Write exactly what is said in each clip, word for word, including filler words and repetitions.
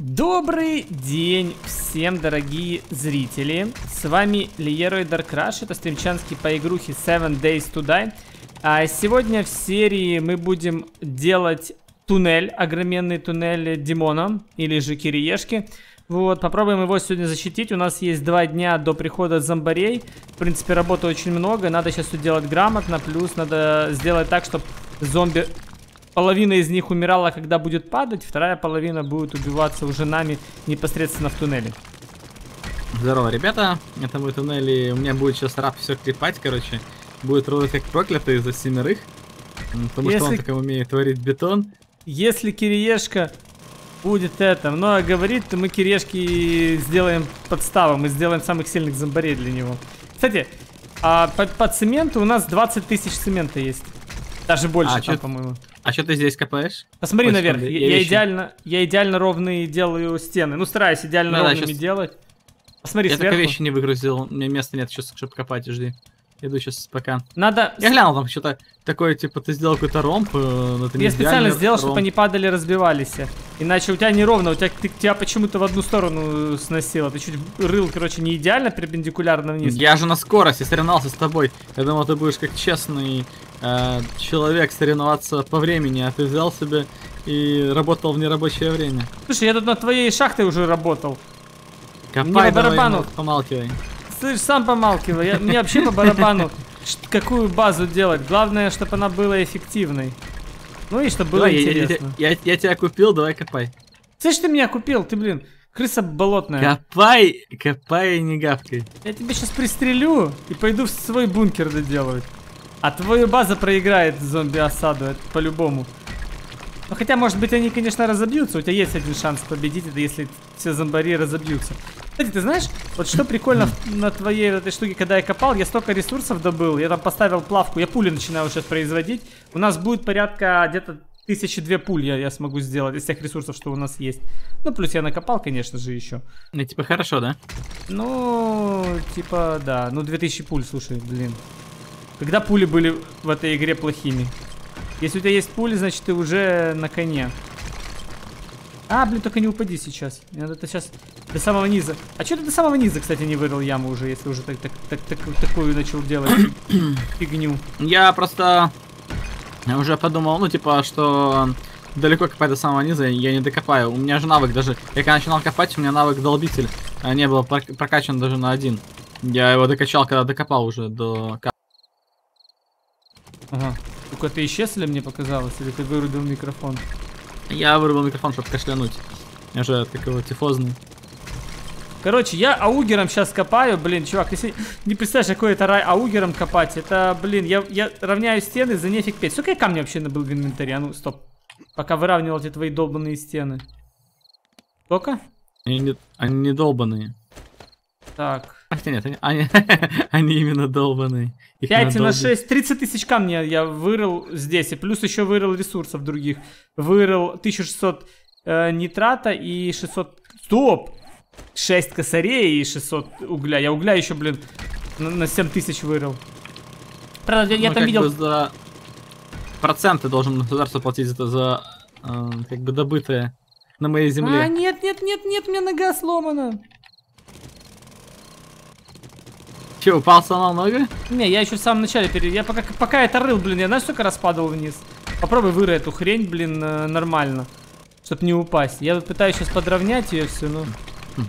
Добрый день всем, дорогие зрители. С вами Лиерой Даркраш, это стримчанский по игрухе seven days to die. А сегодня в серии мы будем делать туннель, огроменный туннель Димона, или же Кириешки. Вот, попробуем его сегодня защитить. У нас есть два дня до прихода зомбарей. В принципе, работы очень много. Надо сейчас все делать грамотно. Плюс надо сделать так, чтобы зомби... Половина из них умирала, когда будет падать. Вторая половина будет убиваться уже нами непосредственно в туннеле. Здорово, ребята. Это мой туннель, и у меня будет сейчас раб все клепать, короче. Будет ролик как проклятый за семерых. Потому Если... что он только умеет творить бетон. Если Кириешка будет это много говорит, то мы Кириешки сделаем подставу. Мы сделаем самых сильных зомбарей для него. Кстати, а по, по цементу у нас двадцать тысяч цемента есть. Даже больше, а, по-моему. А что ты здесь копаешь? Посмотри Ой, наверх. Я, я, я, идеально, я идеально ровные делаю стены. Ну, стараюсь идеально да, ровными да, сейчас... делать. Посмотри я сверху. Я только вещи не выгрузил. У меня места нет сейчас, чтобы копать. Жди. Иду сейчас пока. Надо... Я глянул там что-то такое, типа, ты сделал какой-то ромб. Но это я специально сделал, ромб. чтобы они падали, разбивались. Иначе у тебя неровно. У тебя, ты, тебя почему-то в одну сторону сносило. Ты чуть рыл, короче, не идеально перпендикулярно вниз. Я же на скорости соревновался с тобой. Я думал, ты будешь как честный э, человек соревноваться по времени. А ты взял себе и работал в нерабочее время. Слушай, я тут на твоей шахте уже работал. Копай, по барабану. Помалкивай. Слышь, сам помалкивай. Я, мне вообще по барабану, какую базу делать. Главное, чтобы она была эффективной. Ну и чтобы было давай, интересно. Я, я, я, я тебя купил, давай копай. Слышь, ты меня купил, ты, блин, крыса болотная. Копай, копай и не гавкай. Я тебя сейчас пристрелю и пойду в свой бункер доделывать. А твоя база проиграет зомби-осаду, это по-любому. Ну хотя, может быть, они, конечно, разобьются. У тебя есть один шанс победить, это если все зомбари разобьются. Кстати, ты знаешь, вот что прикольно на твоей этой штуке, когда я копал, я столько ресурсов добыл, я там поставил плавку, я пули начинаю сейчас производить. У нас будет порядка где-то тысячи две пуль я, я смогу сделать из тех ресурсов, что у нас есть. Ну, плюс я накопал, конечно же, еще. Ну, типа, хорошо, да? Ну, типа, да. Ну, две тысячи пуль, слушай, блин. Когда пули были в этой игре плохими? Если у тебя есть пули, значит, ты уже на коне. А, блин, только не упади сейчас. Мне надо это сейчас до самого низа. А что ты до самого низа, кстати, не вырыл яму уже, если уже так, так, так, так, такую начал делать фигню? Я просто я уже подумал, ну, типа, что далеко копать до самого низа я не докопаю. У меня же навык даже... Я когда начинал копать, у меня навык долбитель не был прокачан даже на один. Я его докачал, когда докопал уже до... Ага. Только ты исчез или мне показалось? Или ты вырубил микрофон? Я вырубил микрофон, чтобы кашлянуть. Я же такой тифозный. Короче, я аугером сейчас копаю. Блин, чувак, если не представляешь, какой это рай аугером копать. Это, блин, я, я равняю стены за нефиг петь. Сколько я камня вообще набыл в инвентаре? А ну, стоп. Пока выравнивал эти твои долбанные стены. Сколько? Они не, они не долбаные. Так. Хотя нет, они, они, они именно долбаные. Их пять на шесть, тридцать тысяч камней я вырыл здесь. И плюс еще вырыл ресурсов других. Вырыл тысячу шестьсот э, нитрата и шестьсот... Стоп! шесть косарей и шестьсот угля. Я угля еще, блин, на, на семь тысяч вырыл. Правда, я, я ну, там видел... За проценты должен государство платить это за, э, как бы, добытое на моей земле. А, нет, нет, нет, нет, у меня нога сломана. Че, упал сломал ногу? Не, я еще в самом начале перед... Я пока, пока это рыл, блин, я знаешь, сколько раз падал вниз? Попробуй вырой эту хрень, блин, нормально. Чтоб не упасть. Я вот пытаюсь сейчас подровнять ее все, ну... Хм.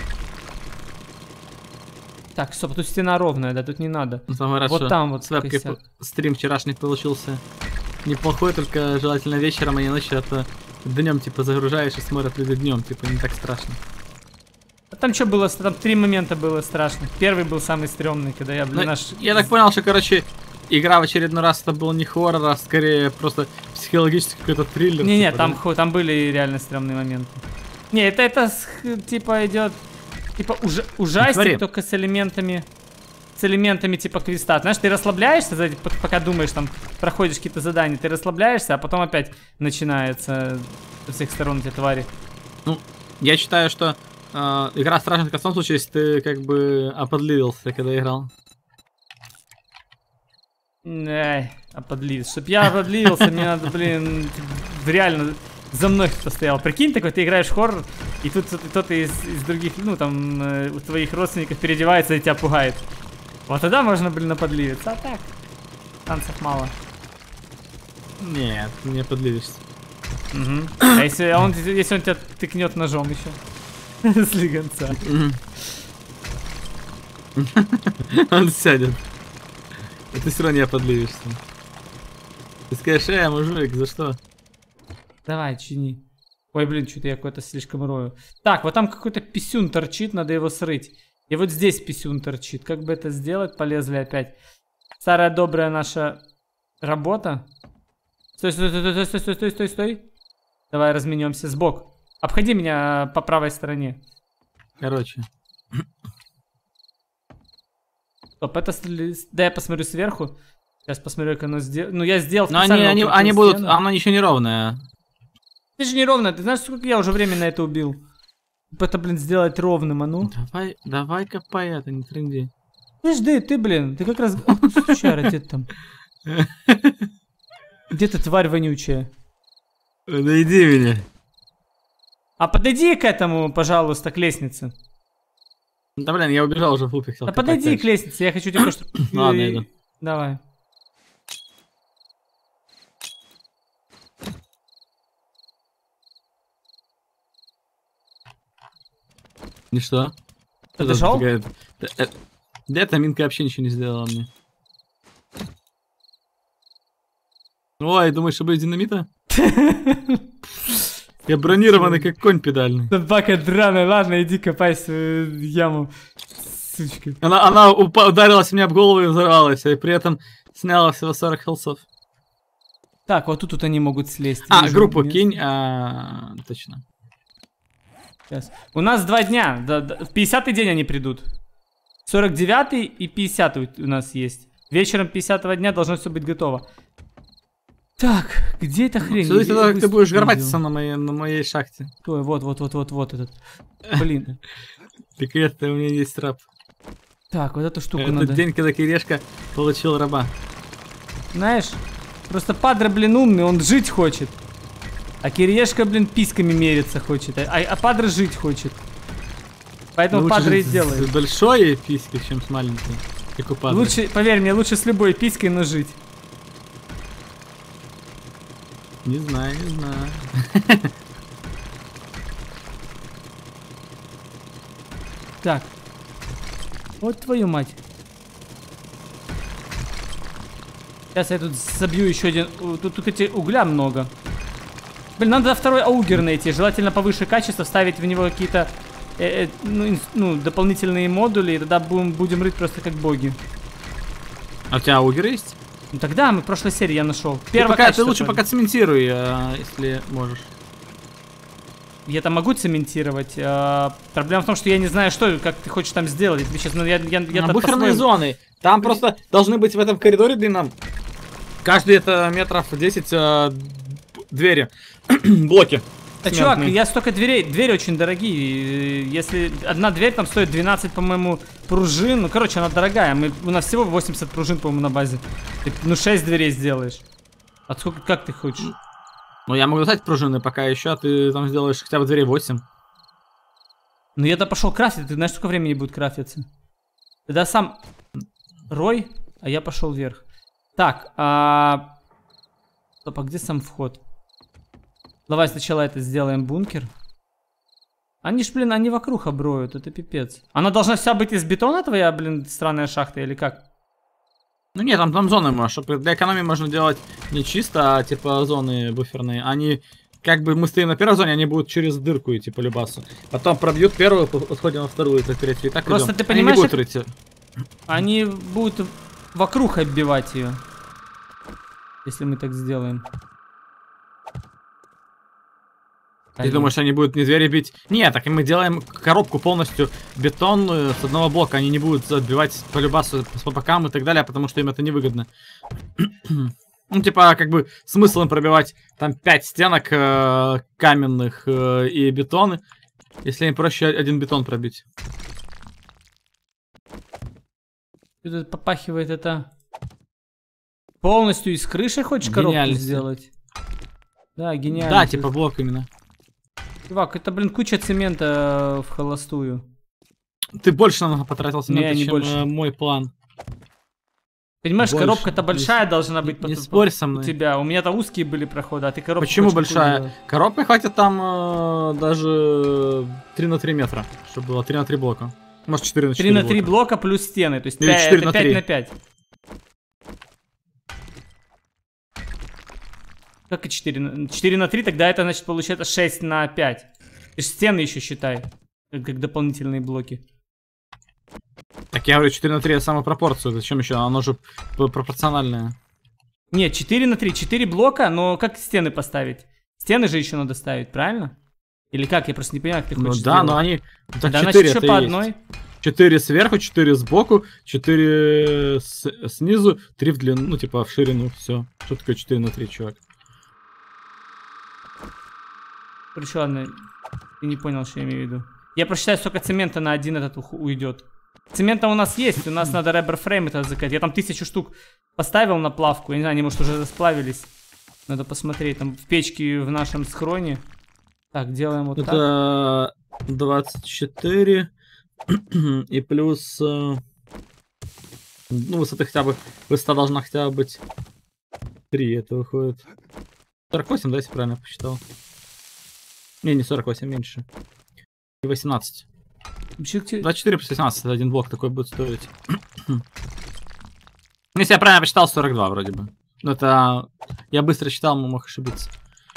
Так, стоп, тут стена ровная, да, тут не надо. Ну, хорошо. Вот там вот. С вебкой стрим вчерашний получился неплохой, только желательно вечером, а не ночью, а то днем, типа, загружаешь и смотрят люди днем, типа, не так страшно. А там что было? Там три момента было страшно. Первый был самый стрёмный, когда я, блин, ну, наш... Я так понял, что, короче, игра в очередной раз это был не хоррор, а скорее просто психологический какой-то триллер. Не-не, типа, там, да? там были реально стрёмные моменты. Не, это, это типа идет типа уж, ужастик, только с элементами... С элементами типа квеста. Знаешь, ты расслабляешься, пока думаешь, там, проходишь какие-то задания, ты расслабляешься, а потом опять начинается со всех сторон эти твари. Ну, я считаю, что Uh, игра страшна только в том случае, если ты как бы оподливился, когда играл. Эй, оподливился. Чтоб я оподливился, мне надо, блин, реально за мной кто-то стоял. Прикинь, такой, ты играешь в хоррор, и тут кто-то из, из других, ну, там, э, у твоих родственников переодевается и тебя пугает. Вот тогда можно, блин, наподливиться. А так, танцев мало. Нет, не подливишься. Угу. А если а он, если он тебя тыкнет ножом еще? С легонца. Он сядет. И ты все равно не подливишься. Ты скажешь, эй, мужик, за что? Давай, чини. Ой, блин, что-то я какой-то слишком рою. Так, вот там какой-то писюн торчит, надо его срыть. И вот здесь писюн торчит. Как бы это сделать? Полезли опять. Старая добрая наша работа. Стой, стой, стой, стой, стой, стой, стой, стой, стой. Давай разменемся сбоку. Обходи меня по правой стороне. Короче. Стоп, это... Да, я посмотрю сверху. Сейчас посмотрю, как оно сделано. Ну, я сделал... Но они, они, они будут... Оно еще не ровное. Ты же не ровно. Ты знаешь, сколько я уже времени на это убил? Это, блин, сделать ровным, а ну. Давай, давай копай это, не тренди. Подожди, ты, блин, ты как раз... Сучара, где ты там? Где ты, тварь вонючая? Найди меня. А подойди к этому, пожалуйста, к лестнице. Да, блин, я убежал уже в лупе. Да подойди к лестнице, я хочу тебе просто... Ладно, иду. Давай. И что? Ты дошел? Да эта минка вообще ничего не сделала мне. Ой, думаешь, что будет динамита? Я бронированный, как конь педальный. Собака драная, ладно, иди копай свою яму. Сучка. Она, она ударилась мне об голову и взорвалась, и при этом сняла всего сорок хелсов. Так, вот тут, тут они могут слезть. А, Вижу, группу место. кинь, а, точно. Сейчас. У нас два дня, да, да, в пятидесятый день они придут. сорок девятый и пятидесятый у нас есть. Вечером пятидесятого дня должно все быть готово. Так, где эта хрень? Сюда ты, ты, ты будешь горбатиться на моей, на моей шахте. Ой, вот, вот, вот, вот, вот этот. Блин. Секретно, у меня есть раб. Так, вот эту штуку Этот надо. день, когда Кирешка получил раба. Знаешь, просто Падре, блин, умный, он жить хочет. А Кирешка, блин, письками мериться хочет. А, а Падре жить хочет. Поэтому Лучше Падре и с- делает. С большой писькой, чем с маленькой. Как у Падре. Лучше, поверь мне, лучше с любой писькой, но жить. Не знаю, не знаю. Так. Вот твою мать. Сейчас я тут забью еще один. Тут, тут эти угля много. Блин, надо второй аугер найти. Желательно повыше качества, ставить в него какие-то э, э, ну, инс- ну, дополнительные модули. И тогда будем, будем рыть просто как боги. А у тебя аугер есть? Ну тогда мы в прошлой серии я нашел. Ты, Первое пока, ты качество, лучше правда. пока цементируй, а, если можешь. Я там могу цементировать. а, проблема в том, что я не знаю, что, как ты хочешь там сделать. Я тебе сейчас, ну, я, я, я А, так буферные по-своему- зоны. Там просто должны быть в этом коридоре длинном. Каждый это метров десять а, двери. Блоки. Да, чувак, цементные. я столько дверей, двери очень дорогие. и Если одна дверь там стоит двенадцать, по-моему, пружин. Ну, короче, она дорогая. Мы, у нас всего восемьдесят пружин, по-моему, на базе. Ты, ну, шесть дверей сделаешь. А сколько, как ты хочешь? Ну я могу достать пружины пока еще, а ты там сделаешь хотя бы дверей восемь. Ну, я-то пошел крафтить. Ты знаешь, сколько времени будет крафтиться? Тогда сам рой, а я пошел вверх. Так, а... Стоп, а где сам вход? Давай сначала это сделаем бункер. Они ж, блин, они вокруг оброют, это пипец. Она должна вся быть из бетона, твоя, блин, странная шахта, или как? Ну нет, там, там зоны можешь. Чтобы для экономии можно делать не чисто, а типа зоны буферные. Они, как бы мы стоим на первой зоне, они будут через дырку идти по любасу. Потом пробьют первую, подходим на вторую, это третью. И так Просто идем. ты Они не понимаешь, будут как- рыть. Они будут вокруг оббивать ее. Если мы так сделаем. Ты думаешь, они будут не двери бить? Нет, так и мы делаем коробку полностью бетонную с одного блока. Они не будут отбивать по любасу, по бокам и так далее, потому что им это невыгодно. Ну, типа, как бы, смысл им пробивать там пять стенок э, каменных э, и бетоны, если им проще один бетон пробить. Тут попахивает это... Полностью из крыши хочешь коробку Гениальность. сделать? Да, гениально. Да, типа блок именно. Чувак, это, блин, куча цемента в холостую. Ты больше намного потратил цемента, не чем больше. мой план. Понимаешь, Больше. коробка-то большая не, должна быть. Не, не по, спорь по, со мной. У тебя. У меня-то узкие были проходы, а ты коробку. Почему большая? Коробка хватит там э, даже три на три метра, чтобы было три на три блока. Может четыре на четыре три на три блока. блока плюс стены, то есть Или пять, четыре это на пять три. на пять. Как и четыре? четыре на три, тогда это значит получается шесть на пять. Ты же стены еще считай, как, как дополнительные блоки. Так я говорю, четыре на три самая пропорцию. Зачем еще? Оно же пропорциональное. Нет, четыре на три. четыре блока, но как стены поставить? Стены же еще надо ставить, правильно? Или как? Я просто не понимаю, как ты хочешь Ну да, сделать. но они... Так Да, четыре значит, еще это по есть. одной. четыре сверху, четыре сбоку, четыре с... снизу, три в длину, ну типа в ширину, все. Что такое четыре на три, чувак? Короче, ладно, ты не понял, что я имею в виду. Я просчитаю, сколько цемента на один этот уйдет. Цемента у нас есть, у нас надо реберфрейм это закать. Я там тысячу штук поставил на плавку, я не знаю, они может уже расплавились. Надо посмотреть, там в печке в нашем схроне. Так, делаем вот так. Это двадцать четыре и плюс... Ну, высота хотя бы... Высота должна хотя бы быть три, это выходит... сорок восемь, да, если правильно посчитал? Не, не сорок восемь, меньше. И восемнадцать. двадцать четыре плюс восемнадцать, это один блок такой будет стоить. Если я правильно посчитал, сорок два вроде бы. Но это... Я быстро считал, но мог ошибиться.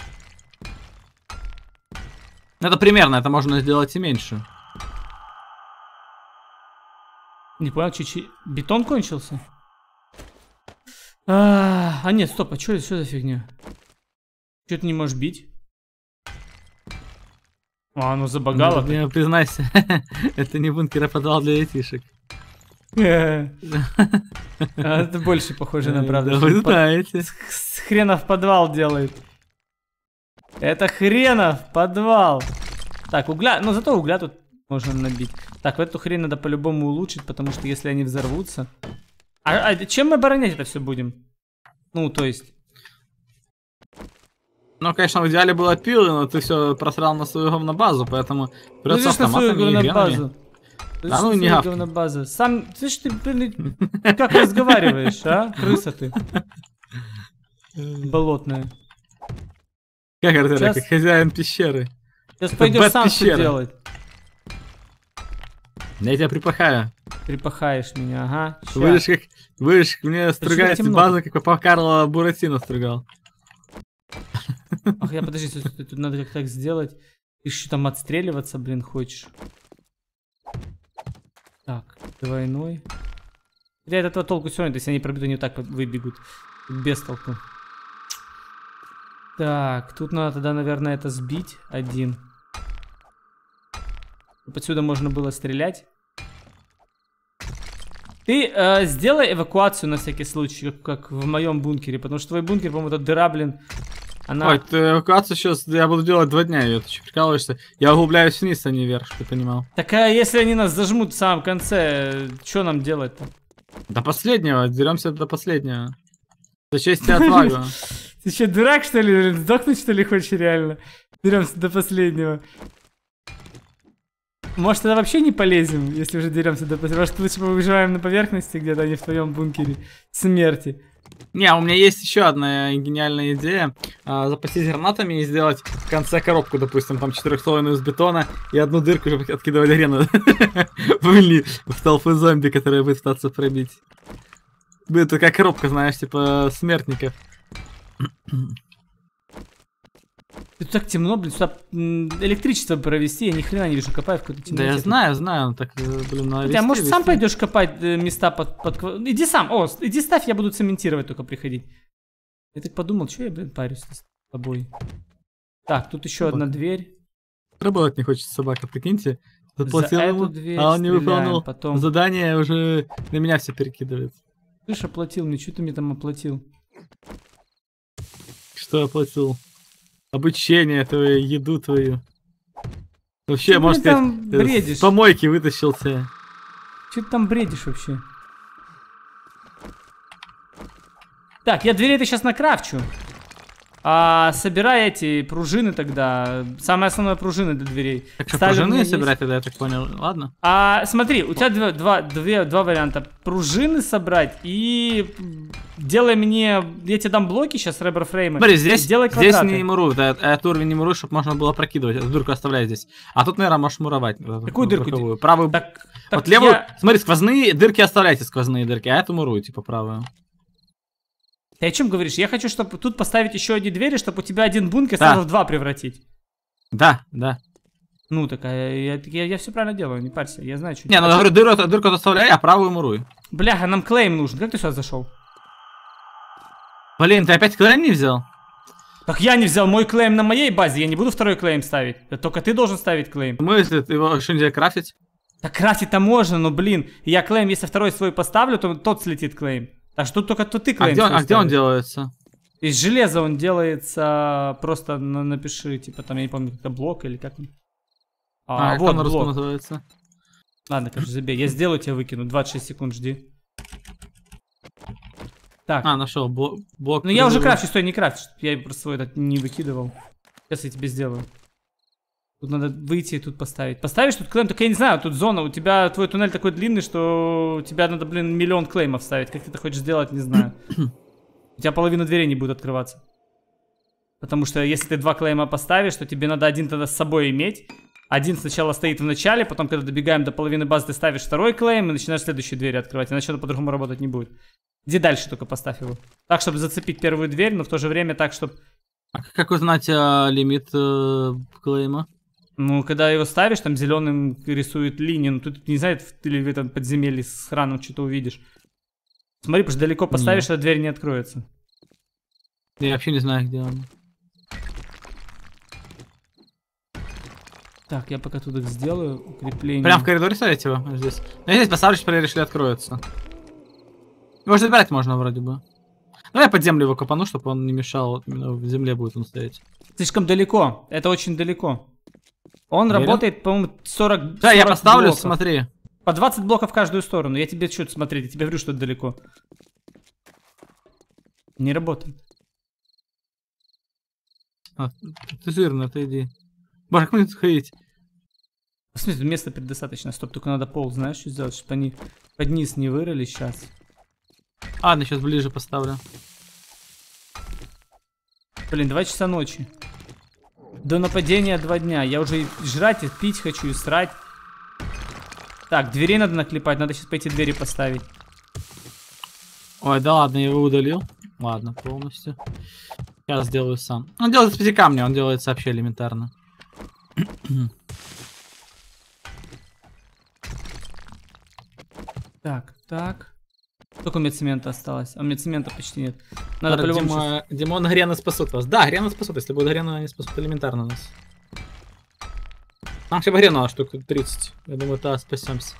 Это примерно, это можно сделать и меньше. Не понял, чуть-чуть... Бетон кончился? А, а нет, стоп, а что это за фигня? Че ты не можешь бить? А, оно забагало. Ну, признайся, это не бункер, а подвал для детишек. Это больше похоже на правду. Да вы знаете. Хренов подвал делает. Это хренов подвал. Так, угля... Ну, зато угля тут можно набить. Так, эту хрень надо по-любому улучшить, потому что если они взорвутся... А, а чем мы оборонять это все будем? Ну, то есть... Ну, конечно, в идеале было пилы, но ты все просрал на свою говнобазу, поэтому придется автоматами и гренами. Да ну не говнобазу. Сам, ты ж ты, блин, как разговариваешь, а? Крыса ты. Болотная. Как это, сейчас... как хозяин пещеры. Сейчас пойдешь сам что делать. Я тебя припахаю. Припахаешь меня, ага. Будешь как, будешь мне стругать базу, как Папа Карло Буратино стругал. Ах, я подожди, тут надо как так сделать. Ты еще там отстреливаться, блин, хочешь. Так, двойной. Хотя от этого толку все равно, если они пробьют, они вот так выбегут. Без толку. Так, тут надо тогда, наверное, это сбить. Один. Чтобы отсюда можно было стрелять. Ты э, сделай эвакуацию на всякий случай, как, как в моем бункере. Потому что твой бункер, по-моему, эта дыра, блин. Она... Ой, ты эвакуацию сейчас я буду делать два дня, ее ты что, прикалываешься? Я углубляюсь вниз, а не вверх, что ты понимал. Так а если они нас зажмут в самом конце, что нам делать-то? До последнего, деремся до последнего. За честь и отвагу. Ты что, дурак, что ли? Сдохнуть, что ли, хочешь реально? Деремся до последнего. Может, тогда вообще не полезем, если уже деремся до последнего? Может, лучше выживаем на поверхности где-то, а не в твоем бункере смерти. Не, у меня есть еще одна гениальная идея. А, запастись гранатами и сделать в конце коробку, допустим, там четырехслойную из бетона и одну дырку, чтобы откидывать арену в толпу зомби, которые будут пытаться пробить. Будет такая коробка, знаешь, типа смертников. Тут так темно, блин, сюда электричество провести, я ни хрена не вижу, копаю в какой-то темноте. Да я знаю, знаю, так, блин, навести. Хотя, может, сам пойдешь копать э, места под, под... Иди сам, о, иди ставь, я буду цементировать только приходить. Я так подумал, что я, блин, парюсь с тобой. Так, тут еще собака. Одна дверь. Работать не хочет собака, прикиньте. Заплатил ему, дверь а он не выполнил потом... задание, уже на меня все перекидывает. Ты ж оплатил мне, что ты мне там оплатил? Что оплатил? Обучение твое, еду твою. Вообще, что может, там бредишь? С помойки вытащился. Что ты там бредишь вообще? Так, я двери это сейчас накрафчу. А собирай эти пружины тогда. Самое основное пружины для дверей. Так что Сталь у меня пружины есть. собирать тогда, я так понял. Ладно. А смотри, у тебя два, два, две, два варианта. Пружины собрать и делай мне... Я тебе дам блоки сейчас, реберфреймы. Смотри, здесь, Сделай здесь квадраты. не муруют, этот, этот уровень не мурует, чтобы можно было прокидывать. Эту дырку оставлять здесь. А тут, наверное, можешь муровать. Какую дырку? Боковую. Правую. Так, вот так левую. я... Смотри, сквозные дырки оставляйте, сквозные дырки, а эту мурую, типа правую. Ты о чем говоришь? Я хочу, чтобы тут поставить еще одни двери, чтобы у тебя один бункер Да. сразу в два превратить. Да, да. Ну, так я, я, я, я все правильно делаю, не парься, я знаю, что... Не, ну говорю, дырку, дырку оставляй, а правую муруй. Бляха, нам клейм нужен. Как ты сюда зашел? Блин, ты опять клейм не взял? Так я не взял мой клейм на моей базе, я не буду второй клейм ставить. Это только ты должен ставить клейм. Мы, если ты его что нельзя крафтить? Так крафтить-то можно, но, блин, я клейм, если второй свой поставлю, то тот слетит клейм. Так что тут только то ты А клейм где, он, а свой где он ставишь. делается? Из железа он делается, просто на, напиши, типа там, я не помню, это блок или как он. А, А, как вот он на русском блок. называется? Ладно, короче, забей. Я сделаю, тебе выкину. двадцать шесть секунд, жди. Так. А, нашел. Блок. блок Ну я уже призыва. крафчу, стой, не крафчу. Я просто свой этот не выкидывал. Сейчас я тебе сделаю. Тут надо выйти и тут поставить. Поставишь тут клейм, только я не знаю, тут зона. У тебя твой туннель такой длинный, что у тебя надо, блин, миллион клеймов ставить. Как ты это хочешь сделать, не знаю. У тебя половина дверей не будет открываться. Потому что если ты два клейма поставишь, то тебе надо один тогда с собой иметь. Один сначала стоит в начале, потом, когда добегаем до половины базы, ты ставишь второй клейм и начинаешь следующие двери открывать. Иначе это по-другому работать не будет. Иди дальше только поставь его. Так, чтобы зацепить первую дверь, но в то же время так, чтобы... А как узнать а, лимит э, клейма? Ну, когда его ставишь, там зеленым рисует линию. Ну, тут не знаю, ты в этом подземелье с храном что-то увидишь. Смотри, потому что далеко поставишь, эта дверь не откроется. Я вообще не знаю, где он. Так, я пока тут их сделаю. Укрепление. Прям в коридоре ставить его? Здесь. Я здесь поставлю, проверишь, ли откроется. Его же забирать можно вроде бы. Давай под землю его копану, чтобы он не мешал. Вот именно в земле будет он стоять. Слишком далеко. Это очень далеко. Он Верю? работает, по-моему, сорок. Да, я сорок поставлю, блоков. смотри. По двадцать блоков в каждую сторону. Я тебе что-то смотреть, я тебе говорю, что это далеко. Не работает. А, ты жирный, отойди. Боже, как мне тут ходить? В смысле, места предостаточно. Стоп, только надо пол, знаешь, что сделать, чтобы они под низ не вырыли сейчас. Ладно, сейчас ближе поставлю. Блин, два часа ночи. До нападения два дня. Я уже и жрать, и пить хочу, и срать. Так, дверей надо наклепать. Надо сейчас пойти двери поставить. Ой, да ладно, я его удалил. Ладно, полностью. Сейчас сделаю сам. Он делает с пяти камня, он делается вообще элементарно. Так, так. Сколько у меня цемента осталось? А у меня цемента почти нет. Надо Ладно, по-любому... Дима, сейчас- Димон, Грены спасут вас. Да, Грены спасут. Если будет Грену, они спасут элементарно нас. Нам всего Грену штук тридцать. Я думаю, да, спасемся.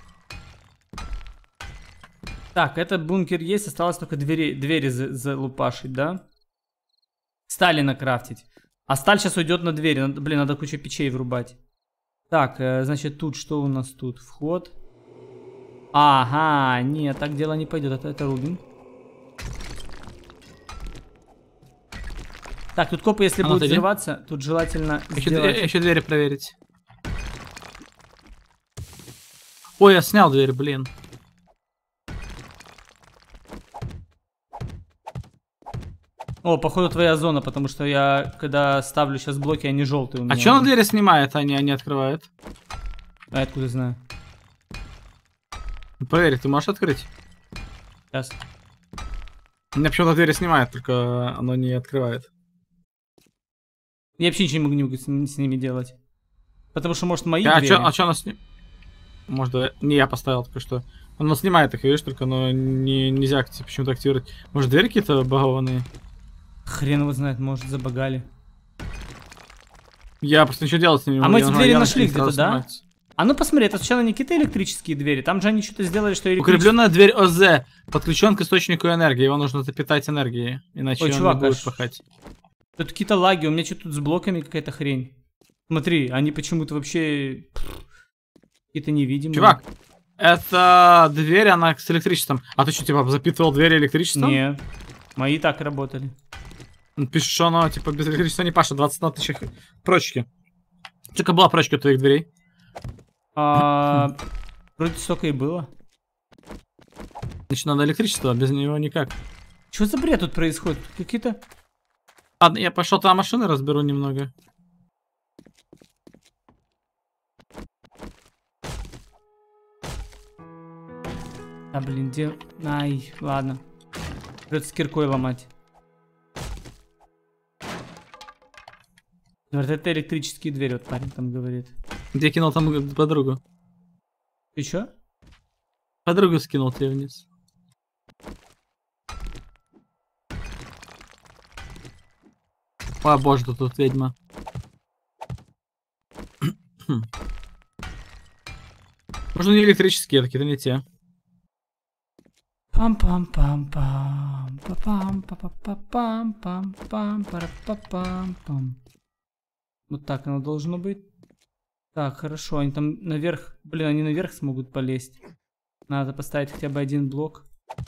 Так, этот бункер есть. Осталось только двери, двери за- залупашить, да? Стали накрафтить. А сталь сейчас уйдет на двери. Надо, блин, надо кучу печей врубать. Так, э, значит, тут что у нас тут? Вход. Ага, нет, так дело не пойдет. Это, это Рубин. Так, тут копы, если А ну, будут отойди. взрываться, тут желательно Еще, сделать... двери, еще двери проверить. Ой, я снял дверь, блин. О, походу твоя зона, потому что я, когда ставлю сейчас блоки, они желтые у меня. А что он двери снимает, а не, а не открывает? А я откуда знаю? Проверь, ты можешь открыть? Сейчас. У меня почему-то двери снимает, только оно не открывает. Я вообще ничего не могу, не могу с, ним- с ними делать. Потому что, может, мои А двери... что а чё оно сни... Может, да, не я поставил только что. Оно снимает их, видишь, только оно не, нельзя акти- почему-то активировать. Может, двери какие-то багованные? Хрен его знает, может, забагали. Я просто ничего делать с ними не А могу, мы я эти нажал двери яркость, нашли и сразу где-то, да? снимается. А ну посмотри, это сначала не какие-то электрические двери. Там же они что-то сделали, что электрические... Укрепленная дверь ОЗ. Подключен к источнику энергии. Его нужно запитать энергией. Иначе Ой, он чувак, не будет аж- пахать. Тут какие-то лаги, у меня что-то тут с блоками какая-то хрень. Смотри, они почему-то вообще... Какие-то невидимые. Чувак, это дверь, она с электричеством. А ты что, типа, запитывал двери электричеством? Не, мои так работали. Пишет, что оно, типа, без электричества не пашет, двадцать одна тысяча прочки. Сколько была прочка у твоих дверей? А, вроде столько и было. Значит, надо электричество, без него никак. Что за бред тут происходит? Какие-то... Ладно, я пошел там машины разберу немного. А, блин, где... Ай, ладно. Придется киркой ломать. Вот это электрические двери, вот парень там говорит. Где кинул там подругу? Ты чё? Подругу скинул тебе вниз. О боже, тут, тут ведьма. Можно не электрические, такие-то не те. Пам-пам-пам-пам. Пам-пам-пам-пам-пам-пам-пам-пам-пам. Вот так оно должно быть. Так, хорошо, они там наверх... Блин, они наверх смогут полезть. Надо поставить хотя бы один блок.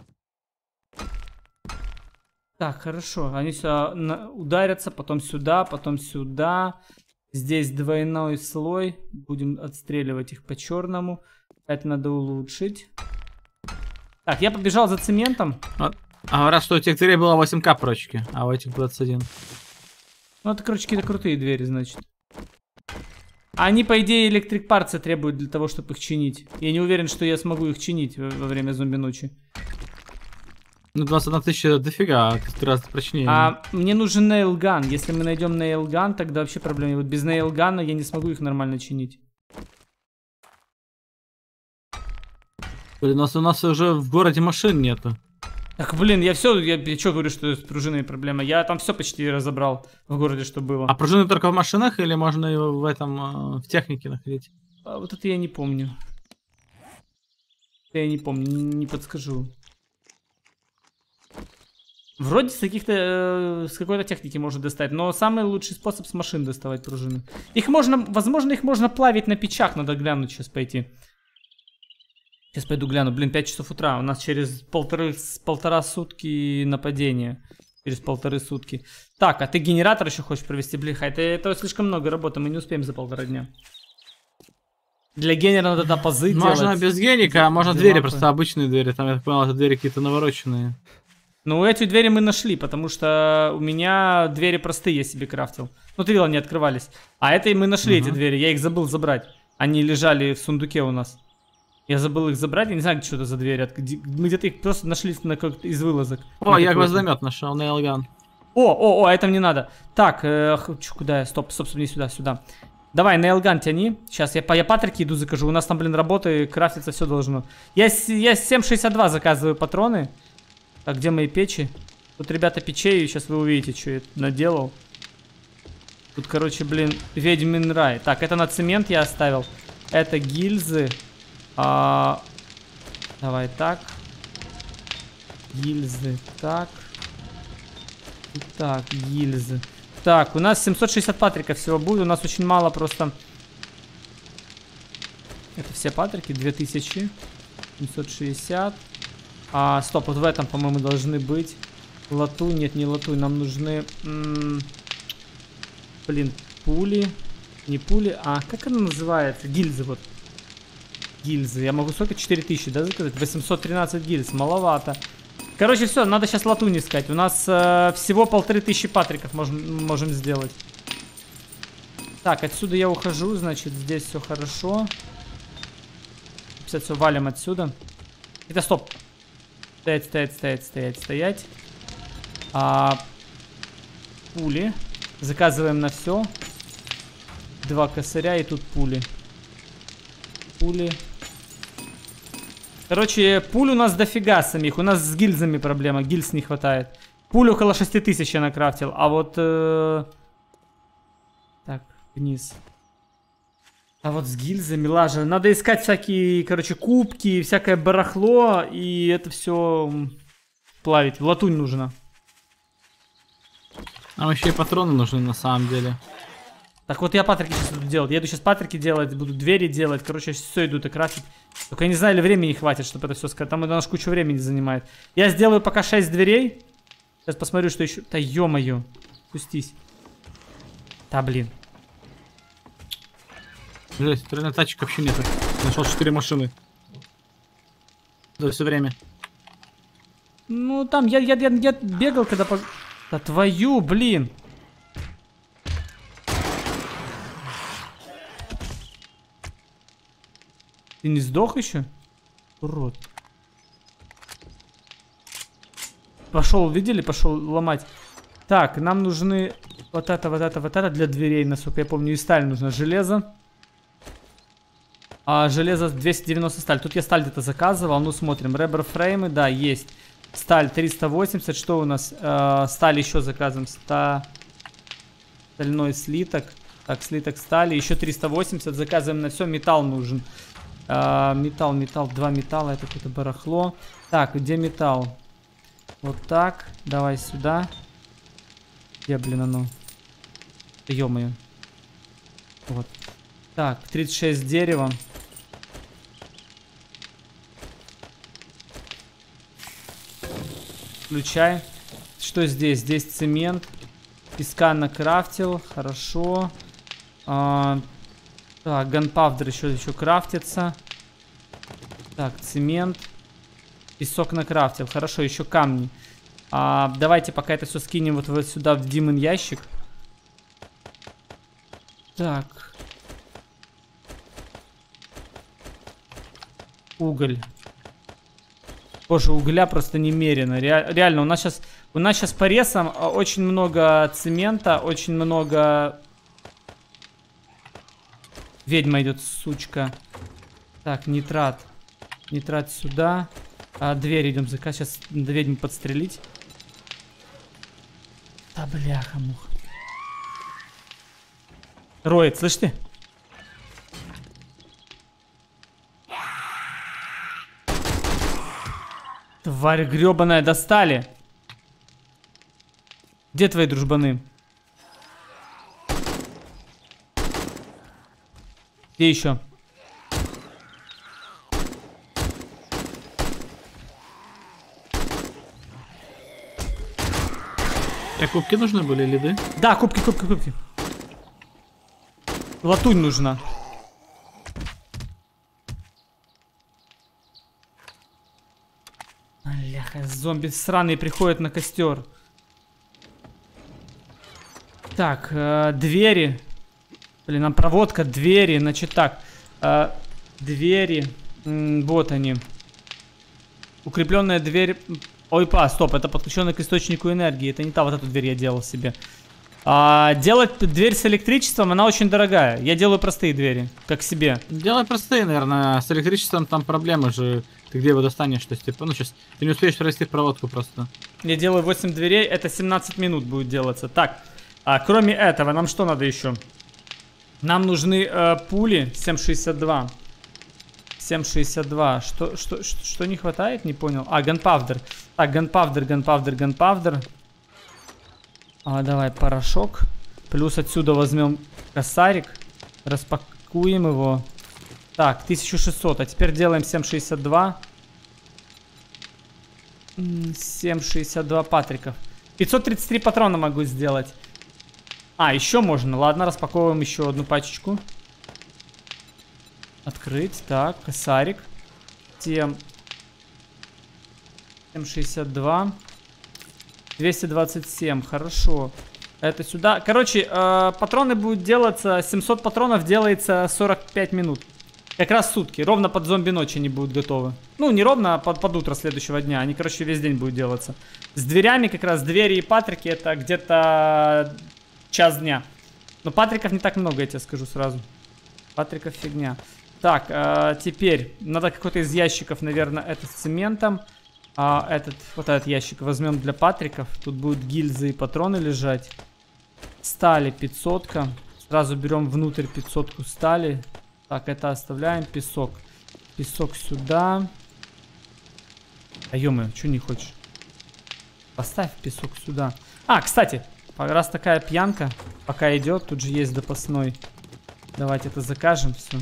Так, хорошо. Они сюда на... ударятся, потом сюда, потом сюда. Здесь двойной слой. Будем отстреливать их по черному. Это надо улучшить. Так, я побежал за цементом. А, а раз что у тех дверей было восемь ка прочки, а у этих двадцать один. Ну, это, короче, какие-то крутые двери, значит. Они, по идее, электрик парцы требуют для того, чтобы их чинить. Я не уверен, что я смогу их чинить во, во время зомби-ночи. Ну, двадцать одна тысяча дофига, а ты раз прочнее. А мне нужен нейлган. Если мы найдем нейлган, тогда вообще проблем нет. Вот без нейлгана я не смогу их нормально чинить. Блин, у нас, у нас уже в городе машин нету. Так, блин, я все, я, я что говорю, что с пружиной проблема? Я там все почти разобрал в городе, что было. А пружины только в машинах или можно и в этом, в технике находить? А вот это я не помню. Это я не помню, не, не подскажу. Вроде с каких-то, э, с какой-то техники можно достать, но самый лучший способ с машин доставать пружины. Их можно, возможно, их можно плавить на печах, надо глянуть сейчас пойти. Сейчас пойду гляну. Блин, пять часов утра. У нас через полторы, полтора сутки нападение. Через полторы сутки. Так, а ты генератор еще хочешь провести? Блиха, это, это слишком много работы. Мы не успеем за полтора дня. Для генера надо тогда пазы делать. Можно без геника, а можно двери, просто обычные двери. Там, я так понял, это двери какие-то навороченные. Ну, эти двери мы нашли, потому что у меня двери простые я себе крафтил. Ну, ты видел, они открывались. А это мы нашли, угу. Эти двери. Я их забыл забрать. Они лежали в сундуке у нас. Я забыл их забрать, я не знаю, что это за двери. Мы где-то их просто нашли на как из вылазок. О, я гвоздомет нашел, нейлган. О, о, о, это мне надо. Так, э, куда я? Стоп, стоп, стоп, не сюда, сюда. Давай, нейлган тяни. Сейчас я, я патрики иду закажу. У нас там, блин, работы, крафтиться все должно. Я, я семь шестьдесят два заказываю патроны. Так, где мои печи? Тут, ребята, печей, сейчас вы увидите, что я наделал. Тут, короче, блин, ведьмин рай. Так, это на цемент я оставил. Это гильзы. А, давай так. Гильзы, так. И так, гильзы. Так, у нас семьсот шестьдесят патриков всего будет. У нас очень мало просто. Это все патрики, две тысячи семьсот шестьдесят. А, стоп, вот в этом, по-моему, должны быть. Латунь, нет, не латунь. Нам нужны, м-м, блин, пули. Не пули, а как она называется? Гильзы, вот. Гильзы. Я могу сколько? четыре тысячи, да, заказать? восемьсот тринадцать гильз. Маловато. Короче, все, надо сейчас латунь искать. У нас э, всего полторы тысячи патриков можем, можем сделать. Так, отсюда я ухожу. Значит, здесь все хорошо. Все, валим отсюда. Это стоп. Стоять, стоять, стоять, стоять, стоять. А, пули. Заказываем на все. Два косаря и тут пули. Пули. Короче, пуль у нас дофига самих. У нас с гильзами проблема. Гильз не хватает. Пуль около шести тысяч я накрафтил. А вот... Э... Так, вниз. А вот с гильзами, лажа. Надо искать всякие, короче, кубки, всякое барахло. И это все плавить. Латунь нужна. Нам еще и патроны нужны на самом деле. Так вот я патрики сейчас буду делать. Я иду сейчас патрики делать, буду двери делать. Короче, все иду и крафтить. Только я не знаю, или времени хватит, чтобы это все сказать. Там это наш кучу времени занимает. Я сделаю пока шесть дверей. Сейчас посмотрю, что еще. Да ё-моё. Спустись. Да, блин. Жесть, на тачек вообще нет. Нашел четыре машины. За все время. Ну, там, я, я, я, я бегал, когда... По... Да твою, блин. Ты не сдох еще? Урод. Пошел, видели? Пошел ломать. Так, нам нужны вот это, вот это, вот это для дверей, насколько я помню. И сталь нужна. Железо. А, железо двести девяносто сталь. Тут я сталь где-то заказывал. Ну, смотрим. Ребер фреймы, да, есть. Сталь триста восемьдесят. Что у нас? Э, сталь еще заказываем. ста... Стальной слиток. Так, слиток стали. Еще триста восемьдесят. Заказываем на все. Металл нужен. Э, металл, металл. Два металла. Это какое-то барахло. Так, где металл? Вот так. Давай сюда. Где, блин, оно? Ё-моё. Вот. Так, тридцать шесть дерева. Включай. Что здесь? Здесь цемент. Песка накрафтил. Хорошо. А, так, ганпавдер еще, еще крафтится. Так, цемент. Песок накрафтил. Хорошо, еще камни. А, давайте пока это все скинем вот, вот сюда в Димон ящик. Так. Уголь. Боже, угля просто немерено. Ре реально, у нас сейчас у нас сейчас по ресам очень много цемента, очень много... Ведьма идет, сучка. Так, нитрат. Нитрат сюда. А, дверь идем заказ. Сейчас надо ведьму подстрелить. Да бляха-муха. Роет, слышь ты? Тварь гребаная, достали. Где твои дружбаны? Где еще? А кубки нужны были, лиды? Да, кубки, кубки, кубки. Латунь нужна. Бляха, зомби сраные приходят на костер. Так, э, двери. Блин, нам проводка, двери. Значит так, э, двери. М, вот они. Укрепленная дверь. Ой, па, стоп, это подключенная к источнику энергии. Это не та, вот эту дверь я делал себе. А, делать дверь с электричеством, она очень дорогая. Я делаю простые двери, как себе. Делай простые, наверное. С электричеством там проблемы же. Ты где его достанешь? То есть, типа, ну сейчас ты не успеешь провести проводку просто. Я делаю восемь дверей, это семнадцать минут будет делаться. Так, а кроме этого, нам что надо еще? Нам нужны э, пули семь шестьдесят два. семь шестьдесят два. Что, что, что, что не хватает? Не понял. А, ганпавдер. Так, ганпавдер, ганпавдер, ганпавдер. А, давай порошок. Плюс отсюда возьмем косарик. Распакуем его. Так, тысяча шестьсот. А теперь делаем семь шестьдесят два. семь шестьдесят два патриков. пятьсот тридцать три патрона могу сделать. А, еще можно. Ладно, распаковываем еще одну пачечку. Открыть. Так, косарик. семь шестьдесят два. двести двадцать семь. Хорошо. Это сюда. Короче, э, патроны будут делаться. семьсот патронов делается сорок пять минут. Как раз сутки. Ровно под зомби ночи они будут готовы. Ну, не ровно, а под, под утро следующего дня. Они, короче, весь день будут делаться. С дверями как раз. Двери и патрики это где-то час дня. Но патриков не так много, я тебе скажу сразу. Патриков фигня. Так, э, теперь надо какой-то из ящиков, наверное, это с цементом. А этот, вот этот ящик возьмем для патриков. Тут будут гильзы и патроны лежать. Стали пятьсот. Сразу берем внутрь пятьсот стали. Так, это оставляем. Песок. Песок сюда. А ё-моё, что не хочешь? Поставь песок сюда. А, кстати, раз такая пьянка, пока идет, тут же есть запасной. Давайте это закажем все.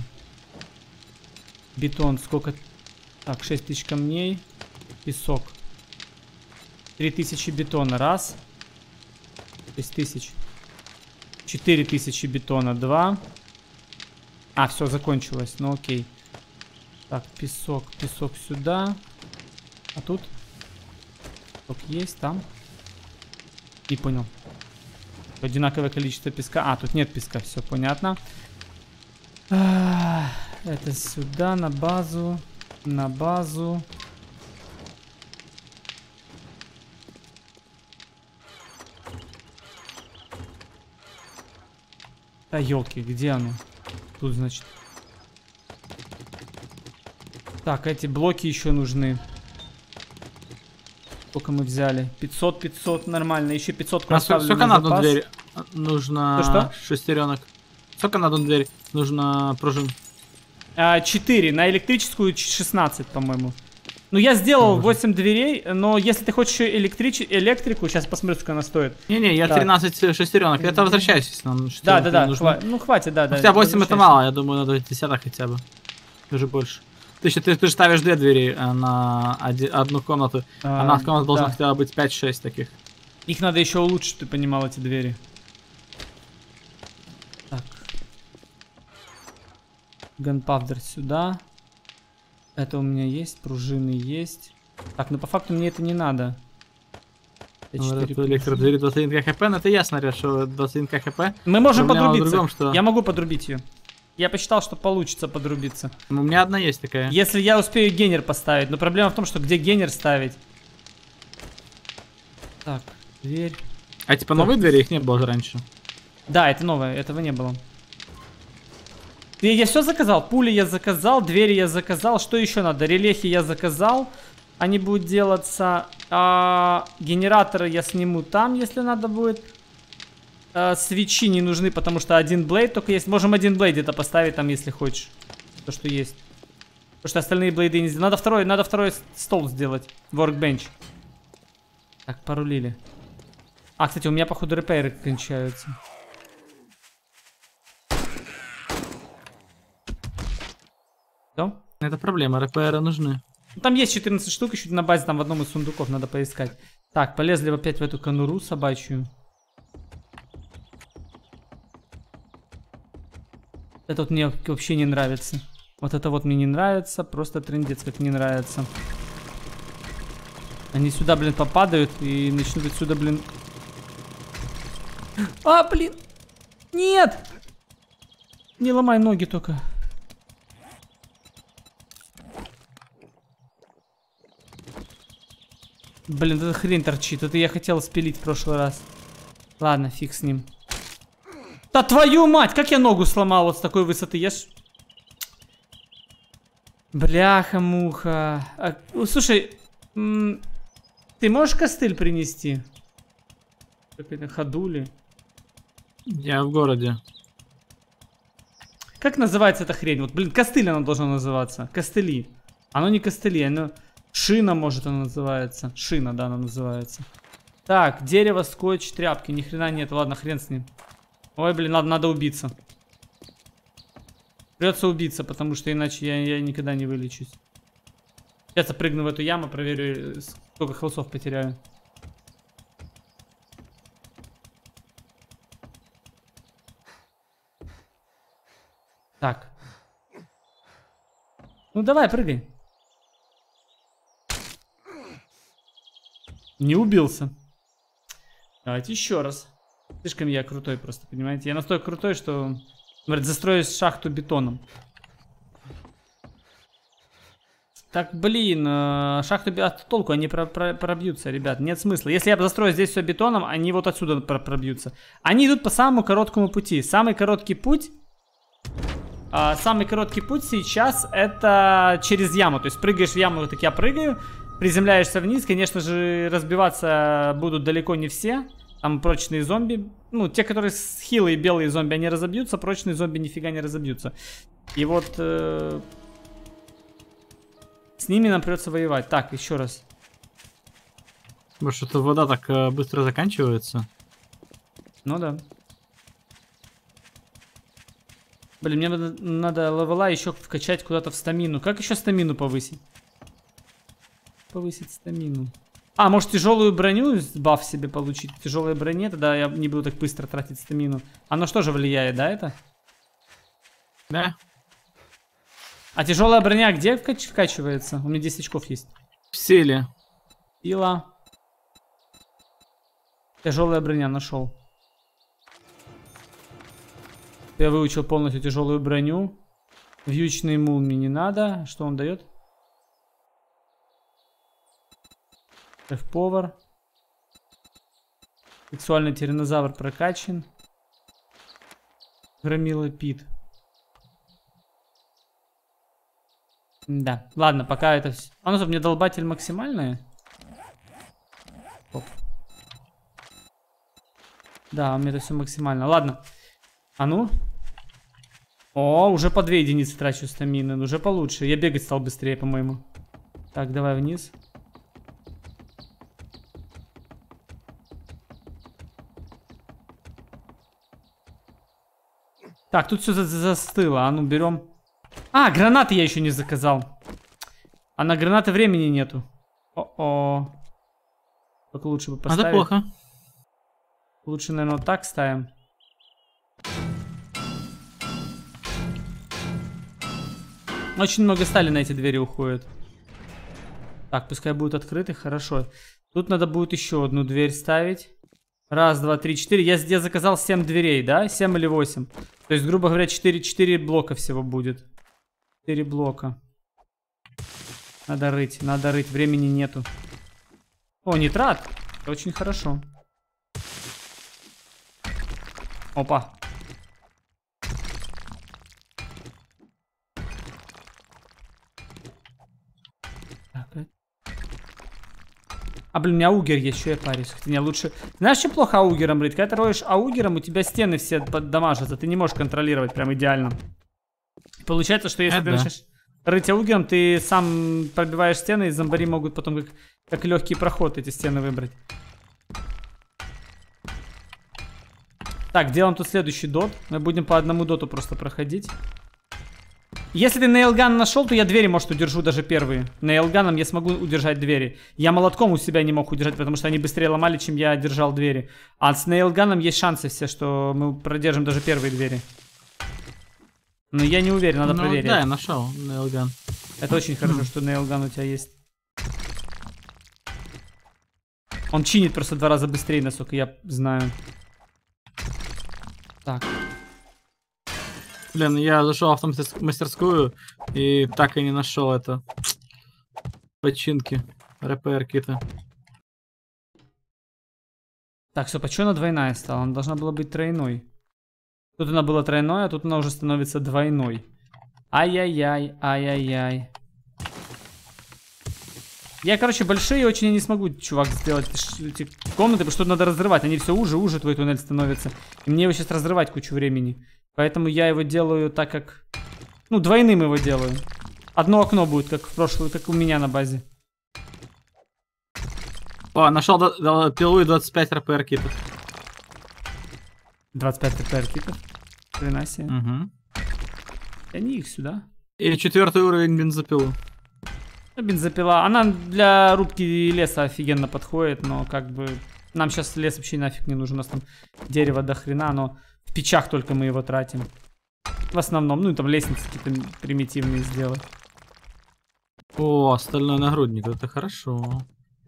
Бетон, сколько? Так, шесть тысяч камней. Песок. три тысячи бетона. Раз. шесть тысяч. четыре тысячи бетона. Два. А, все, закончилось. Ну окей. Так, песок. Песок сюда. А тут? Песок есть там. Не понял. Одинаковое количество песка. А, тут нет песка. Все понятно. А, это сюда, на базу. На базу. Да елки, где оно? Тут, значит. Так, эти блоки еще нужны. Сколько мы взяли? пятьсот, пятьсот, нормально. Еще пятьсот А сколько на одну дверь нужно? Что, что? Шестеренок. Сколько на одну дверь нужно пружин? А, четыре. На электрическую шестнадцать, по-моему. Ну, я сделал Боже. восемь дверей, но если ты хочешь еще электрич... электрику, сейчас посмотрю, сколько она стоит. Не-не, я так. тринадцать шестеренок. Это возвращаюсь, если нам Да, да, да. Хва... Ну, хватит, да, да. Хотя восемь это мало, я думаю, надо десяток хотя бы. Даже больше. Ты, ты, ты же ставишь две двери на один, одну комнату, а, а на комнату должно да. хотя бы быть пять-шесть таких. Их надо еще улучшить, ты понимал, эти двери. Так. Gunpowder сюда. Это у меня есть, пружины есть. Так, ну по факту мне это не надо. Ну, электродвери двадцать один ка хп, но это ясно, что двадцать один ка хп. Мы можем подрубиться. Другом, что... Я могу подрубить ее. Я посчитал, что получится подрубиться. Ну, у меня одна есть такая. Если я успею генер поставить. Но проблема в том, что где генер ставить. Так, дверь. А типа новые так. двери, их не было же раньше. Да, это новое, этого не было. Я, я все заказал. Пули я заказал, двери я заказал. Что еще надо? Релехи я заказал. Они будут делаться. А, генераторы я сниму там, если надо будет. А, свечи не нужны, потому что один блейд только есть. Можем один блейд где-то поставить там, если хочешь. То, что есть. Потому что остальные блейды не сделаны. Надо второй, надо второй стол сделать. Workbench. Так, порулили. А, кстати, у меня, походу, репейры кончаются. Что? Это проблема, репейры нужны. Там есть четырнадцать штук, еще на базе, там в одном из сундуков надо поискать. Так, полезли опять в эту конуру собачью. Это вот мне вообще не нравится. Вот это вот мне не нравится, просто трындец как не нравится. Они сюда, блин, попадают и начнут отсюда, блин... А, блин! Нет! Не ломай ноги только. Блин, эта хрень торчит. Это я хотел спилить в прошлый раз. Ладно, фиг с ним. Да твою мать! Как я ногу сломал вот с такой высоты? Я ж... Бляха-муха. А, слушай, ты можешь костыль принести? Какой-то ходули. Я в городе. Как называется эта хрень? Вот, блин, костыль она должна называться. Костыли. Оно не костыли, оно... Шина, может, она называется. Шина, да, она называется. Так, дерево, скотч, тряпки. Ни хрена нет. Ладно, хрен с ним. Ой, блин, надо, надо убиться. Придется убиться, потому что иначе я, я никогда не вылечусь. Сейчас я прыгну в эту яму, проверю, сколько хелсов потеряю. Так. Ну давай, прыгай. Не убился. Давайте еще раз. Слишком я крутой просто, понимаете? Я настолько крутой, что... Говорит, застрою шахту бетоном. Так, блин, шахту от толку, они про про пробьются, ребят. Нет смысла. Если я застрою здесь все бетоном, они вот отсюда про пробьются. Они идут по самому короткому пути. Самый короткий путь... А, самый короткий путь сейчас это через яму. То есть прыгаешь в яму, вот так я прыгаю. Приземляешься вниз, конечно же, разбиваться будут далеко не все. Там прочные зомби. Ну, те, которые хилые белые зомби, они разобьются. Прочные зомби нифига не разобьются. И вот... Э, с ними нам придется воевать. Так, еще раз. Может, что вода так э, быстро заканчивается? Ну да. Блин, мне надо, надо левела еще вкачать куда-то в стамину. Как еще стамину повысить? Повысить стамину. А, может тяжелую броню баф себе получить? Тяжелой броне, тогда я не буду так быстро тратить стамину. Оно что же влияет, да, это? Да. А тяжелая броня где вкач вкачивается? У меня десять очков есть. В силе. Сила. Тяжелая броня нашел. Я выучил полностью тяжелую броню. Вьючный мул мне не надо. Что он дает? Шеф-повар. Сексуальный тираннозавр прокачан. Громила Пит. Да, ладно, пока это все. А ну стоп, мне долбатель максимальная? Оп. Да, у меня это все максимально. Ладно. А ну. О, уже по две единицы трачу стамины. Уже получше. Я бегать стал быстрее, по-моему. Так, давай вниз. Так, тут все за застыло. А ну, берем. А, гранаты я еще не заказал. А на гранаты времени нету. О-о. Только лучше бы поставить. Это плохо. Лучше, наверное, вот так ставим. Очень много стали на эти двери уходит. Так, пускай будут открыты, хорошо. Тут надо будет еще одну дверь ставить. Раз, два, три, четыре. Я, я заказал семь дверей, да? семь или восемь. То есть, грубо говоря, четыре, четыре блока всего будет. четыре блока. Надо рыть, надо рыть. Времени нету. О, нитрат. Это очень хорошо. Опа. Так. А, блин, у меня аугер есть, что я парюсь. Хотя не лучше... Знаешь, что плохо аугером рыть? Когда ты роешь аугером, у тебя стены все поддамажатся. Ты не можешь контролировать прям идеально. Получается, что если Это ты да. начнешь рыть аугером, ты сам пробиваешь стены, и зомбари могут потом как, как легкий проход эти стены выбрать. Так, делаем тут следующий дот. Мы будем по одному доту просто проходить. Если ты нейлган нашел, то я двери, может, удержу даже первые. Нейлганом я смогу удержать двери. Я молотком у себя не мог удержать, потому что они быстрее ломали, чем я держал двери. А с нейлганом есть шансы все, что мы продержим даже первые двери. Но я не уверен, надо ну, проверить. Да, я нашел нейлган. Это очень хорошо, что нейлган у тебя есть. Он чинит просто в два раза быстрее, насколько я знаю. Так. Блин, я зашел в автомастерскую и так и не нашел это. Починки. РПР-кита. Так, все, почему она двойная стала? Она должна была быть тройной. Тут она была тройной, а тут она уже становится двойной. Ай-яй-яй, ай-яй-яй. Я, короче, большие очень не смогу, чувак, сделать эти комнаты, потому что тут надо разрывать. Они все уже, уже твой туннель становится. И мне его сейчас разрывать кучу времени. Поэтому я его делаю так, как... Ну, двойным его делаю. Одно окно будет, как в прошлую, как у меня на базе. О, нашел до, до, пилу и двадцать пять РПР-китов. двадцать пять РПР-китов. Хрена себе. Угу. Тяни их сюда. И четвертый уровень бензопилы. Бензопила. Она для рубки леса офигенно подходит, но как бы... Нам сейчас лес вообще нафиг не нужен. У нас там дерево до хрена, но в печах только мы его тратим. В основном. Ну и там лестницы какие-то примитивные сделать. О, стальной нагрудник. Это хорошо.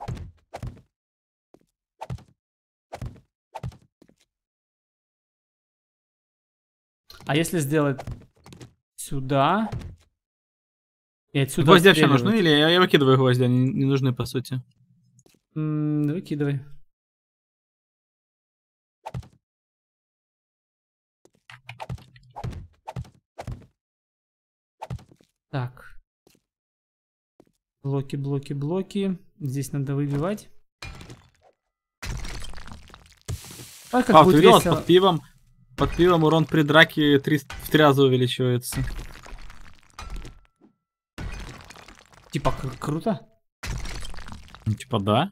А если сделать сюда... И отсюда Гвозди вообще отстреливать? нужны? Или я, я выкидываю гвозди, они не нужны по сути. М, выкидывай. Так. Блоки, блоки, блоки. Здесь надо выбивать. А, как А, ты будет видел, весело. под пивом, под пивом урон при драке три, в три раза увеличивается. Типа, кру- круто. Ну, типа, да.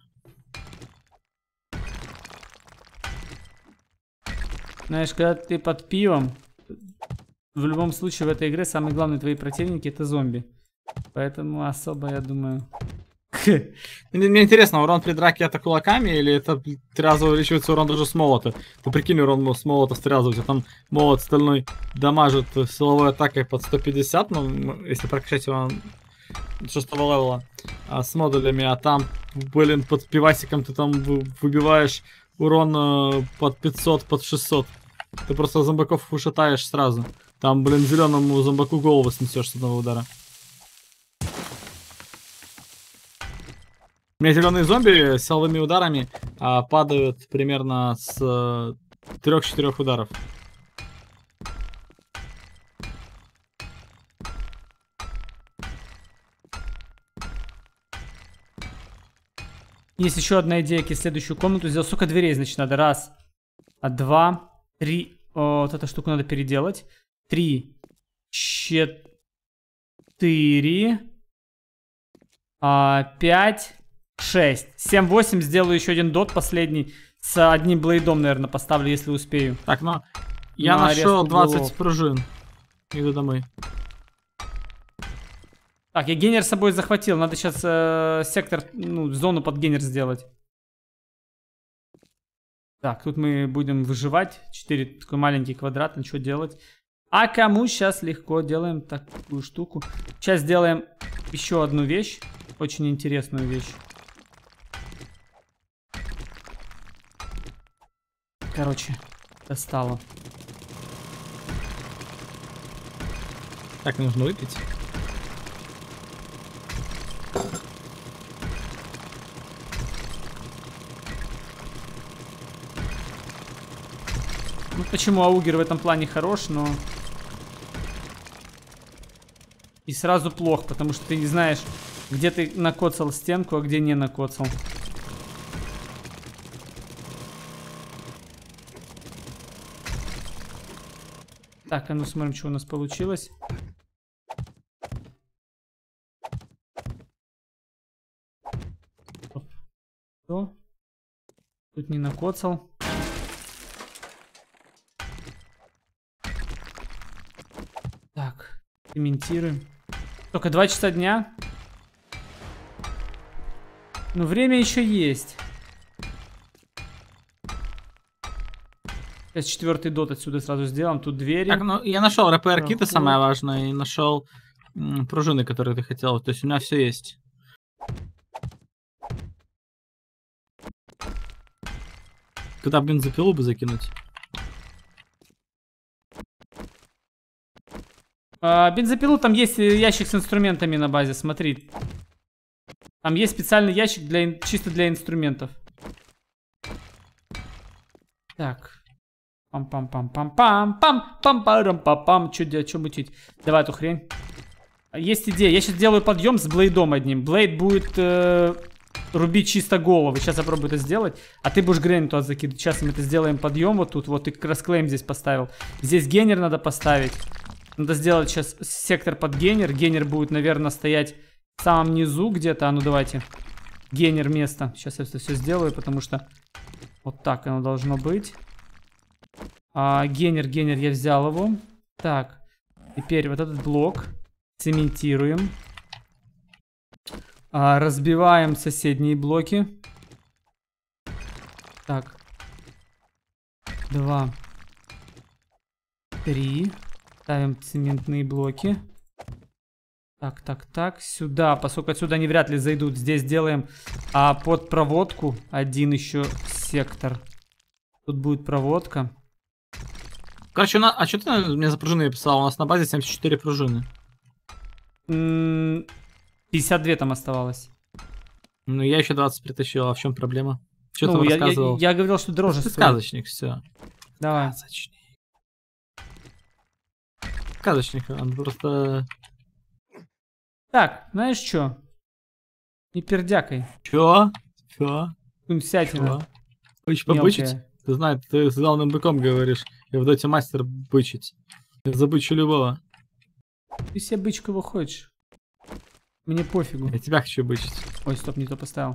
Знаешь, когда ты под пивом, в любом случае в этой игре самые главные твои противники это зомби. Поэтому особо, я думаю, Мне интересно, урон при драке это кулаками или это три раза увеличивается урон даже с молота? Ты прикинь, урон с молота с три раза, у тебя там молот стальной дамажит силовой атакой под сто пятьдесят, ну, если прокачать его шестого левела, а, с модулями, а там, блин, под пивасиком ты там выбиваешь урон э, под пятьсот, под шестьсот. Ты просто зомбаков ушатаешь сразу. Там, блин, зеленому зомбаку голову снесешь с одного удара. У меня зеленые зомби с силовыми ударами а, падают примерно с э, трёх-четырёх ударов. Есть еще одна идея, как следующую комнату сделать. Сколько дверей, значит, надо? Раз, а два, три. О, вот эту штуку надо переделать. Три, четыре, а, пять, шесть. Семь, восемь. Сделаю еще один дот последний. С одним блейдом, наверное, поставлю, если успею. Так, ну, я На нашел двадцать углов. пружин. Иду домой. Так, я генер с собой захватил. Надо сейчас э, сектор, ну, зону под генер сделать. Так, тут мы будем выживать. Четыре такой маленький квадрат. Ну, что делать? А кому сейчас легко делаем такую штуку. Сейчас сделаем еще одну вещь. Очень интересную вещь. Короче, достало. Так, нужно выпить. Ну, почему аугер в этом плане хорош, но... И сразу плохо, потому что ты не знаешь, где ты накоцал стенку, а где не накоцал. Так, а ну смотрим, что у нас получилось. Что? Тут не накоцал. Так, комментируем. Только два часа дня. Но время еще есть. Сейчас четвертый дот отсюда сразу сделаем. Тут двери. Так, ну я нашел РПР-киты, самое важное, и нашел м, пружины, которые ты хотел. То есть у меня все есть. Куда бензопилу бы закинуть? А, бензопилу, там есть ящик с инструментами на базе, смотри. Там есть специальный ящик для, чисто для инструментов. Так. Пам-пам-пам-пам-пам-пам-пам-пам-пам. Что делать, что мутить? Давай эту хрень. Есть идея. Я сейчас делаю подъем с блейдом одним. Блейд будет э, рубить чисто голову. Сейчас я попробую это сделать. А ты будешь грейн туда закидывать. Сейчас мы это сделаем подъем вот тут. Вот ты как раз клейм здесь поставил. Здесь генер надо поставить. Надо сделать сейчас сектор под генер. Генер будет, наверное, стоять в самом низу где-то. А ну давайте. Генер место. Сейчас я это все сделаю, потому что вот так оно должно быть. А, генер, генер, я взял его. Так, теперь вот этот блок цементируем. А, разбиваем соседние блоки. Так. Два. Три. Ставим цементные блоки. Так, так, так. Сюда, поскольку отсюда они вряд ли зайдут. Здесь делаем а, под проводку один еще сектор. Тут будет проводка. Короче, у нас... а что ты мне за пружины писал? У нас на базе семьдесят четыре пружины. пятьдесят два там оставалось. Ну, я еще двадцать притащил, а в чем проблема? Что Ну, ты я, рассказывал? я, я говорил, что дороже Ты стоит. сказочник, все. Давай. Сказочник. Сказочник, он просто... Так, знаешь что? Не пердякай. Чё? Чё? Сятина. Хочешь побычить? Ты знаешь, ты с главным быком говоришь. Я в доте мастер бычить. Я забычу любого. Ты себе бычку его хочешь. Мне пофигу. Я тебя хочу бычить. Ой, стоп, не то поставил.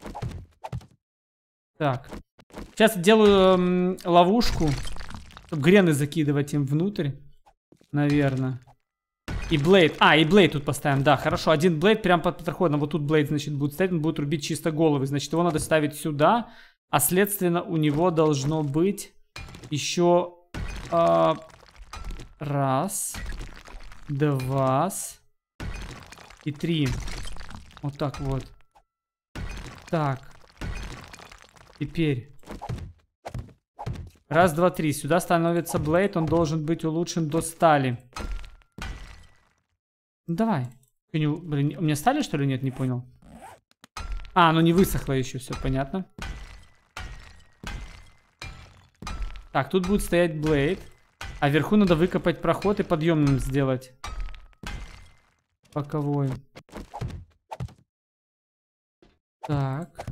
Так. Сейчас делаю м, ловушку. Чтобы грены закидывать им внутрь. Наверное. И блейд. А, и блейд тут поставим. Да, хорошо. Один блейд прям под проходом. Вот тут блейд, значит, будет стоять. Он будет рубить чисто головы. Значит, его надо ставить сюда. А следственно, у него должно быть еще... Э, раз. Два. И три. Вот так вот. Так. Теперь. Раз, два, три. Сюда становится блейд. Он должен быть улучшен до стали. Ну, давай. Блин, у меня стали, что ли, нет? Не понял. А, ну не высохло еще. Все понятно. Так, тут будет стоять блейд. А вверху надо выкопать проход и подъемным сделать. Боковой. Так.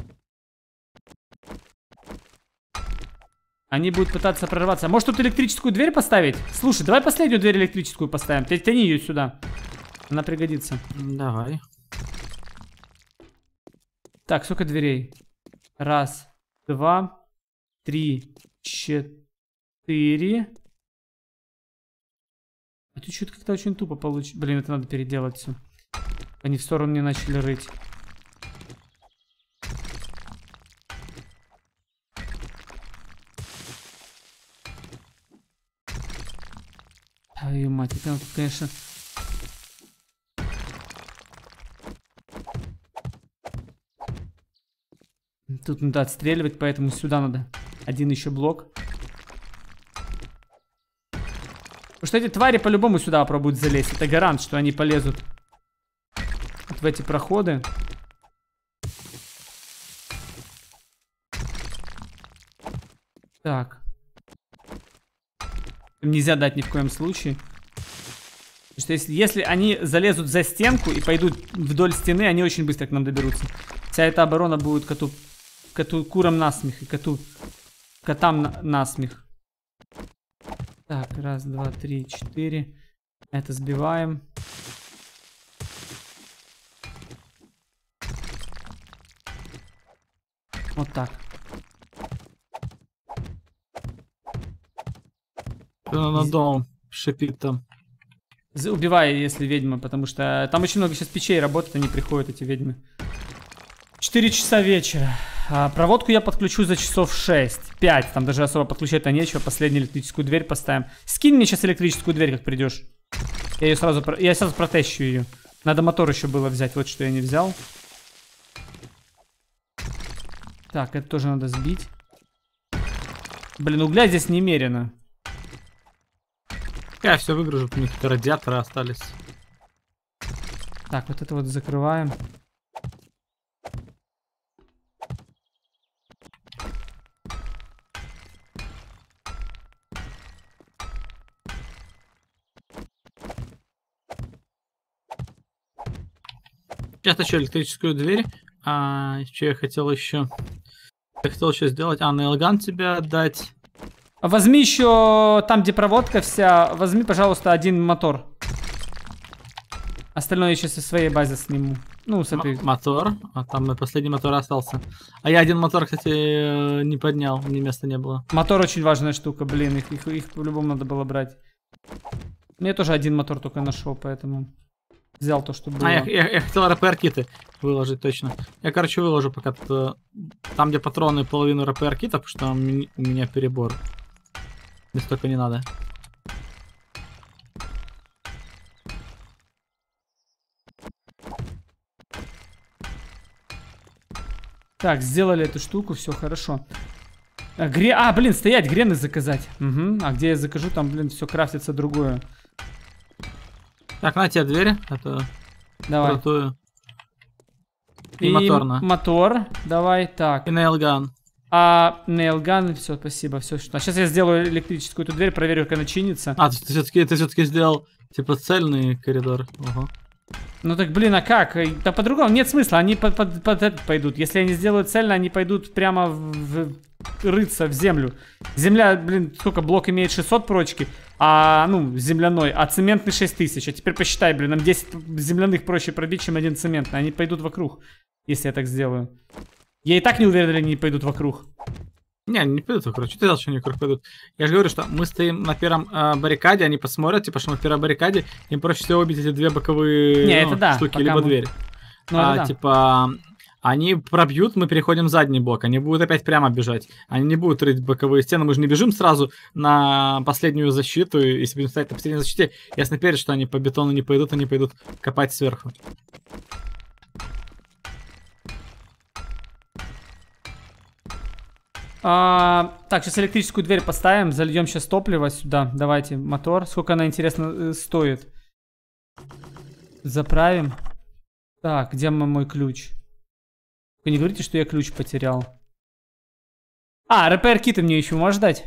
Они будут пытаться прорваться. Может, тут электрическую дверь поставить? Слушай, давай последнюю дверь электрическую поставим. Тяни ее сюда. Она пригодится. Давай. Так, сколько дверей? Раз, два, три, четыре. А тут что-то как-то очень тупо получилось. Блин, это надо переделать все. Они в сторону не начали рыть. Ай, мать, это тут, конечно... Тут надо отстреливать, поэтому сюда надо. Один еще блок. Потому что эти твари по-любому сюда пробуют залезть. Это гарант, что они полезут вот в эти проходы. Так. Им нельзя дать ни в коем случае. Потому что если, если они залезут за стенку и пойдут вдоль стены, они очень быстро к нам доберутся. Вся эта оборона будет коту, коту курам насмех и коту, котам на, насмех. Так, раз, два, три, четыре. Это сбиваем. Вот так. На дом шипит там. Убивай, если ведьма, потому что там очень много сейчас печей работает, они приходят, эти ведьмы. четыре часа вечера. А, проводку я подключу за часов шесть. пять. Там даже особо подключать-то нечего. Последнюю электрическую дверь поставим. Скинь мне сейчас электрическую дверь, как придешь. Я ее сразу, я сразу протещу ее. Надо мотор еще было взять. Вот что я не взял. Так, это тоже надо сбить. Блин, угля здесь немерено. Я все выгружу, у них какие-то радиаторы остались. Так, вот это вот закрываем. Сейчас еще электрическую дверь. А, что я хотел еще? Я хотел еще сделать. А, нейлган тебе отдать. Возьми еще там, где проводка вся. Возьми, пожалуйста, один мотор. Остальное я сейчас со своей базы сниму. Ну, с этой... Мотор. А там последний мотор остался. А я один мотор, кстати, не поднял. Мне места не было. Мотор очень важная штука, блин. Их, их, их по-любому надо было брать. Я тоже один мотор только нашел, поэтому... Взял то, что было. А, я, я, я хотел РПР-киты выложить, точно. Я, короче, выложу пока -то, там, где патроны, половину РПР-китов, потому что у меня перебор. Мне столько не надо. Так, сделали эту штуку, все хорошо. А, гре... а, блин, стоять, грены заказать. Угу. А где я закажу, там, блин, все крафтится другое. Так, на тебе двери. Это давай. Крутую. И, и моторно. Мотор. Давай, так. И нейлган. А, нейлган, все, спасибо, все. Что... А сейчас я сделаю электрическую эту дверь, проверю, как она чинится. А, ты все-таки ты все-таки сделал типа цельный коридор. Ого. Ну так, блин, а как? Да по-другому нет смысла, они под, под, под этот пойдут. Если они сделают цельно, они пойдут прямо в, в, рыться в землю. Земля, блин, сколько, блок имеет шестьсот прочки, а, ну, земляной, а цементный шесть тысяч. А теперь посчитай, блин, нам десять земляных проще пробить, чем один цементный. Они пойдут вокруг, если я так сделаю. Я и так не уверен, они не пойдут вокруг. Не, не пойдут вокруг. Что ты делал, что они вокруг пойдут? Я же говорю, что мы стоим на первом э, баррикаде, они посмотрят, типа, что мы в первой баррикаде, им проще всего убить эти две боковые не, ну, это да, штуки, либо мы... дверь. Ну, а, да. Типа, они пробьют, мы переходим в задний блок, они будут опять прямо бежать. Они не будут рыть боковые стены, мы же не бежим сразу на последнюю защиту, если будем стоять на последней защите, ясно перед, что они по бетону не пойдут, они пойдут копать сверху. А, так, сейчас электрическую дверь поставим, зальем сейчас топливо сюда. Давайте, мотор. Сколько она, интересно, стоит? Заправим. Так, где мой ключ? Вы не говорите, что я ключ потерял. А, РПР-киты мне еще можешь дать?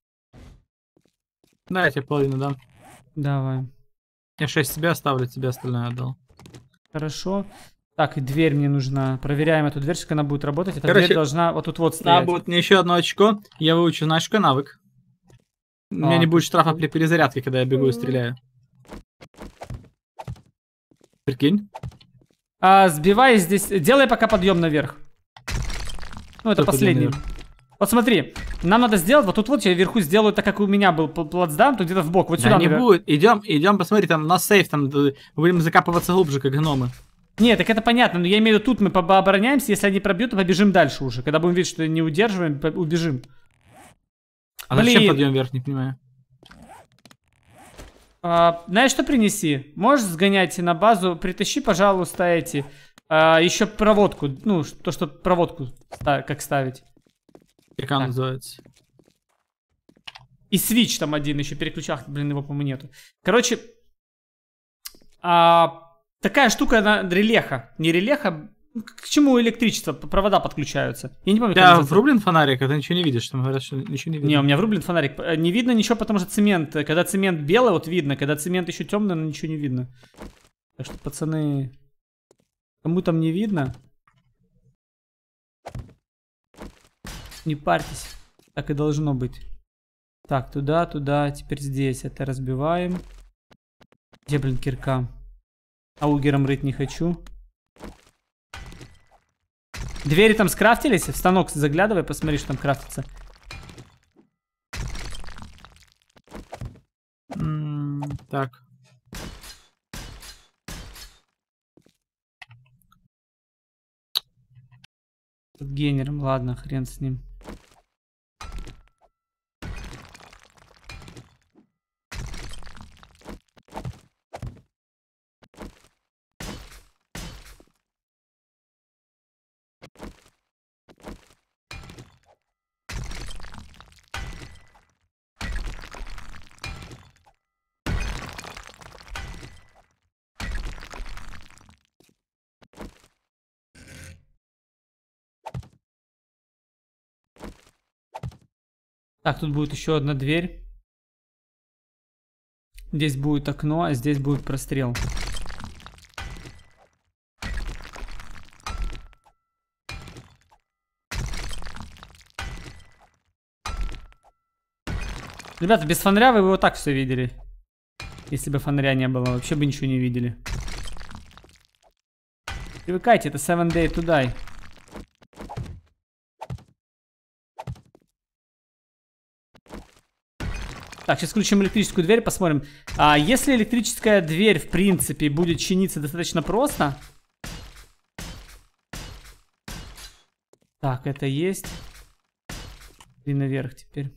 Да, я тебе половину дам. Давай. Я шесть себе оставлю, тебе остальное отдал. Хорошо. Так, и дверь мне нужна. Проверяем эту дверь, как она будет работать. Эта Короче, дверь должна вот тут вот стоять. Да, будет мне еще одно очко. Я выучу, знаешь, какой навык. У меня А. не будет штрафа при перезарядке, когда я бегу и стреляю. Прикинь. А, сбивай здесь. Делай пока подъем наверх. Ну, это Что последний. подъем наверх? Вот смотри, нам надо сделать, вот тут вот я вверху сделаю, так как у меня был плацдарм, то где-то в бок, вот сюда. Да не наверх. будет, идем, идем, посмотри, там у нас сейф, там будем закапываться глубже, как гномы. Нет, так это понятно, но я имею в виду, тут мы пообороняемся, если они пробьют, то побежим дальше уже. Когда будем видеть, что не удерживаем, убежим. А Блин. зачем подъем вверх, не понимаю. А, знаешь, что принеси? Можешь сгонять на базу, притащи, пожалуйста, эти, а, еще проводку, ну, то, что проводку, как ставить. Как она называется? И свич там один, еще переключах, блин, его, по-моему, нету. Короче, а, такая штука, она релеха. Не релеха, к чему электричество, провода подключаются. Я не помню, как Да, называется. врублен фонарик, а ты ничего не видишь, там говорят, что ничего не видно. Не, у меня врублен фонарик. Не видно ничего, потому что цемент. Когда цемент белый, вот видно. Когда цемент еще темный, ну, ничего не видно. Так что, пацаны, кому там не видно, не парьтесь. Так и должно быть. Так, туда, туда, теперь здесь. Это разбиваем. Где, блин, кирка? Аугером рыть не хочу. Двери там скрафтились? В станок заглядывай, посмотри, что там крафтится. М -м так. С генером, ладно, хрен с ним. Так, тут будет еще одна дверь. Здесь будет окно, а здесь будет прострел. Ребята, без фонаря вы вот так все видели. Если бы фонаря не было, вообще бы ничего не видели. Привыкайте, это seven day to die. Так, сейчас включим электрическую дверь, посмотрим. А если электрическая дверь, в принципе, будет чиниться достаточно просто. Так, это есть. И наверх теперь.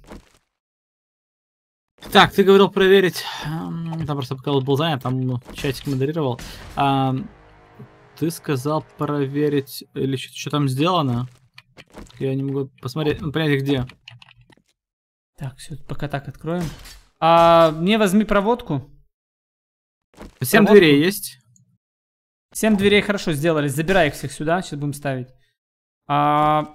Так, ты говорил проверить. Там просто пока был занят, там ну, чатик модерировал. А, ты сказал проверить, или что там сделано. Я не могу посмотреть, ну, понять, где. Так, все, пока так откроем. А, мне возьми проводку. Семь проводку. дверей есть? Семь дверей хорошо сделали. Забирай их всех сюда. Сейчас будем ставить. А...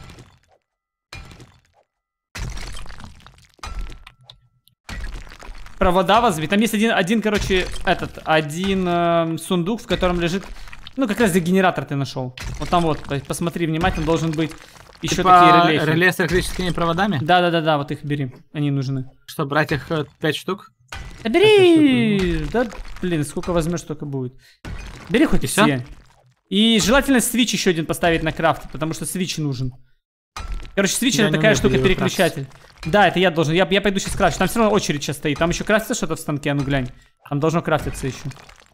Провода возьми. Там есть один, один короче, этот, один э, сундук, в котором лежит... Ну, как раз где генератор ты нашел. Вот там вот, посмотри внимательно, должен быть еще типа такие релейхи. Реле с электрическими проводами? Да-да-да, вот их бери. Они нужны. Что, брать их пять штук? Да бери! Да, блин, сколько возьмешь, столько будет. Бери хоть и все. И желательно свич еще один поставить на крафт, потому что свич нужен. Короче, свитч это такая штука, переключатель. Да, это я должен. Я, я пойду сейчас крафтить. Там все равно очередь сейчас стоит. Там еще крафтится что-то в станке, а ну глянь. Там должно крафтиться еще.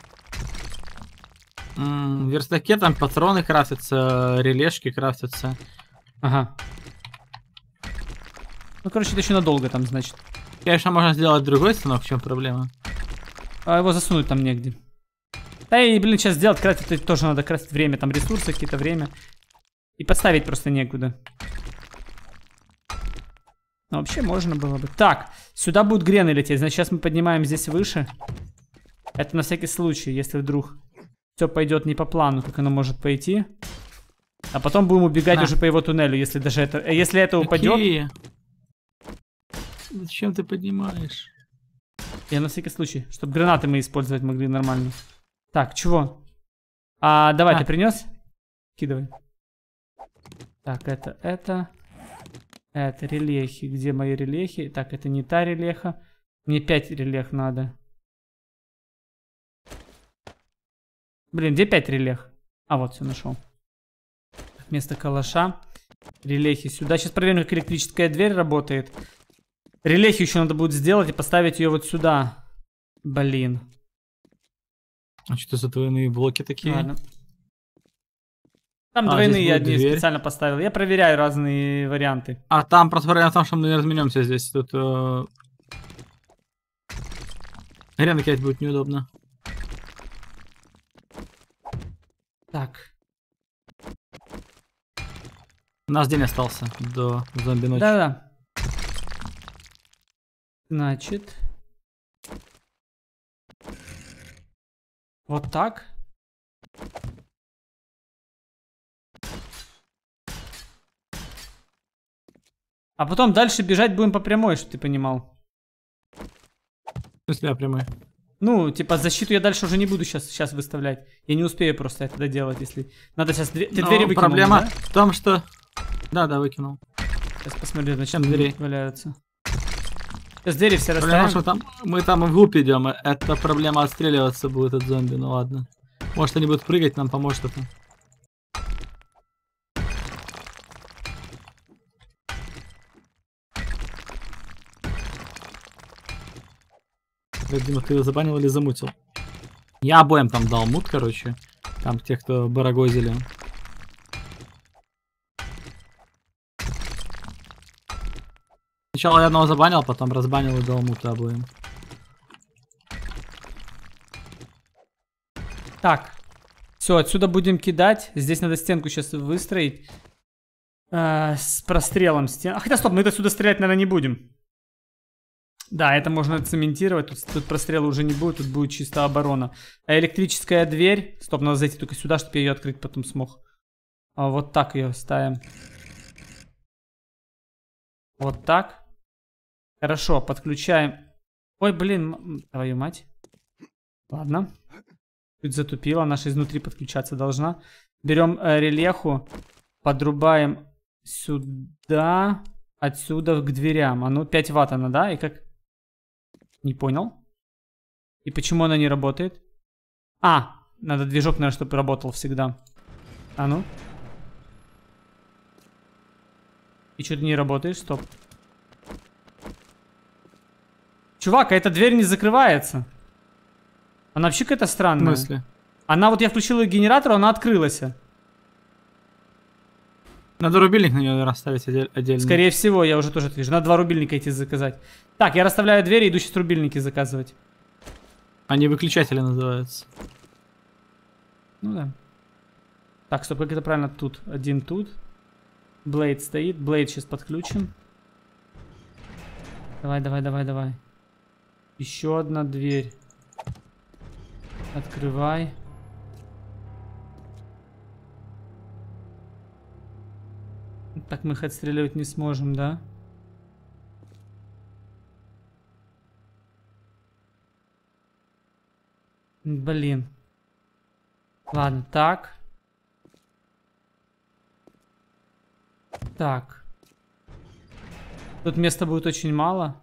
Mm, в верстаке там патроны крафтятся, релешки крафтятся. Ага. Ну, короче, это еще надолго там, значит. Конечно, можно сделать другой станок, в чем проблема? А его засунуть там негде. Да и, блин, сейчас сделать крафтить, это тоже надо крафтить время. Там ресурсы какие-то, время. И поставить просто некуда. Но вообще можно было бы. Так, сюда будут грены лететь. Значит, сейчас мы поднимаем здесь выше. Это на всякий случай, если вдруг все пойдет не по плану, как оно может пойти. А потом будем убегать на. уже по его туннелю, если даже это... Если это упадет... Зачем ты поднимаешь? Я на всякий случай, чтобы гранаты мы использовать могли нормально. Так, чего? А, давай, а. ты принес? Кидывай. Так, это, это... Это релехи. Где мои релехи? Так, это не та релеха. Мне пять релех надо. Блин, где пять релех? А, вот, все нашел. Вместо калаша. Релехи сюда. Сейчас проверим, как электрическая дверь работает. Релехи еще надо будет сделать и поставить ее вот сюда. Блин. А что за двойные блоки такие? Ладно. Там а, двойные я не специально поставил. Я проверяю разные варианты. А там просто проблема в том, что мы не разменемся здесь. Тут э... арена кидать будет неудобно. Так. У нас день остался до зомби ночи. Да-да. Значит. Вот так. А потом дальше бежать будем по прямой, чтобы ты понимал. В смысле, а прямой? Ну, типа, защиту я дальше уже не буду сейчас, сейчас выставлять. Я не успею просто это доделать, если... Надо сейчас... Две... Ты Но двери выкинул, проблема да? в том, что... Да, да, выкинул. Сейчас посмотрю, зачем двери валяются. Сейчас двери все расставим. Проблема, что там... Мы там вглубь идем. Это проблема отстреливаться будет от зомби, ну ладно. Может они будут прыгать, нам поможет это. Дима, ты его забанил или замутил? Я обоим там дал мут, короче. Там тех, кто барагозили. Сначала я одного забанил, потом разбанил и дал мут обоим. Так. Все, отсюда будем кидать. Здесь надо стенку сейчас выстроить. Э, с прострелом стен. А хотя стоп, мы это отсюда стрелять, наверное, не будем. Да, это можно цементировать, тут, тут прострела уже не будет, тут будет чисто оборона. А электрическая дверь, стоп, надо зайти только сюда, чтобы я ее открыть потом смог. А вот так ее ставим. Вот так. Хорошо, подключаем. Ой, блин, твою мать. Ладно. Чуть затупила, наша изнутри подключаться должна. Берем э, релеху, подрубаем сюда, отсюда к дверям. А ну, пять ватт она, да? И как... Не понял. И почему она не работает? А, надо движок, наверное, чтобы работал всегда. А ну. И что ты не работаешь? Стоп. Чувак, а эта дверь не закрывается. Она вообще какая-то странная. В смысле? Она вот, я включил ее генератор, она открылась. Надо рубильник на нее расставить отдельно. Скорее всего, я уже тоже это вижу. Надо два рубильника идти заказать. Так, я расставляю двери и иду сейчас рубильники заказывать. Они выключатели называются. Ну да. Так, стоп, как это правильно? Тут. Один тут. Блейд стоит. Блейд сейчас подключим. Давай, давай, давай, давай. Еще одна дверь. Открывай. Так мы их отстреливать не сможем, да? Блин. Ладно, так. Так. Тут места будет очень мало.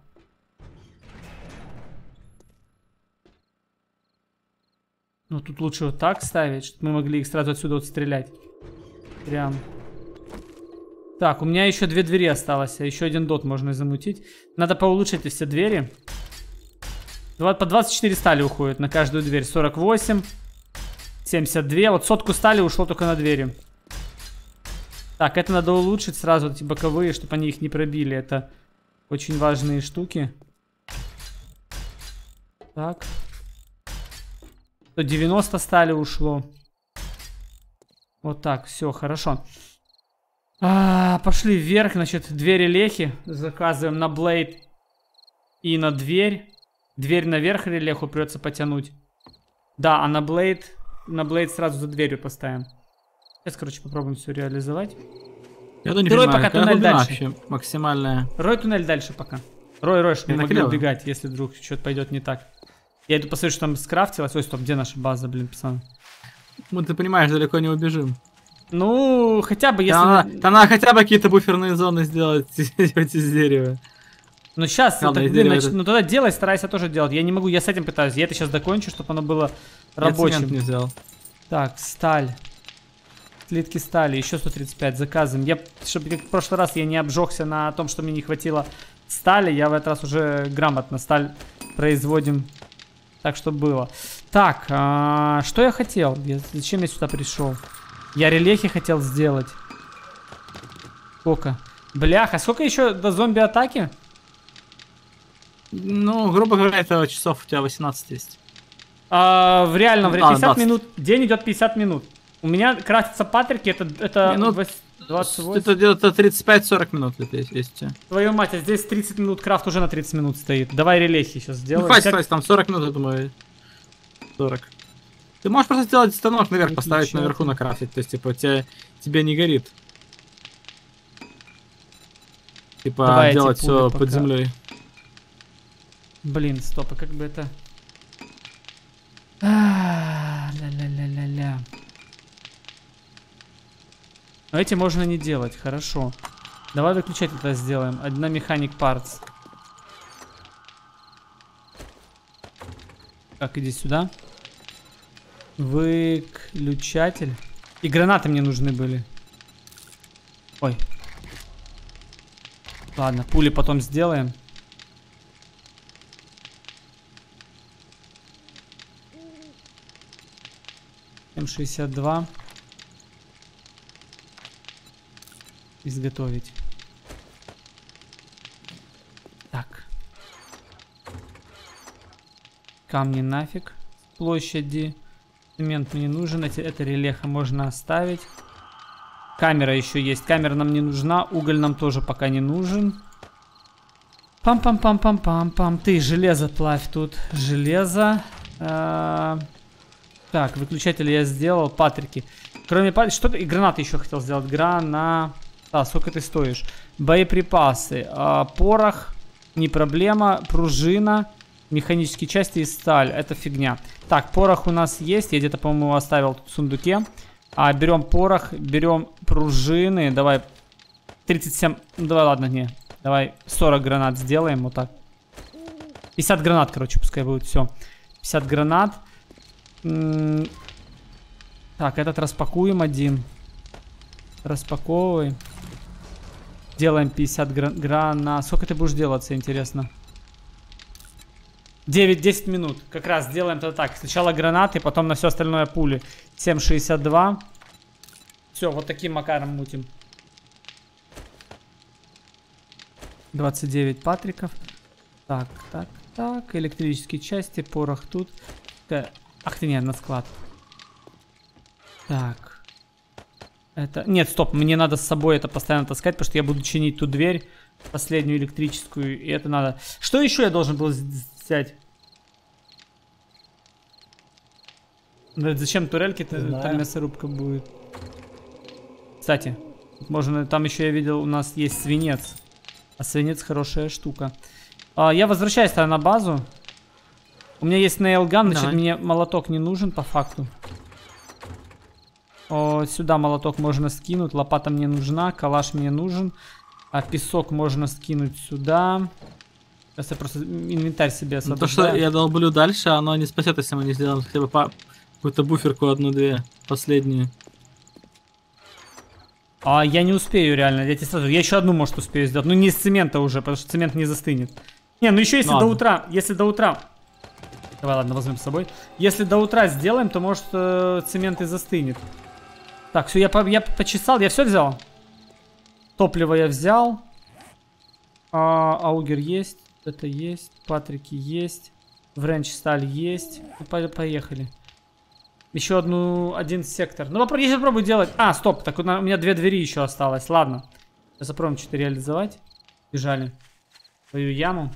Ну, тут лучше вот так ставить, чтобы мы могли их сразу отсюда вот стрелять. Прям. Так, у меня еще две двери осталось, а еще один дот можно замутить. Надо поулучшить все двери. По двадцать четыре стали уходит на каждую дверь. сорок восемь, семьдесят два. Вот сотку стали ушло только на двери. Так, это надо улучшить сразу, эти боковые, чтобы они их не пробили. Это очень важные штуки. Так. сто девяносто стали ушло. Вот так, все, хорошо. А, пошли вверх, значит, двери релехи заказываем на блейд и на дверь. Дверь наверх релеху придется потянуть. Да, а на блейд, на блейд сразу за дверью поставим. Сейчас, короче, попробуем все реализовать. Я не Рой понимаю, пока туннель дальше. Вообще максимальная. Рой туннель дальше пока. Рой, Рой, чтобы Я мы могли накрыл. убегать, если вдруг что-то пойдет не так. Я иду посмотрю, что там скрафтилось. Ой, стоп, где наша база, блин, пацан? Мы, ты понимаешь, далеко не убежим. Ну, хотя бы если... Там надо, там надо хотя бы какие-то буферные зоны сделать из дерева. Ну сейчас, Ладно, так, из дерева нач... это- ну тогда делай, старайся тоже делать. Я не могу, я с этим пытаюсь. Я это сейчас закончу, чтобы оно было Я рабочим. цемент не взял. Так, сталь. Слитки стали, еще сто тридцать пять заказываем. Я, чтобы как в прошлый раз я не обжегся на том, что мне не хватило стали, я в этот раз уже грамотно сталь производим так, чтобы было. Так, а, что я хотел? Я, зачем я сюда пришел? Я релехи хотел сделать. Сколько? Бляха, сколько еще до зомби-атаки? Ну, грубо говоря, это часов у тебя восемнадцать есть. А, в реальном Ну, времени да, пятьдесят двадцать. минут. День идет пятьдесят минут. У меня крафтятся патрики, это, это Минут вось- двадцать восемь. Это где-то тридцать пять сорок минут это есть, есть у тебя. Твою мать, а здесь тридцать минут, крафт уже на тридцать минут стоит. Давай релехи сейчас Ну, сделаем. хватит, Пять- хватит, там сорок минут, я думаю. сорок. Ты можешь просто сделать станок наверх, поставить Выключатель. наверху накрафтить. То есть, типа, тебе, тебе не горит. Типа, Давай эти делать пули все пока. под землей. Блин, стоп, а как бы это... А, Ля-ля-ля-ля-ля. Но эти можно не делать, хорошо. Давай выключатель это сделаем. Одна механик парts. Так, иди сюда. Выключатель. И гранаты мне нужны были. Ой. Ладно, пули потом сделаем. эм шестьдесят два. Изготовить. Так. Камни нафиг. Площади. Цемент мне не нужен. Эти, это релеха можно оставить. Камера еще есть. Камера нам не нужна. Уголь нам тоже пока не нужен. Пам-пам-пам-пам-пам-пам. Ты железо плавь тут. Железо. А, Так, выключатель я сделал. Патрики. Кроме патрики, что-то и гранаты еще хотел сделать. Грана. Да, сколько ты стоишь? Боеприпасы. А, порох. Не проблема. Пружина. Механические части и сталь. Это фигня. Так, порох у нас есть. Я где-то, по-моему, оставил тут в сундуке. А, берем порох. Берем пружины. Давай. тридцать семь. Ну, давай, ладно, не. Давай сорок гранат сделаем. Вот так. пятьдесят гранат, короче, пускай будет. Все. пятьдесят гранат. М, Так, этот распакуем один. Распаковывай. Делаем пятьдесят гран гранат. Сколько ты будешь делаться, интересно? девять-десять минут. Как раз сделаем это так. Сначала гранаты, потом на все остальное пули. семь шестьдесят два. Все, вот таким макаром мутим. двадцать девять патриков. Так, так, так. Электрические части, порох тут. Э, Ах ты, нет, на склад. Так. Это... Нет, стоп, мне надо с собой это постоянно таскать, потому что я буду чинить ту дверь, последнюю электрическую, и это надо... Что еще я должен был взять? Да, зачем турельки-то? Там мясорубка будет. Кстати, можно, там еще я видел, у нас есть свинец. А свинец хорошая штука. А, я возвращаюсь тогда на базу. У меня есть нейлган, значит, Давай. мне молоток не нужен по факту. О, сюда молоток можно скинуть, лопата мне нужна, калаш мне нужен. А песок можно скинуть сюда. Сейчас я просто инвентарь себе Ну, то, освобождаю. что я долблю дальше, оно не спасет, если мы не сделаем хотя бы по... какую-то буферку одну-две, последнюю. А я не успею реально, я тебе сразу. Я еще одну, может, успею сделать. Ну не из цемента уже, потому что цемент не застынет. Не, ну еще если Ладно. до утра, если до утра. Давай, ладно, возьмем с собой. Если до утра сделаем, то может э, цемент и застынет. Так, все, я, по, я почесал, я все взял. Топливо я взял. А, аугер есть, это есть, патрики есть, вренч сталь есть. Ну, по поехали. Еще одну, один сектор. Ну, попробуй, я попробую делать. А, стоп, так у меня две двери еще осталось. Ладно. Сейчас попробуем что-то реализовать. Бежали в свою яму.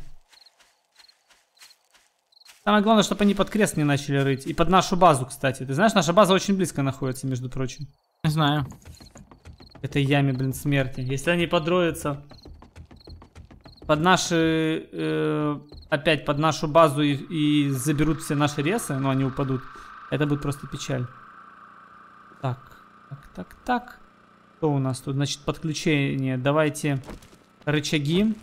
Самое главное, чтобы они под крест не начали рыть. И под нашу базу, кстати. Ты знаешь, наша база очень близко находится, между прочим. Не знаю. Этой яме, блин, смерти. Если они подроются под наши... Э, опять под нашу базу и, и заберут все наши ресы, но они упадут. Это будет просто печаль. Так, так, так, так. Что у нас тут? Значит, подключение. Давайте рычаги.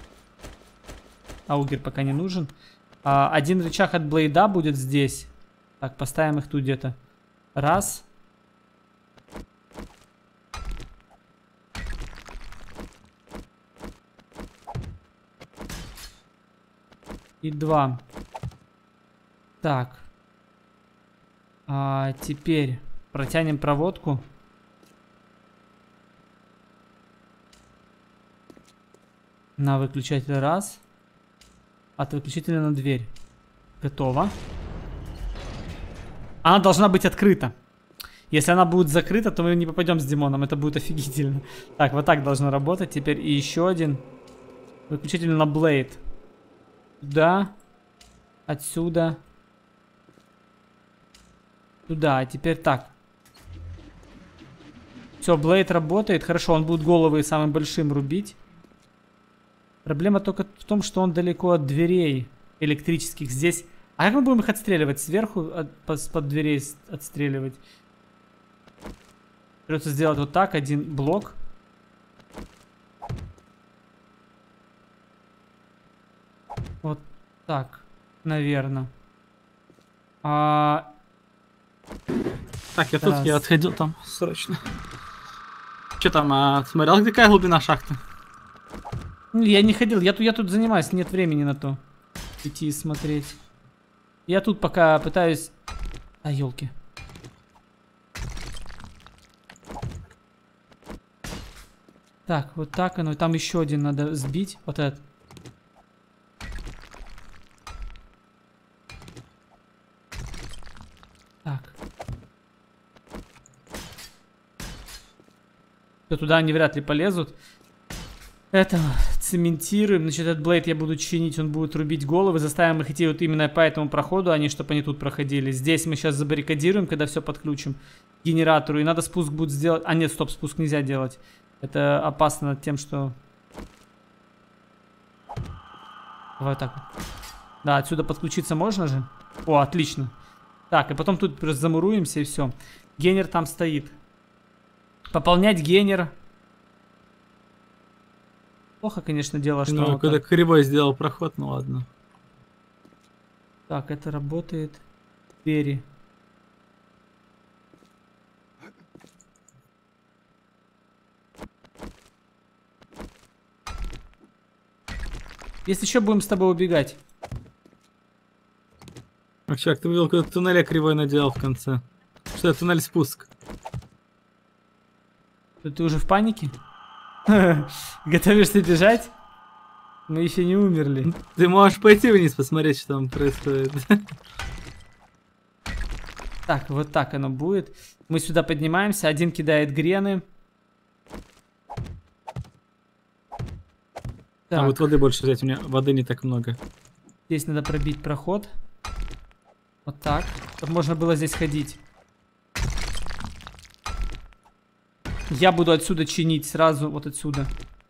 Аугер пока не нужен. А, один рычаг от блейда будет здесь. Так, поставим их тут где-то. Раз. И два. Так. А теперь протянем проводку. На выключатель раз. От выключателя на дверь. Готово. Она должна быть открыта. Если она будет закрыта, то мы не попадем с Димоном. Это будет офигительно. Так, вот так должно работать. Теперь и еще один выключатель на блейд. Сюда. Отсюда. Туда, а теперь так. Все, блейд работает. Хорошо, он будет головы самым большим рубить. Проблема только в том, что он далеко от дверей электрических. Здесь... А как мы будем их отстреливать? Сверху от, под дверей отстреливать? Придется сделать вот так. Один блок. Вот так. Наверное. А... Так, я Раз. тут, я отходил там срочно. Че там, а, смотрел, какая глубина шахты? Я не ходил, я тут, я тут занимаюсь, нет времени на то. Идти и смотреть. Я тут пока пытаюсь... А, елки. Так, вот так оно. Там еще один надо сбить. Вот этот. Так. Туда они вряд ли полезут. Это цементируем. Значит, этот блейд я буду чинить. Он будет рубить головы. Заставим их идти вот именно по этому проходу, а не чтобы они тут проходили. Здесь мы сейчас забаррикадируем, когда все подключим к генератору. И надо спуск будет сделать. А нет, стоп, спуск нельзя делать. Это опасно тем, что... Давай так вот. Да, отсюда подключиться можно же? О, отлично. Так, и потом тут просто замуруемся и все. Генер там стоит. Пополнять генер. Плохо, конечно, дело, что... Ну, когда кривой сделал проход, ну ладно. Так, это работает. Двери. Если еще будем с тобой убегать. Чувак, ты видел, какой туннеля кривой наделал в конце. Что это туннель спуск? Ты уже в панике? Готовишься бежать? Мы еще не умерли. Ты можешь пойти вниз посмотреть, что там происходит. Так, вот так оно будет. Мы сюда поднимаемся. Один кидает грены. А вот воды больше взять, у меня воды не так много. Здесь надо пробить проход. Вот так. Чтобы можно было здесь ходить. Я буду отсюда чинить сразу, вот отсюда.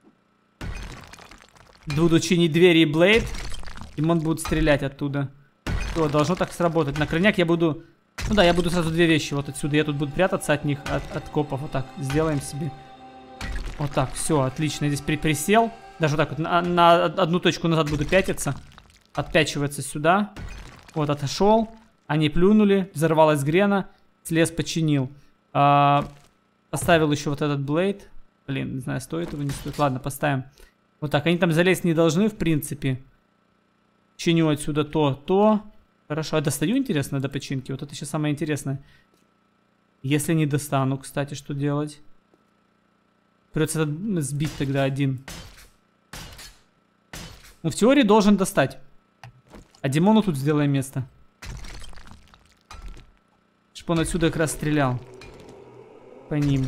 Буду чинить двери и блейд. И он будет стрелять оттуда. Все, должно так сработать. На крайняк я буду... Ну да, я буду сразу две вещи вот отсюда. Я тут буду прятаться от них, от, от копов. Вот так, сделаем себе. Вот так, все, отлично. Я здесь при присел. Даже вот так вот, на, на одну точку назад буду пятиться. Отпячиваться сюда. Вот, отошел. Они плюнули, взорвалась грена. Слез, починил. А, Поставил еще вот этот блейд. Блин, не знаю, стоит его, не стоит. Ладно, поставим. Вот так. Они там залезть не должны, в принципе. Чиню отсюда то, то. Хорошо. А достаю, интересно, до починки? Вот это сейчас самое интересное. Если не достану, кстати, что делать? Придется сбить тогда один. Ну, в теории должен достать. А Димону тут сделаем место. Чтобы он отсюда как раз стрелял. По ним.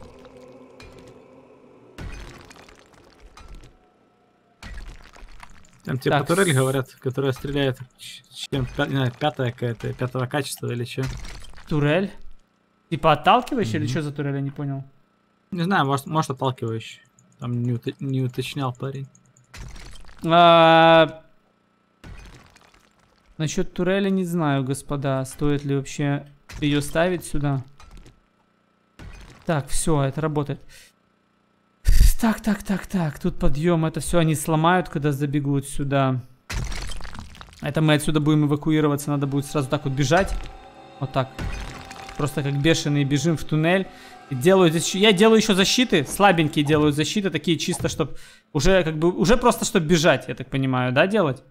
Там типа Так. турель, говорят, которая стреляет чем пятая какая-то, пятого качества или что. Турель? Типа отталкивающий Mm-hmm. или что за турель, я не понял. Не знаю, может, может отталкивающий. Там не, ут не уточнял парень. А... Насчет турели не знаю, господа. Стоит ли вообще ее ставить сюда? Так, все, это работает. Так, так, так, так. Тут подъем. Это все они сломают, когда забегут сюда. Это мы отсюда будем эвакуироваться. Надо будет сразу так вот бежать. Вот так. Просто как бешеные бежим в туннель. И делаю здесь... Я делаю еще защиты. Слабенькие делаю защиты. Такие чисто, чтобы... Уже как бы... Уже просто, чтобы бежать, я так понимаю. Да, делать?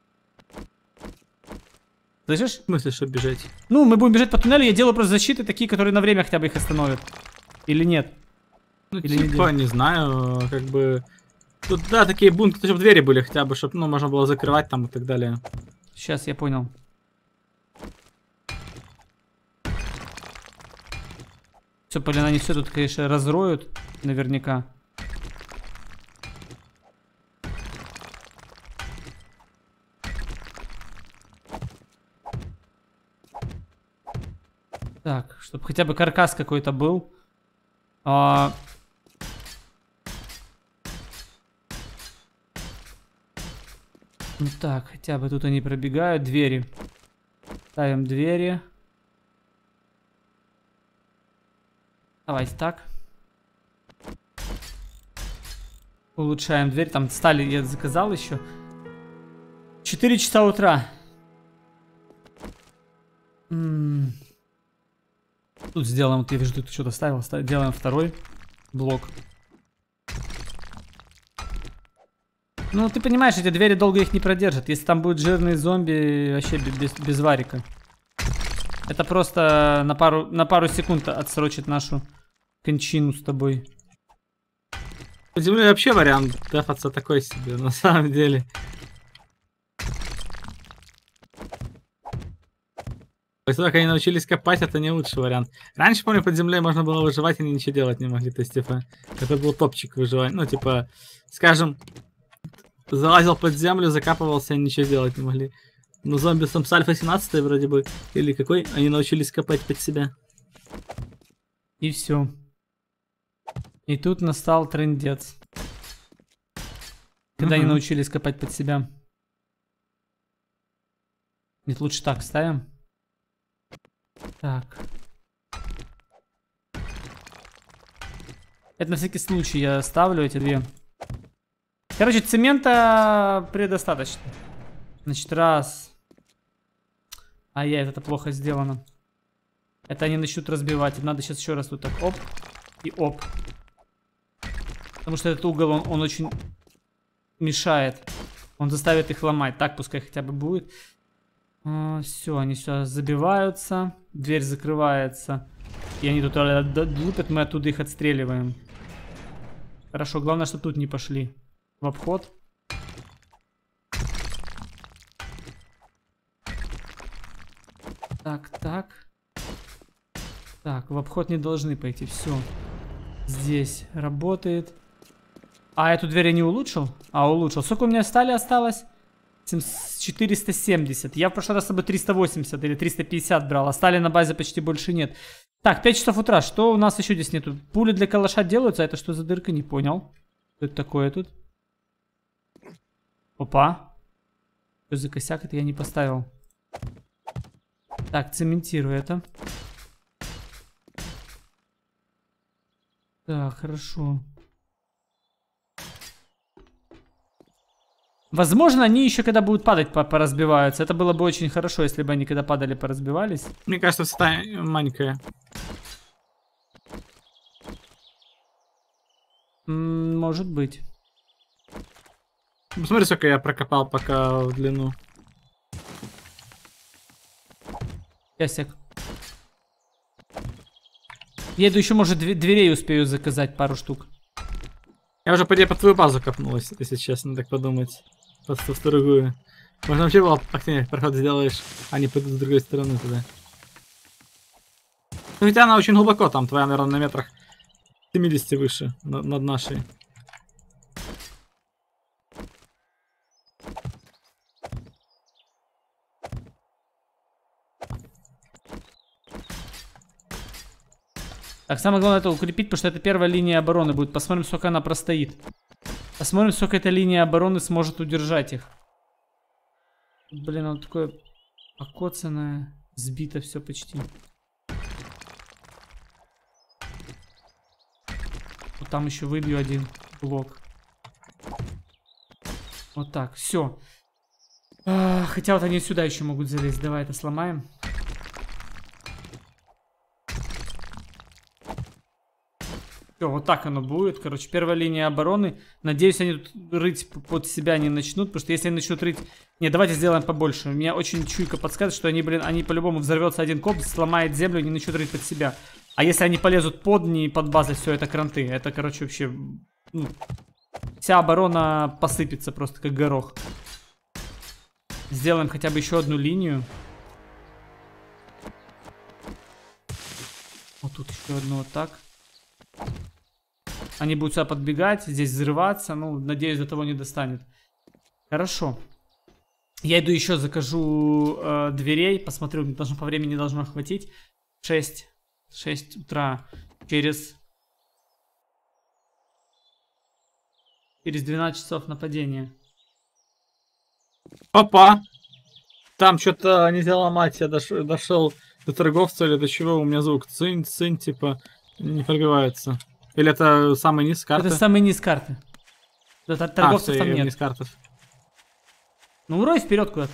Слышишь? В смысле, чтобы бежать? Ну, мы будем бежать по туннелю. Я делаю просто защиты такие, которые на время хотя бы их остановят. Или нет? Ну, Или типа, не, не знаю, как бы... Тут, да, такие бункеры, чтобы двери были хотя бы, чтобы, ну, можно было закрывать там и так далее. Сейчас, я понял. Все, блин, они все тут, конечно, разроют. Наверняка. Так, чтобы хотя бы каркас какой-то был. А... Ну так, хотя бы тут они пробегают. Двери. Ставим двери. Давайте так. Улучшаем дверь. Там стали, я заказал еще. четыре часа утра. М-м. Тут сделаем, вот я вижу, ты что-то ставил. Делаем второй блок. Ну, ты понимаешь, эти двери долго их не продержат. Если там будут жирные зомби, вообще без, без варика. Это просто на пару, на пару секунд отсрочит нашу кончину с тобой. По земле вообще вариант дефаться такой себе, на самом деле. После того, как они научились копать, это не лучший вариант. Раньше, помню, под землей можно было выживать, и они ничего делать не могли. То есть, типа, это был топчик выживания. Ну, типа, скажем, залазил под землю, закапывался, и ничего делать не могли. Но зомби с Альфа семнадцать вроде бы, или какой, они научились копать под себя. И все. И тут настал трындец. Когда угу. они научились копать под себя. Нет, лучше так ставим. Так. Это на всякий случай я ставлю эти две. Короче, цемента предостаточно. Значит, раз. А я это плохо сделано. Это они начнут разбивать. Надо сейчас еще раз вот так оп и оп. Потому что этот угол, он, он очень мешает. Он заставит их ломать. Так, пускай хотя бы будет. А, все, они все забиваются. Дверь закрывается. И они тут лупят, мы оттуда их отстреливаем. Хорошо, главное, что тут не пошли в обход. Так, так. Так, в обход не должны пойти. Все. Здесь работает. А эту дверь я не улучшил? А, улучшил. Сколько у меня стали осталось? четыреста семьдесят. Я в прошлый раз с собой триста восемьдесят или триста пятьдесят брал. А стали на базе почти больше нет. Так, пять часов утра. Что у нас еще здесь нету? Пули для калаша делаются. А это что за дырка? Не понял. Что это такое тут? Опа. Что за косяк? Это я не поставил. Так, цементирую это. Так, хорошо. Возможно, они еще когда будут падать, поразбиваются. Это было бы очень хорошо, если бы они когда падали, поразбивались. Мне кажется, высота маленькая. М, может быть. Посмотри, сколько я прокопал пока в длину. Ясик. Я иду еще, может, дверей успею заказать пару штук. Я уже по идее, по твою базу копнулась, если честно, так подумать. Просто в другую. Можно вообще было активнее проход сделаешь, а не пойдут с другой стороны туда. Ну хотя она очень глубоко, там твоя, наверное, на метрах семидесяти выше над, над нашей. Так, самое главное это укрепить, потому что это первая линия обороны будет. Посмотрим, сколько она простоит. Посмотрим, сколько эта линия обороны сможет удержать их. Блин, оно такое покоцанное, сбито все почти. Вот там еще выбью один блок. Вот так, все. А, хотя вот они сюда еще могут залезть. Давай это сломаем. Все, вот так оно будет. Короче, первая линия обороны. Надеюсь, они тут рыть под себя не начнут. Потому что если они начнут рыть... Не, давайте сделаем побольше. У меня очень чуйка подсказывает, что они, блин, они по-любому взорвется один коп, сломает землю и не начнут рыть под себя. А если они полезут под не под базой, все, это кранты. Это, короче, вообще... Ну, вся оборона посыпется просто как горох. Сделаем хотя бы еще одну линию. Вот тут еще одну вот так. Они будут сюда подбегать, здесь взрываться. Ну, надеюсь, до того не достанет. Хорошо. Я иду еще закажу э, дверей. Посмотрю, должно, по времени должно хватить. шесть, шесть утра. Через... Через двенадцать часов нападения. Опа! Там что-то нельзя ломать. Я дошел, дошел до торговца или до чего. У меня звук цинь, цинь, типа, не пробивается. Или это самый низ карты? Это самый низ карты. Это торговцев а, там нет. Низ карты. Ну, урой вперед куда-то.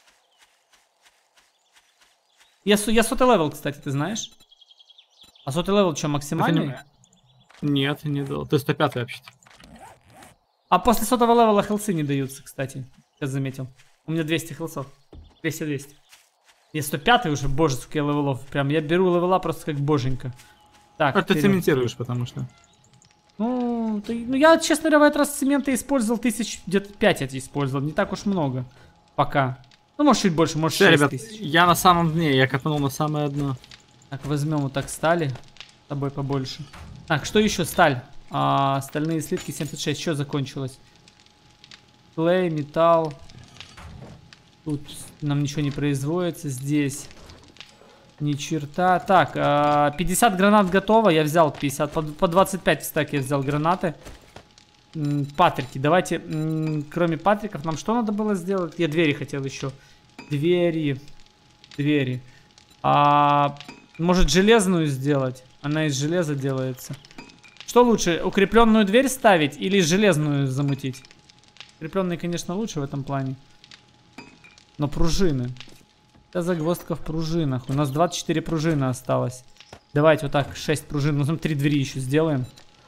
Я, я сотый левел, кстати, ты знаешь? А сотый левел что, максимальный? Не... Нет, не дал. Ты сто пятый вообще-то. А после сотого левела хелсы не даются, кстати. Я заметил. У меня двести хелсов. двести двести. Я сто пятый уже, боже, сколько я левелов. Прям я беру левела просто как боженька. Так, а ты цементируешь, потому что. Ну, ты, ну, я, честно говоря, в этот раз цемента использовал тысяч, где-то пять я использовал. Не так уж много. Пока. Ну, может, чуть больше, может, шесть тысяч. Я на самом дне, я копнул на самое дно. Так, возьмем вот так стали. С тобой побольше. Так, что еще? Сталь. А, стальные слитки семьдесят шесть. Что закончилось? Клей, металл. Тут нам ничего не производится. Здесь ни черта. Так, пятьдесят гранат готово. Я взял пятьдесят. По двадцать пять в стаке я взял гранаты. Патрики. Давайте, кроме патриков, нам что надо было сделать? Я двери хотел еще. Двери. Двери. А, может, железную сделать? Она из железа делается. Что лучше? Укрепленную дверь ставить или железную замутить? Укрепленные, конечно, лучше в этом плане. Но пружины. Это загвоздка в пружинах. У нас двадцать четыре пружины осталось. Давайте вот так, шесть пружин. Ну, там три двери еще сделаем.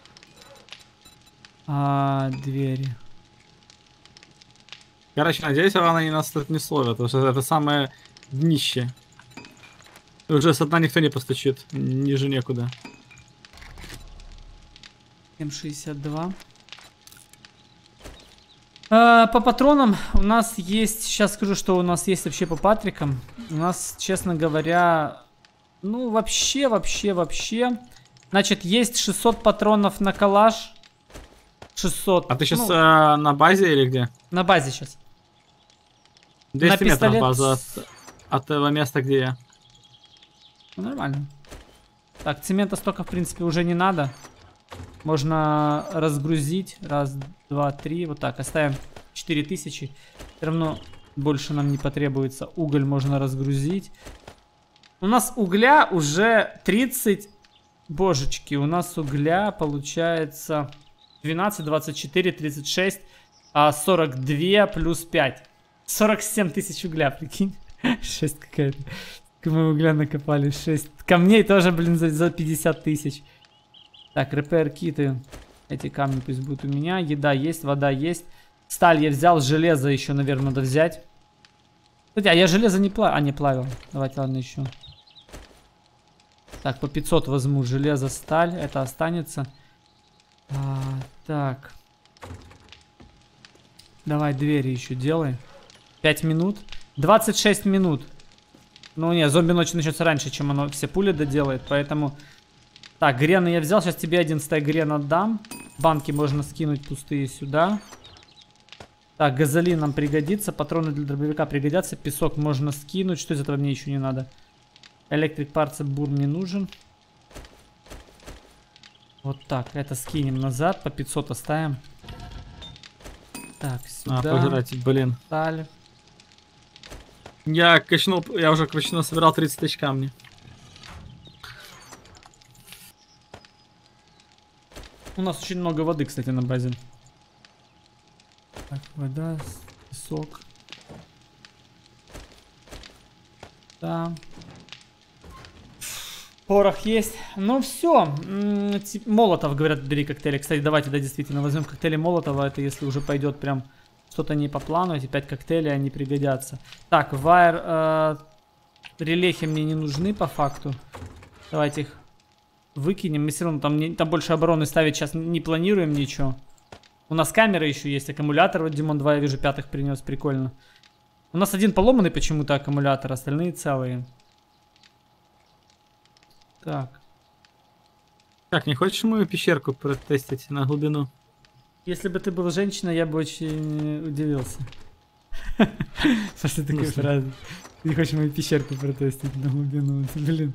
А, двери. Короче, надеюсь, она не нас тут не словит, потому что это самое днище. Уже с дна никто не постучит. Ниже некуда. эм шестьдесят два. А, по патронам у нас есть... Сейчас скажу, что у нас есть вообще по патрикам. У нас, честно говоря... Ну, вообще, вообще, вообще... Значит, есть шестьсот патронов на калаш. шестьсот. А ты сейчас ну, э, на базе или где? На базе сейчас. двести на метров пистолет... база от, от того места, где я. Ну, нормально. Так, цемента столько, в принципе, уже не надо. Можно разгрузить. Раз, два, три. Вот так. Оставим четыре тысячи. Все равно больше нам не потребуется. Уголь можно разгрузить. У нас угля уже тридцать. Божечки, у нас угля получается двенадцать, двадцать четыре, тридцать шесть, а сорок два плюс пять. сорок семь тысяч угля, прикинь. шесть какая-то. Мы угля накопали. шесть. Камней тоже, блин, за, за пятьдесят тысяч. Так, репейр-киты. Эти камни пусть будут у меня. Еда есть, вода есть. Сталь я взял, железо еще, наверное, надо взять. Кстати, а я железо не плавил. А, не плавил. Давайте, ладно, еще. Так, по пятьсот возьму железо, сталь. Это останется. А, так. Давай двери еще делай. пять минут. двадцать шесть минут. Ну не, зомби ночь начнется раньше, чем оно все пули доделает. Поэтому... Так, грены я взял. Сейчас тебе один стак грен отдам. Банки можно скинуть пустые сюда. Так, газолин нам пригодится. Патроны для дробовика пригодятся. Песок можно скинуть. Что из этого мне еще не надо? Электрик парца бур не нужен. Вот так. Это скинем назад. По пятьсот оставим. Так, сюда. А, пожрать, блин. Сталь. Я качнул, я уже качнул, собирал тридцать тысяч камней. У нас очень много воды, кстати, на базе. Так, вода, песок. Да. Порох есть. Ну все. Молотов, говорят, бери коктейли. Кстати, давайте, да, действительно, возьмем коктейли Молотова. Это если уже пойдет прям что-то не по плану. Эти пять коктейлей, они пригодятся. Так, вайр, э, релехи мне не нужны по факту. Давайте их выкинем. Мы все равно там, не, там больше обороны ставить сейчас не планируем ничего. У нас камеры еще есть, аккумулятор. Вот Димон два, я вижу, пятых принес, прикольно. У нас один поломанный почему-то аккумулятор, остальные целые. Так. Так, не хочешь мою пещерку протестить на глубину? Если бы ты был женщиной, я бы очень удивился. После такой фразы. Ты не хочешь мою пещерку протестить на глубину, блин.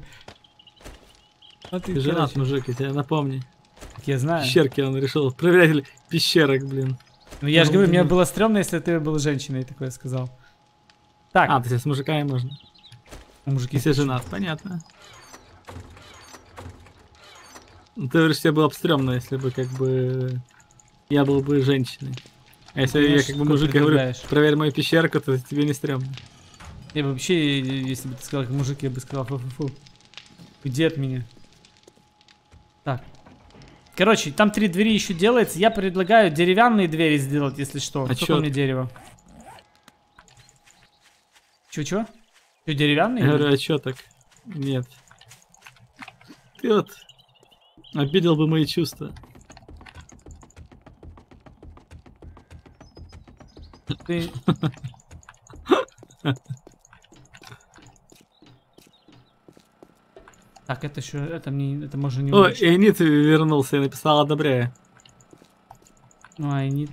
Ты женат, мужик, я тебе напомни. Я знаю. Пещерки он решил. Проверяй пещерок, блин. Ну я же говорю, мне было стрёмно, если ты был женщиной, такое сказал. Так. А, ты с мужиками можно. Мужики. Если женат, понятно. Ты говоришь, тебе было бы стрёмно, если бы как бы я был бы женщиной. А если я как бы мужик говорю, проверь мою пещерку, то тебе не стрёмно. Я бы вообще, если бы ты сказал как мужик, я бы сказал фу-фу-фу. Иди от меня. Так. Короче, там три двери еще делается. Я предлагаю деревянные двери сделать, если что. А сколько у меня дерева? Чё-чё? Чё, деревянные? Я говорю, а чё так? Нет. Ты вот обидел бы мои чувства. Ты... Так, это еще, это мне, это можно не. О, Эйнит вернулся и написал одобряю. Ну, Эйнит.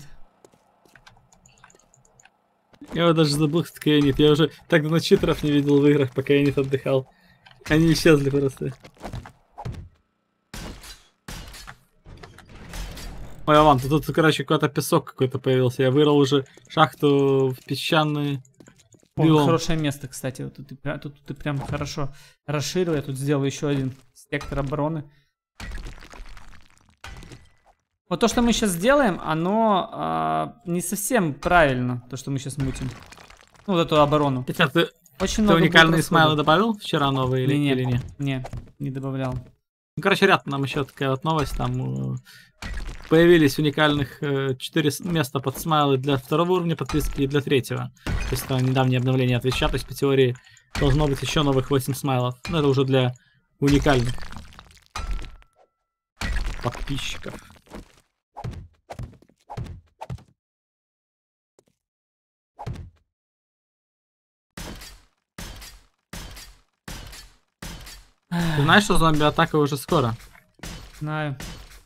Я его даже забыл, что такое Эйнит. Я уже так давно читеров не видел в играх, пока Эйнит отдыхал. Они исчезли просто. Ой, Аван, тут, тут, короче, какой-то песок какой-то появился. Я вырыл уже шахту в песчаные. О, хорошее место, кстати. Вот тут, ты, тут ты прям хорошо расширил. Я тут сделал еще один сектор обороны. Вот то, что мы сейчас сделаем, оно а, не совсем правильно. То, что мы сейчас мутим. Ну, вот эту оборону. Хотя ты, Очень ты много уникальные смайлы добавил вчера новые или, не, или нет? Не, не добавлял. Ну, короче, ряд нам еще такая вот новость. Там э, появились уникальных э, четыре места под смайлы для второго уровня подписки и для третьего. То есть это недавнее обновление от Твича. То есть по теории должно быть еще новых восемь смайлов. Но это уже для уникальных подписчиков. Ты знаешь, что зомби-атака уже скоро? Знаю.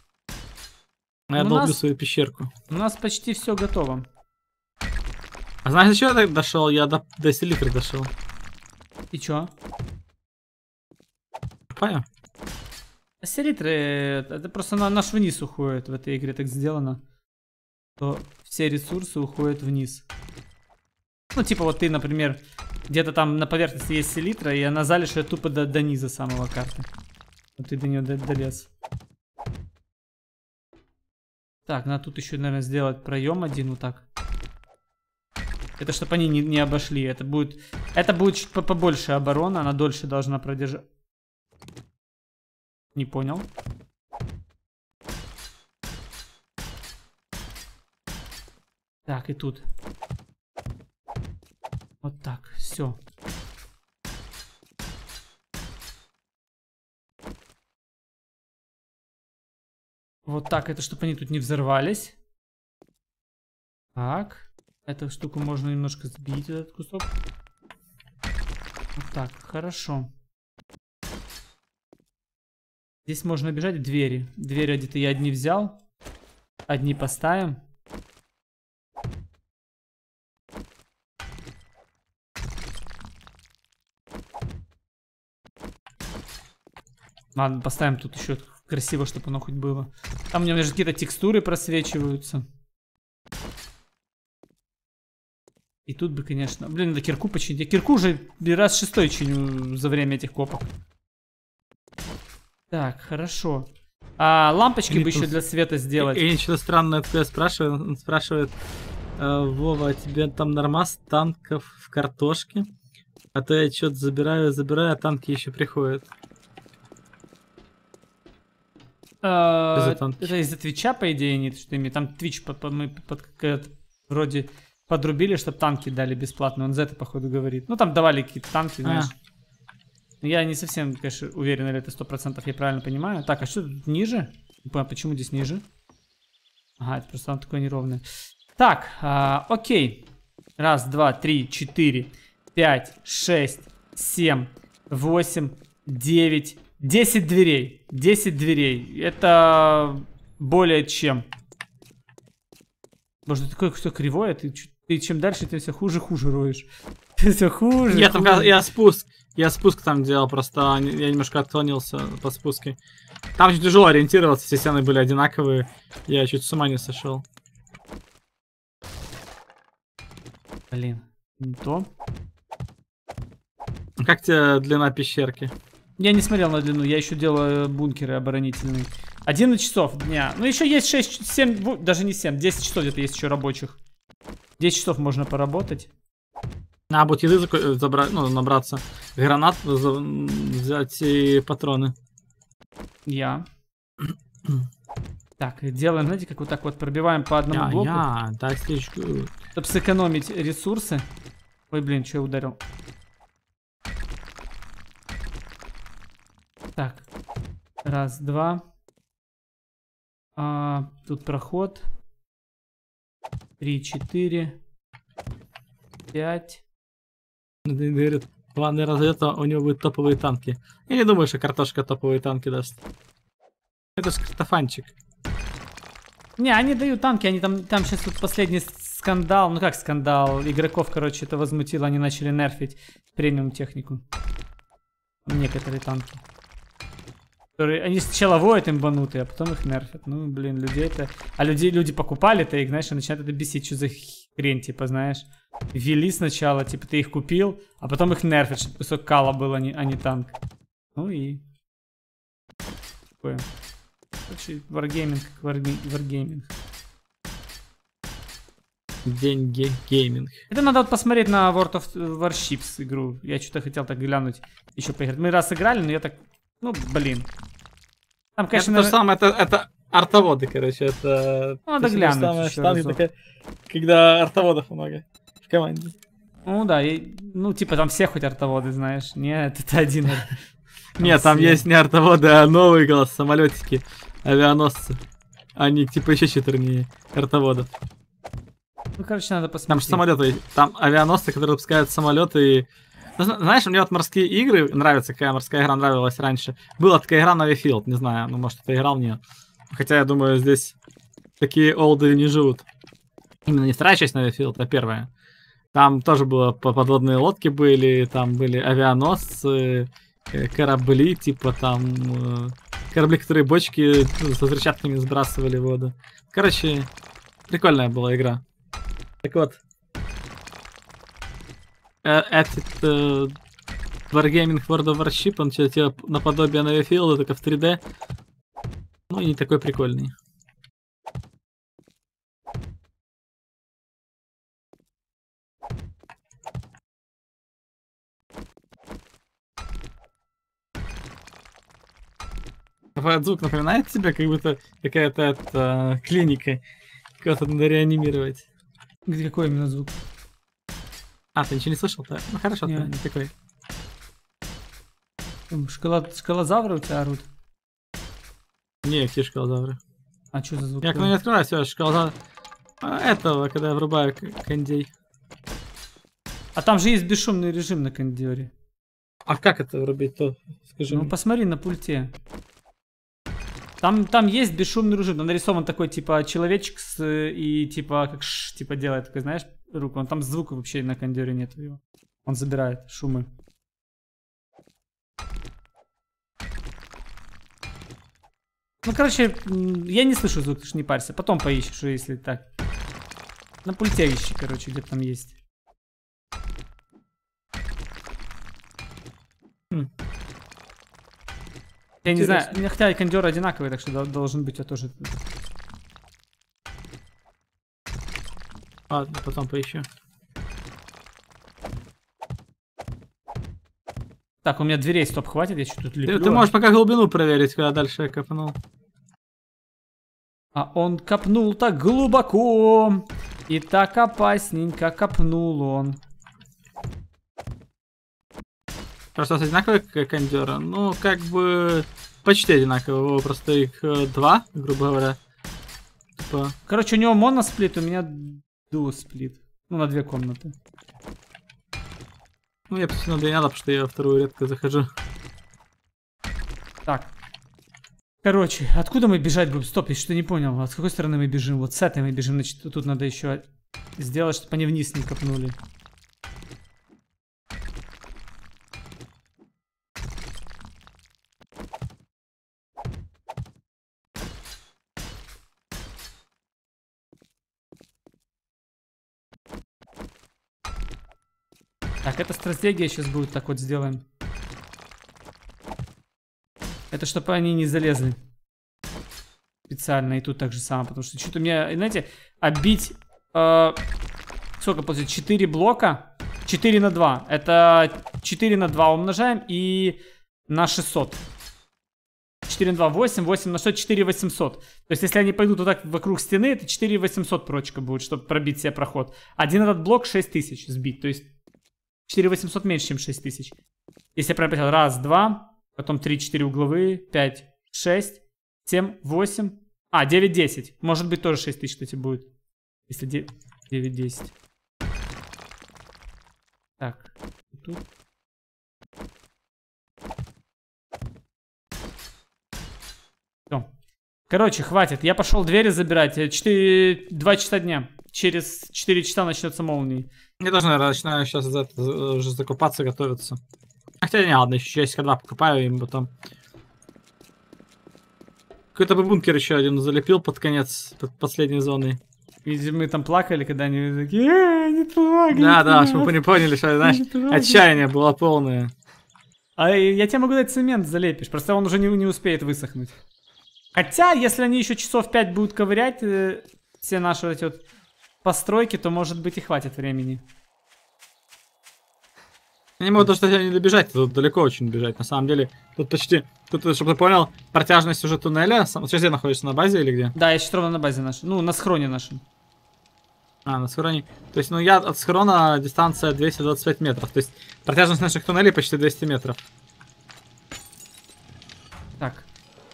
Я долблю нас... свою пещерку. У нас почти все готово. А знаешь, до чего я дошел? Я до, до селитры дошел. И чё? Понял? Селитры, это просто на наш вниз уходит. В этой игре так сделано. То все ресурсы уходят вниз. Ну, типа вот ты, например, где-то там на поверхности есть селитра, и она залежит тупо до, до низа самого карты. Вот ты до нее долез. Так, надо тут еще, наверное, сделать проем один вот так. Это чтобы они не, не обошли. Это будет, это будет чуть побольше оборона, она дольше должна продержать. Не понял. Так, и тут. Вот так, все. Вот так, это чтобы они тут не взорвались. Так. Эту штуку можно немножко сбить, этот кусок. Вот так, хорошо. Здесь можно бежать в двери. Двери где-то я одни взял. Одни поставим. Ладно, поставим тут еще красиво, чтобы оно хоть было. Там у меня даже какие-то текстуры просвечиваются. И тут бы, конечно... Блин, надо кирку починить. Я кирку уже раз шестой чиню за время этих копок. Так, хорошо. А лампочки бы еще для света сделать. И, и ничего странного тебя спрашивает. Он спрашивает: Вова, а тебе там нормас танков в картошке? А то я что-то забираю, забираю, а танки еще приходят. А, это из-за Твича, по идее, нет, что ими там Твич под, под, мы под, под, вроде подрубили, чтобы танки дали бесплатно. Он за это, походу, говорит. Ну, там давали какие-то танки, знаешь. А. Я не совсем, конечно, уверен, или это сто процентов я правильно понимаю. Так, а что тут ниже? Не понимаю, почему здесь ниже? Ага, это просто там такое неровное. Так, а, окей. Раз, два, три, четыре, пять, шесть, семь, восемь, девять, десять дверей. десять дверей. Это более чем. Боже, ты такое все кривое. Ты, ты чем дальше, ты все хуже хуже роешь. Ты все хуже. Я, хуже. Там, я спуск. Я спуск там делал, просто я немножко отклонился по спуске. Там очень тяжело ориентироваться, все стены были одинаковые. Я чуть с ума не сошел. Блин, не то. Как тебе длина пещерки? Я не смотрел на длину, я еще делаю бункеры оборонительные. одиннадцать часов дня. Ну еще есть шесть, семь, даже не семь, десять часов где-то есть еще рабочих. десять часов можно поработать. А, будет еды забрать, ну, набраться. Гранат взять и патроны. Я. Так, делаем, знаете, как вот так вот пробиваем по одному yeah, блоку. Yeah, that's good. Чтобы сэкономить ресурсы. Ой, блин, что я ударил? Так. Раз, два. А, тут проход. Три, четыре. Пять. Говорит, планы разведка, у него будут топовые танки. Я не думаю, что картошка топовые танки даст. Это же картофанчик. Не, они дают танки, они там, там сейчас вот последний скандал, ну как скандал, игроков, короче, это возмутило, они начали нерфить премиум технику. Некоторые танки. Которые, они сначала воют имбанутые, а потом их нерфят. Ну, блин, людей это... А людей, люди покупали-то их, знаешь, и начинают это бесить, что за хрень, типа, знаешь. Ввели сначала, типа, ты их купил, а потом их нерфят, чтобы кусок кала был, а не, а не танк. Ну и... Такое. Короче, варгейминг, варгейминг. Деньги, гейминг. Это надо вот посмотреть на World of Warships игру. Я что-то хотел так глянуть, еще поиграть. Мы раз играли, но я так... Ну, блин. Там, конечно... Это то же самое, это, это артоводы, короче, это... Ну, надо глянуть самое, еще там такая, когда артоводов много в команде. Ну да, и, ну типа там все хоть артоводы, знаешь. Нет, это один. Нет, там есть не артоводы, а новые голос, самолетики, авианосцы. Они типа еще четырнее артоводов. Ну, короче, надо посмотреть. Там же самолеты, там авианосцы, которые выпускают самолеты и... Знаешь, мне вот морские игры нравятся, какая морская игра нравилась раньше. Была такая игра Navy не знаю, ну может ты играл в нее. Хотя я думаю, здесь такие олды не живут. Именно не вторая часть Navy а первая. Там тоже было подводные лодки были, там были авианосцы, корабли, типа там корабли, которые бочки ну, с взрывчатками сбрасывали в воду. Короче, прикольная была игра. Так вот. Этот э, Wargaming World of Warship, он типа наподобие Navy только в три дэ. Ну и не такой прикольный. Этот звук напоминает тебе, как будто какая-то клиника. Кого-то надо реанимировать. Где какой именно звук? А, ты ничего не слышал? Да? Ну хорошо, Не. ты не такой. Шкала... Шкалозавры у тебя орут? Не, какие шкалозавры. А что за звук? Я окно не открываю, все, шкалозавр. А, этого, когда я врубаю кондей. А там же есть бесшумный режим на кондиоре. А как это врубить-то? Скажи Ну мне. посмотри на пульте. Там, там есть бесшумный режим. Там нарисован такой типа человечек с, и типа как ш, типа делает такой, знаешь, руку. Он там звука вообще на кондиоре нет его. Он забирает шумы. Ну, короче, я не слышу звук, ты ж не парься. Потом поищешь, если так. На пульте ищи, короче, где там есть. Хм. Я не Интересно. знаю, хотя и кондер одинаковый, так что должен быть я тоже. Ладно, потом поищу. Так, у меня дверей стоп хватит, я что-то тут леплю. Ты, ты можешь пока глубину проверить, когда дальше я копнул. А он копнул так глубоко. И так опасненько копнул он. Просто одинаковые кондера. Ну, как бы почти одинаковые. Просто их э, два, грубо говоря. Типа... Короче, у него моносплит, у меня дуосплит. Ну, на две комнаты. Ну, я почти надо не надо, потому что я во вторую редко захожу. Так. Короче, откуда мы бежать будем? Стоп, я что-то не понял. А с какой стороны мы бежим? Вот с этой мы бежим. Значит, тут надо еще сделать, чтобы они вниз не копнули. Так, это стратегия сейчас будет. Так вот сделаем. Это чтобы они не залезли. Специально. И тут так же самое. Потому что что-то у меня, знаете, оббить... Э, сколько получится? четыре блока. четыре на два. Это четыре на два умножаем и на шестьсот. четыре на два, восемь, восемь на шестьсот, четыре восемьсот. То есть, если они пойдут вот так вокруг стены, это четыре восемьсот прочка будет, чтобы пробить себе проход. Один этот блок шесть тысяч сбить. То есть, четыре восемьсот меньше, чем шесть тысяч. Если я правильно понял, раз, два, потом три, четыре угловые, пять, шесть, семь, восемь. А, девять, десять. Может быть, тоже шесть тысяч, кстати, будет. Если девять, десять. Так. Тут. Все. Короче, хватит. Я пошел двери забирать. четыре, два часа дня. Через четыре часа начнется молния. Я тоже, наверное, начинаю сейчас за это, уже закупаться, готовиться. Хотя не, ладно, еще часика два покупаю им потом. Какой-то бы бункер еще один залепил под конец, под последней зоны. Видимо, мы там плакали, когда они такие, э, не плакай. Да, да, чтобы вы не поняли, что, знаешь, отчаяние было полное. А я тебе могу дать цемент, залепишь, просто он уже не, не успеет высохнуть. Хотя, если они еще часов пять будут ковырять, э, все наши вот эти вот постройки, то, может быть, и хватит времени. Я не могу даже до тебя не добежать, тут далеко очень бежать, на самом деле. Тут почти, тут, чтобы ты понял, протяжность уже туннеля. Сам, сейчас где находишься, на базе или где? Да, я сейчас ровно на базе нашей, ну, на схроне нашем. А, на схроне. То есть, ну, я от схрона дистанция двести двадцать пять метров. То есть, протяжность наших туннелей почти двести метров. Так.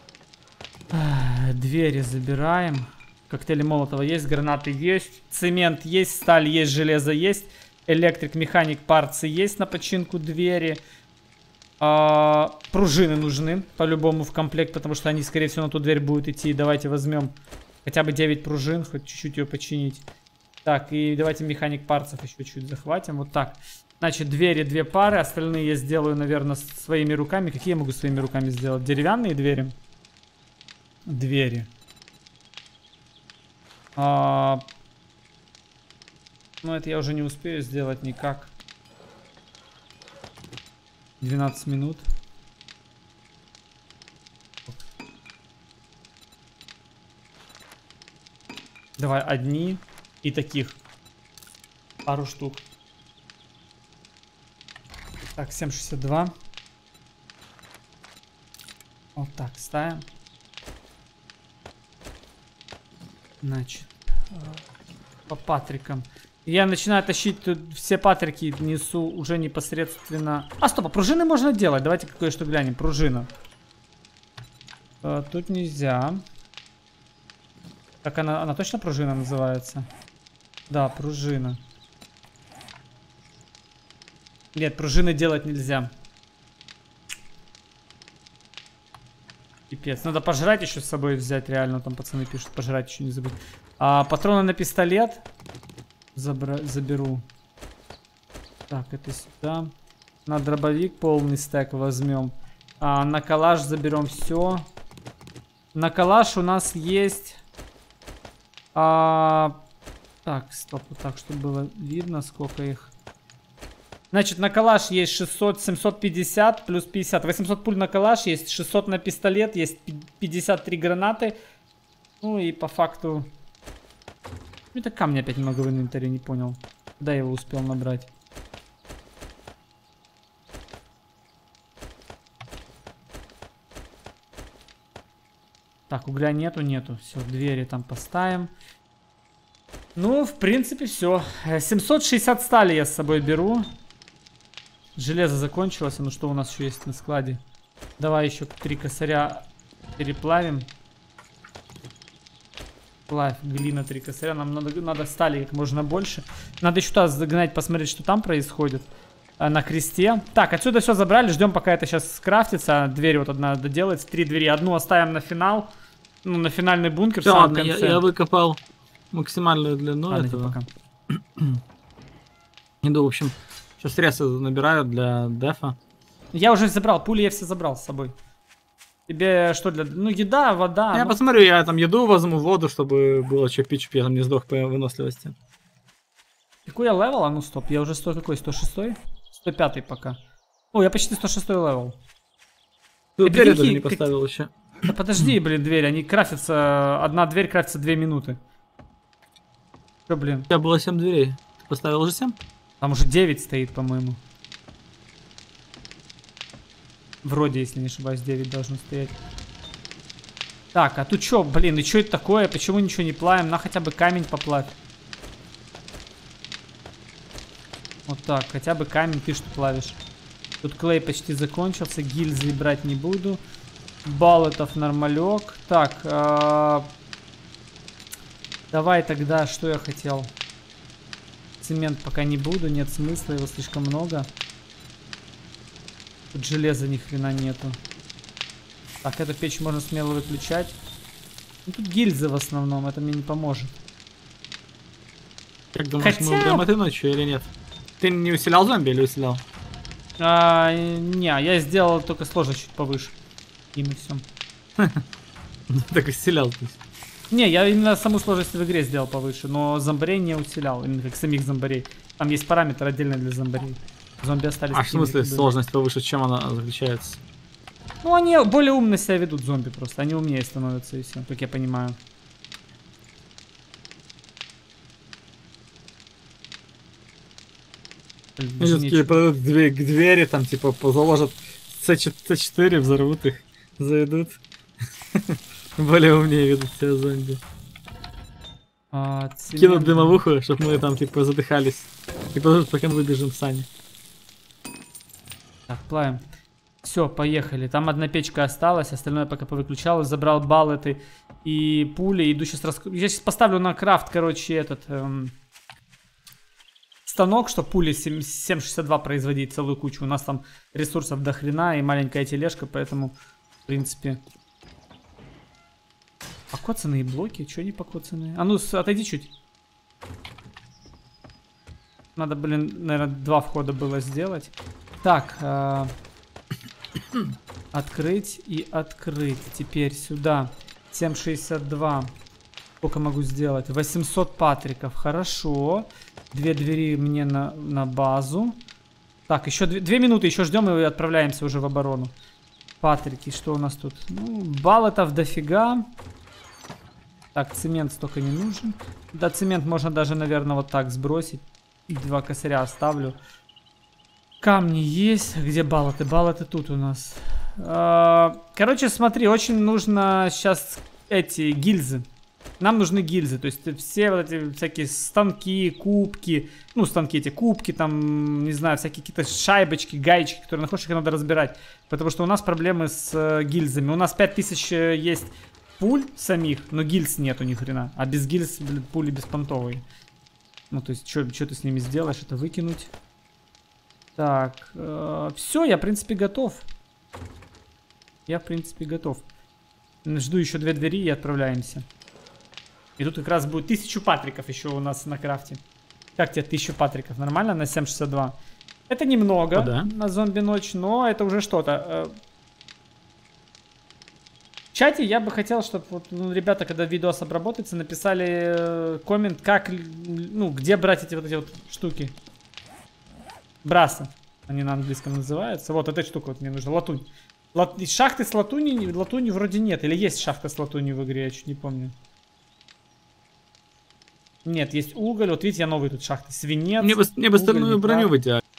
Двери забираем. Коктейли Молотова есть, гранаты есть, цемент есть, сталь есть, железо есть, электрик, механик, парцы есть на починку двери. А, пружины нужны по-любому в комплект, потому что они, скорее всего, на ту дверь будут идти. Давайте возьмем хотя бы девять пружин, хоть чуть-чуть ее починить. Так, и давайте механик парцев еще чуть захватим. Вот так. Значит, двери две пары, остальные я сделаю, наверное, своими руками. Какие я могу своими руками сделать? Деревянные двери? Двери. А... Ну, это я уже не успею сделать никак. двенадцать минут. Давай одни и таких. Пару штук. Так, семь шестьдесят два. Вот так, ставим. Значит, по Патрикам. Я начинаю тащить тут все Патрики, несу уже непосредственно... А, стоп, а пружины можно делать. Давайте кое-что глянем. Пружина. А, тут нельзя. Как она... Она точно пружина называется? Да, пружина. Нет, пружины делать нельзя. Пипец. Надо пожрать еще с собой взять. Реально, там пацаны пишут, пожрать еще не забыть. А, патроны на пистолет забра... заберу. Так, это сюда. На дробовик полный стек возьмем. А, на калаш заберем все. На калаш у нас есть... А... Так, стоп, вот так, чтобы было видно, сколько их. Значит, на калаш есть шестьсот, семьсот пятьдесят плюс пятьдесят. восемьсот пуль на калаш, есть шестьсот на пистолет, есть пятьдесят три гранаты. Ну и по факту... Это камня опять много в инвентаре, не понял. Куда я его успел набрать? Так, угля нету, нету. Все, двери там поставим. Ну, в принципе, все. семьсот шестьдесят стали я с собой беру. Железо закончилось. Ну, что у нас еще есть на складе? Давай еще три косаря переплавим. Плавь, глина, три косаря. Нам надо, надо стали как можно больше. Надо еще туда загнать, посмотреть, что там происходит. А, на кресте. Так, отсюда все забрали. Ждем, пока это сейчас скрафтится. Дверь вот одна доделается. Три двери. Одну оставим на финал. Ну, на финальный бункер. Все, ладно, я, я выкопал максимальную длину Ладно, этого. пока. Иду, в общем, сейчас средства набираю для дефа. Я уже забрал. Пули я все забрал с собой. Тебе что для... Ну, еда, вода. Я ну... посмотрю, я там еду возьму, воду, чтобы было что пить, чтобы я там не сдох по выносливости. Какой я левел? А ну стоп, я уже сто какой? сто шестой? сто пятый пока. О, я почти сто шестой левел. Ты двери даже не как... поставил еще. Да подожди, блин, дверь, они крафтятся... Одна дверь крафтится две минуты. Что, блин? У тебя было семь дверей. Ты поставил уже семь? Там уже девять стоит, по-моему. Вроде, если не ошибаюсь, девять должно стоять. Так, а тут что, блин, и что это такое? Почему ничего не плавим? На хотя бы камень поплавь. Вот так, хотя бы камень ты что плавишь. Тут клей почти закончился, гильзы брать не буду. Баллетов нормалек. Так, э давай тогда, что я хотел. Цемент пока не буду, нет смысла, его слишком много. Тут железа ни хрена нету. Так, эту печь можно смело выключать. Ну, тут гильзы в основном, это мне не поможет. Как думаешь, Хотя... мы уйдем этой ночью или нет? Ты не усилял зомби или усилял? А, не, я сделал только сложность чуть повыше. И все. Так усилял ты. Не, я именно саму сложность в игре сделал повыше, но зомбарей не усилял, именно как самих зомбарей. Там есть параметр отдельно для зомбарей. Зомби остались. А в смысле сложность повыше, чем она заключается? Ну, они более умно себя ведут, зомби просто. Они умнее становятся и все, как я понимаю. Такие подойдут к двери, там типа заложат С четыре, взорвут их, зайдут. Более умнее ведут себя зомби. А, кинут дымовуху, чтобы мы там типа задыхались. И подождут, пока мы выбежим сами. Так, плавим. Все, поехали. Там одна печка осталась, остальное пока повыключал. Забрал баллеты и пули. Иду сейчас рас... Я сейчас поставлю на крафт, короче, этот эм... станок, чтобы пули семь шестьдесят два производить целую кучу. У нас там ресурсов до хрена и маленькая тележка, поэтому, в принципе... Покоцанные блоки? Чё они покоцанные? А ну, отойди чуть. Надо, блин, наверное, два входа было сделать. Так, э открыть и открыть. Теперь сюда. семь шестьдесят два. Сколько могу сделать? восемьсот патриков. Хорошо. Две двери мне на, на базу. Так, еще две, две минуты. Еще ждем и отправляемся уже в оборону. Патрики, что у нас тут? Ну, баллетов дофига. Так, цемент столько не нужен. Да, цемент можно даже, наверное, вот так сбросить. Два косаря оставлю. Камни есть. Где баллеты? Баллеты тут у нас. Короче, смотри, очень нужно сейчас эти гильзы. Нам нужны гильзы, то есть все вот эти всякие станки, кубки, ну станки эти, кубки там, не знаю, всякие какие-то шайбочки, гаечки, которые находишь, их надо разбирать. Потому что у нас проблемы с э, гильзами. У нас пять тысяч есть пуль самих, но гильз нету ни хрена. А без гильз, блин, пули беспонтовые. Ну, то есть, что ты с ними сделаешь? Это выкинуть. Так, э, все, я, в принципе, готов. Я, в принципе, готов. Жду еще две двери и отправляемся. И тут как раз будет тысячу патриков еще у нас на крафте. Как тебе тысячу патриков? Нормально на семь шестьдесят два? Это немного, да. На зомби-ночь, но это уже что-то. В чате я бы хотел, чтобы вот, ну, ребята, когда видос обработается, написали э, коммент, как, ну, где брать эти вот эти вот штуки. Браса. Они на английском называются. Вот эта штука вот мне нужна. Латунь. Лат... Шахты с латуни, латуни вроде нет. Или есть шахта с латунью в игре, я чуть не помню. Нет, есть уголь. Вот видите, я новый тут шахты. Свинец. Мне бы, мне бы стальную броню в идеале.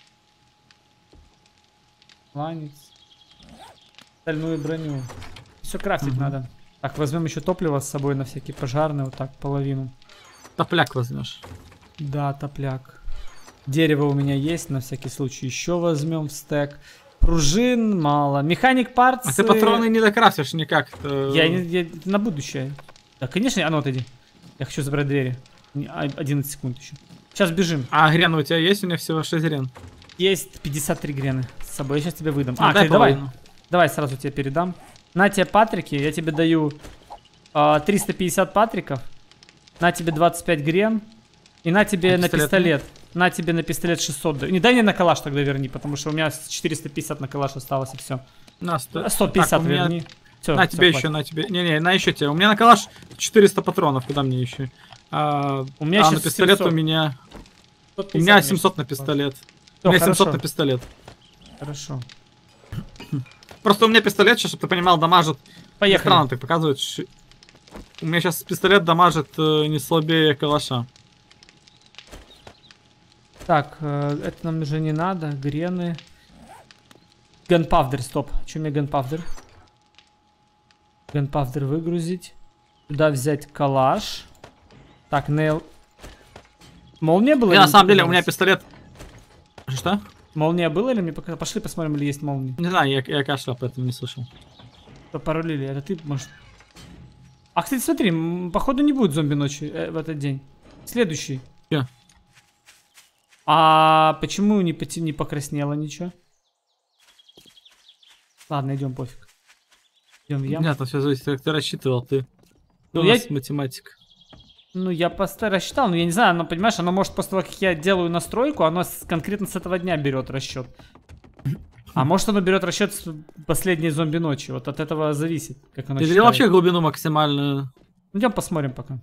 Ланец. Стальную броню. Все крафтить угу. надо. Так, возьмем еще топливо с собой на всякие пожарные. Вот так, половину. Топляк возьмешь. Да, топляк. Дерево у меня есть. На всякий случай еще возьмем в стек. Пружин мало. Механик партс. А ты патроны не докрафтишь никак. Я, я на будущее. Да, конечно, а ну отойди. Я хочу забрать двери. одиннадцать секунд еще. Сейчас бежим. А грены у тебя есть? У меня всего шесть грен. Есть пятьдесят три грены с собой. Я сейчас тебе выдам. Ну, а, дай кстати, давай. Давай сразу тебе передам. На тебе патрики. Я тебе даю э, триста пятьдесят патриков. На тебе двадцать пять грен. И на тебе а на пистолет. пистолет. На тебе на пистолет шестьсот. Не дай мне на калаш тогда верни, потому что у меня четыреста пятьдесят на калаш осталось и все. На сто... сто пятьдесят так, верни. Меня... Всё, на всё, тебе хватит. еще, на тебе. Не-не, на еще тебе. У меня на калаш четыреста патронов, куда мне еще? А, у меня а на пистолет семьсот. У меня... У меня семьсот на пистолет. Всё, у меня семьсот на пистолет. Хорошо. Просто у меня пистолет сейчас, чтобы ты понимал, дамажит. Поехали. Странно так показывает. У меня сейчас пистолет дамажит э, не слабее калаша. Так, э, это нам уже не надо. Грены. Ганпавдер, стоп. Че у меня ганпавдер? Ганпавдер выгрузить. Туда взять калаш. Так, нейл. Молния была? Не, на самом деле у меня пистолет... Что? Молния была или мне пока... Пошли посмотрим, или есть молния. Не знаю, я, я кашлял, поэтому не слышал. Что порулили? Это ты, может... А, кстати, смотри, походу не будет зомби ночи э, в этот день. Следующий. Yeah. А почему не, поти... не покраснело ничего? Ладно, идем, пофиг. Идем в яму. Нет, все зависит, как ты рассчитывал, ты. Ну, у я... нас математик. Ну, я просто рассчитал, но я не знаю, оно, понимаешь, оно может после того, как я делаю настройку, оно с... конкретно с этого дня берет расчет. А может оно берет расчет с последней зомби ночи. Вот от этого зависит, как оно Ты считает. видел вообще глубину максимальную? Идем посмотрим пока.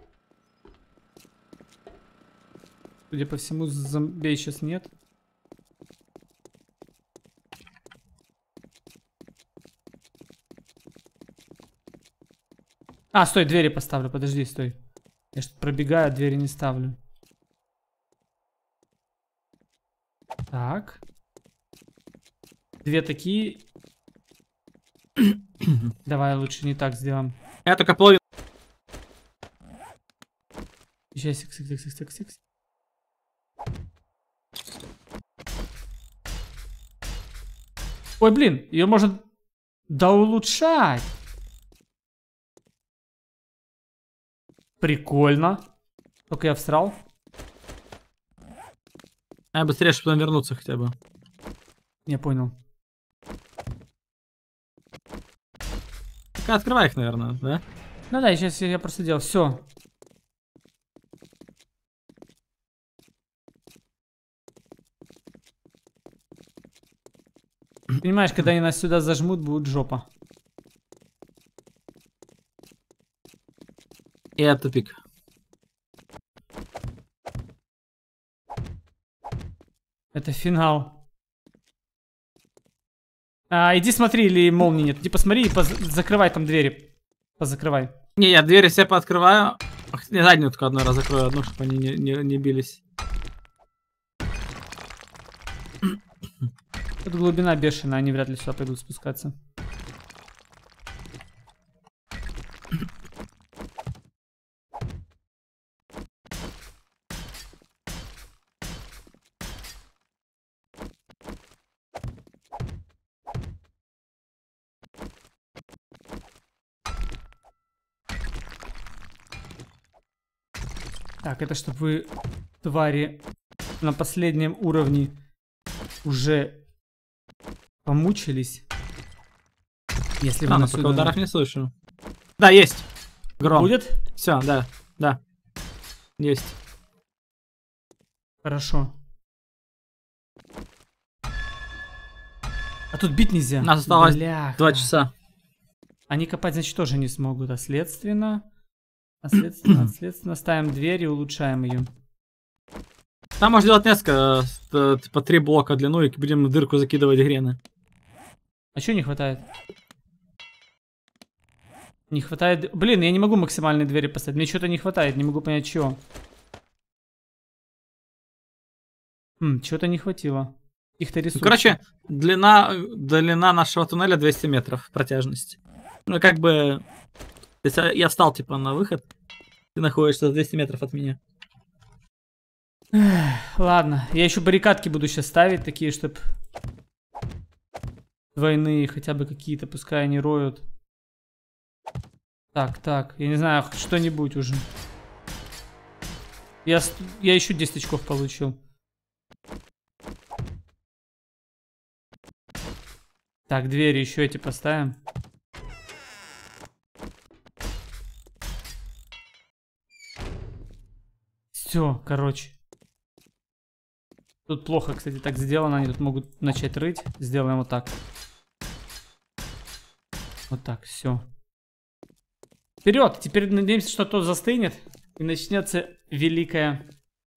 Судя по всему, зомби сейчас нет. А, стой, двери поставлю, подожди, стой. Я что-то пробегаю, двери не ставлю. Так. Две такие. Давай лучше не так сделаем. Я только половину. Сейчас, сикс, сикс, сикс, сикс, сикс. Ой, блин, ее можно доулучшать. Прикольно. Только я всрал. А быстрее, чтобы потом вернуться хотя бы. Я понял. Так, открывай их, наверное, да? Ну да, сейчас я просто делал. Все. Понимаешь, когда они нас сюда зажмут, будет жопа. И это тупик. Это финал. А, иди смотри, или молнии нет. Иди посмотри и поз закрывай там двери. Позакрывай. Не, я двери все пооткрываю. Не, заднюю только одну раз закрою, одну, чтобы они не, не, не бились. Тут глубина бешеная, они вряд ли сюда пойдут спускаться. Так, это чтобы вы, твари, на последнем уровне уже помучились. Если вы А, на но сюда... пока ударов не слышу. Да, есть. Гром. Будет? Все, да, да. Есть. Хорошо. А тут бить нельзя. Нас осталось Бляха. два часа. Они копать, значит, тоже не смогут. А следственно... А следственно, а следственно ставим дверь и улучшаем ее. Там можно делать несколько, э, типа три блока в длину, и будем в дырку закидывать грены. А чего не хватает? Не хватает... Блин, я не могу максимальные двери поставить. Мне что-то не хватает, не могу понять, чего. Хм, чего-то не хватило. Их-то ресурсов. Ну, короче, длина, длина нашего туннеля двести метров протяжности. Ну, как бы... Если я встал, типа, на выход, ты находишься двести метров от меня. Эх, ладно, я еще баррикадки буду сейчас ставить, такие, чтобы... Двойные хотя бы какие-то, пускай они роют. Так, так, я не знаю, что-нибудь уже. Я, я еще десять очков получил. Так, двери еще эти поставим. Все, короче. Тут плохо, кстати, так сделано. Они тут могут начать рыть. Сделаем вот так. Вот так, все. Вперед! Теперь надеемся, что тот застынет. И начнется великая...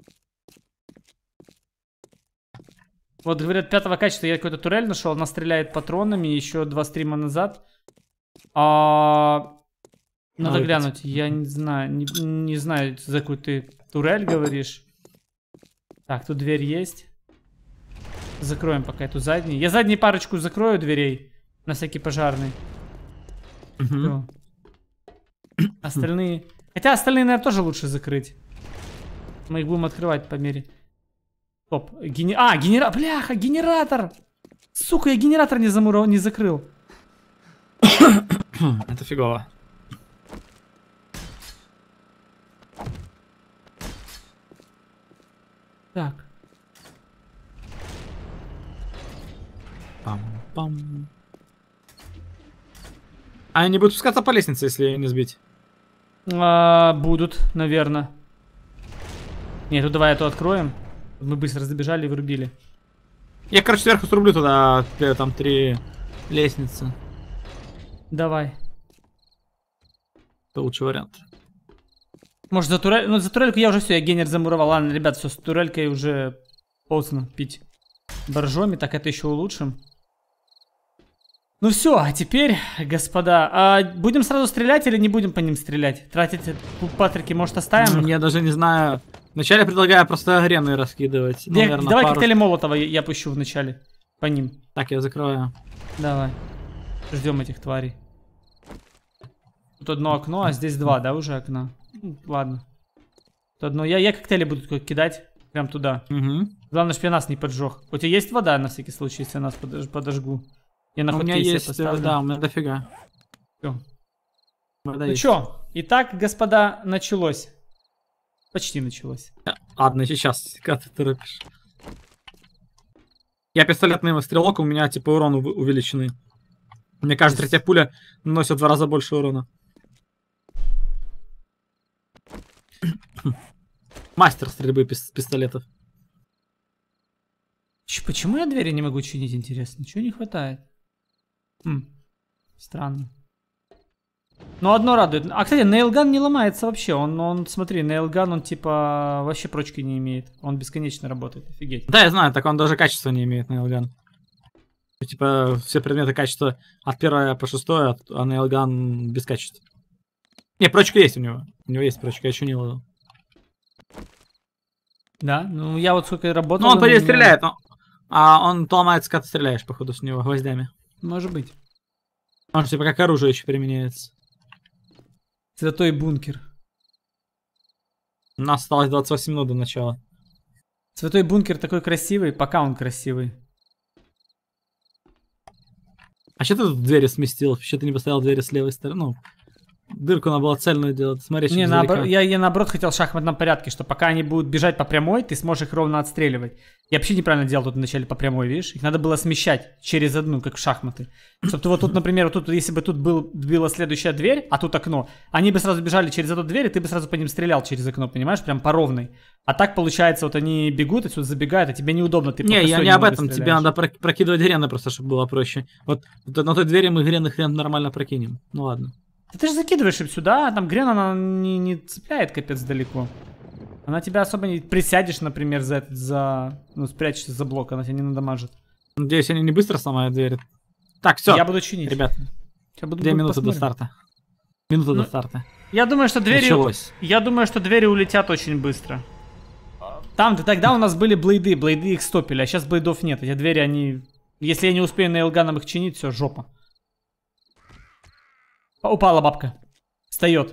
Вот, говорят, пятого качества я какой-то турель нашел. Она стреляет патронами еще два стрима назад. А... Надо Ой, глянуть. Я не знаю. Не, не знаю, за какую ты турель говоришь. Так, тут дверь есть. Закроем пока эту заднюю. Я заднюю парочку закрою дверей. На всякий пожарный. Угу. Остальные... Хотя остальные, наверное, тоже лучше закрыть. Мы их будем открывать по мере... Стоп. Гене... А, генератор. Бляха, генератор. Сука, я генератор не, замуров... не закрыл. Это фигово. Так. Пам-пам. А они будут спускаться по лестнице, если ее не сбить. А, будут, наверное. Нет, ну давай эту откроем. Мы быстро забежали и вырубили. Я, короче, сверху срублю туда, там три лестницы. Давай. Это лучший вариант. Может, за турель... Ну, за турельку я уже все, я генер замуровал. Ладно, ребят, все, с турелькой уже поздно пить боржоми. Так, это еще улучшим. Ну все, а теперь, господа, а будем сразу стрелять или не будем по ним стрелять? Тратить патрики, может, оставим? Я даже не знаю. Вначале предлагаю просто грены раскидывать. Я, Наверное, давай пару... коктейли Молотова я, я пущу вначале. По ним. Так, я закрою. Давай. Ждем этих тварей. Тут одно окно, а здесь два, да, уже окна? Ну, ладно. Тут одно. Я, я коктейли буду кидать прям туда. Угу. Главное, чтобы я нас не поджег. У тебя есть вода на всякий случай, если я нас подож подожгу? Я на У меня есть, поставлю. да, у меня дофига. Всё. Вода Ну есть. чё, итак, господа, началось. Почти началось. Ладно, сейчас, когда ты торопишь. Я пистолетный стрелок, у меня типа урон ув- увеличенный. Мне кажется, третья пуля наносит в два раза больше урона. Мастер стрельбы пис пистолетов. Ч почему я двери не могу чинить, интересно? Чего не хватает? Хм, странно. Но одно радует. А, кстати, нейлган не ломается вообще. Он, он, смотри, нейлган, он типа вообще прочки не имеет. Он бесконечно работает, офигеть. Да, я знаю, так он даже качества не имеет, нейлган. Типа, все предметы качества от первого по шестое, а нейлган без качества. Не, прочка есть у него. У него есть прочка, я еще не ловил. Да? Ну, я вот сколько работал... Ну, он, по идее, меня... стреляет, но... А он ломается, когда ты стреляешь, походу, с него гвоздями. Может быть. Он же типа как оружие еще применяется. Святой бункер. У нас осталось двадцать восемь минут до начала. Святой бункер такой красивый, пока он красивый. А что ты тут двери сместил? Что ты не поставил двери с левой стороны? Ну, Дырку надо было цельную делать. Смотри, Не, наоборот, я, я наоборот хотел в шахматном порядке, что пока они будут бежать по прямой, ты сможешь их ровно отстреливать. Я вообще неправильно делал тут вначале по прямой, видишь? Их надо было смещать через одну, как в шахматы. Чтобы ты вот тут, например, вот тут, если бы тут был, была следующая дверь, а тут окно, они бы сразу бежали через эту дверь, и ты бы сразу по ним стрелял через окно, понимаешь? Прям по ровной. А так получается, вот они бегут, отсюда забегают, а тебе неудобно. Ты не, я не об этом, тебе надо прокидывать грены просто, чтобы было проще. Вот на той двери мы грены хрен нормально прокинем. Ну ладно. Да ты же закидываешь им сюда, а там грен она не, не цепляет капец далеко. Она тебя особо не... Присядешь, например, за этот, за... Ну, спрячешься за блок, она тебя не надамажит. Надеюсь, они не быстро сломают двери. Так, все. Я буду чинить. Ребят, буду, две буду минуты посмотрим. до старта. Минута ну, до старта. Я думаю, что двери... Началось. Я думаю, что двери улетят очень быстро. Там, тогда у нас были блейды, блейды их стопили, а сейчас блейдов нет. Эти двери, они... Если я не успею на Элганом их чинить, все, жопа. Упала бабка. Встает.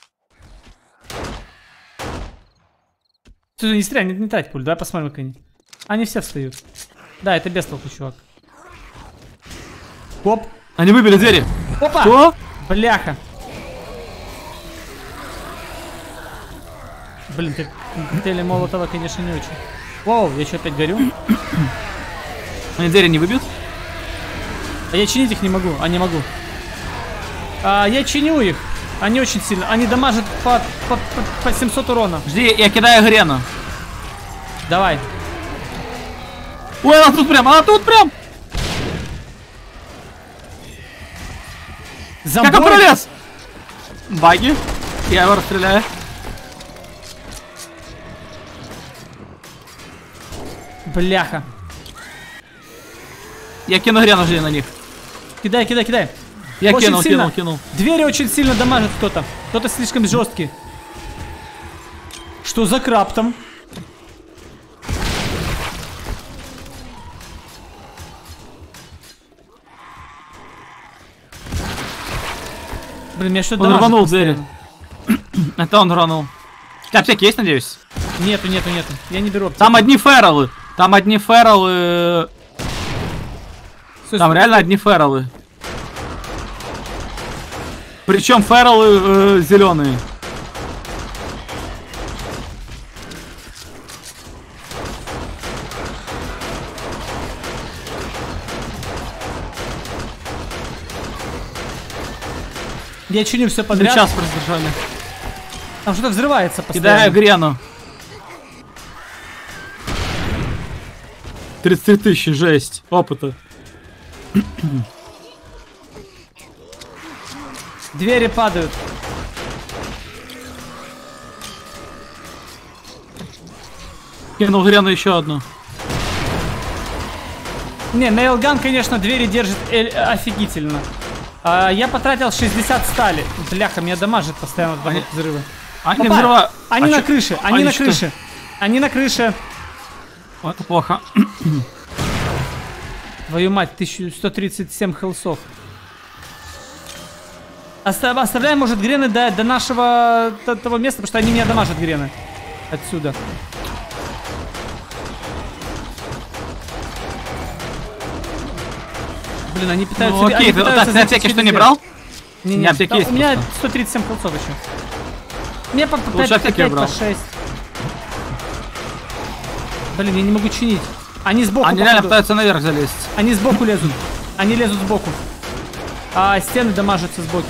Ты не стреляй, не, не трать пуль, давай посмотрим, как они. Они все встают. Да, это без толку, чувак. Оп. Они выбили двери. Опа! Что? Бляха. Блин, ты коктейли Молотова, конечно, не очень. Воу, я что, опять горю? Они двери не выбьют? А я чинить их не могу, а не могу. А, я чиню их. Они очень сильно. Они дамажат по, по, по, по семьсот урона. Жди, я кидаю грену. Давай. Ой, она тут прям, она тут прям. Зомбой? Как он пролез? Баги. Я его расстреляю. Бляха. Я кину грену, жди на них. Кидай, кидай, кидай. Я очень кинул, сильно. кинул, кинул. Двери очень сильно дамажит кто-то. Кто-то слишком жесткий. Что за краб там? Блин, меня что-то Он рванул двери. Это он рванул. У тебя аптеки есть, надеюсь? Нету, нету, нету. Я не беру аптеки. Там одни фералы. Там одни фералы. Стой, Там стой, реально стой. одни фералы. Причем фералы э, зеленые. Я чиню все подряд. Сейчас продержали. Там что-то взрывается постоянно. Кидаю грену. тридцать три тысячи, жесть. Опыта. Двери падают. Кинул грену еще одну. Не, Нейлган, конечно, двери держит эль- офигительно. А, я потратил шестьдесят стали. Бляха, меня дамажит постоянно вот Они- взрывы. Они Опа! взрыва... Они А на чё- крыше, они, они на что? крыше. Они на крыше. Это плохо. Твою мать, тысяча сто тридцать семь хелсов. Оста- оставляем, может, грены до, до нашего до того места, потому что они меня дамажат, грены. Отсюда. Блин, они питаются... Ну они окей, ты, пытаются так, ты зайти аптеки через что, не дверь. брал? Не, У меня аптеки да, есть у меня просто. сто тридцать семь хелсов еще. Мне по, по Лучше пять, по аптеки я пять, по брал. шесть. Блин, я не могу чинить. Они сбоку, Они реально походу. пытаются наверх залезть. Они сбоку лезут. Они лезут сбоку. А стены дамажатся сбоку.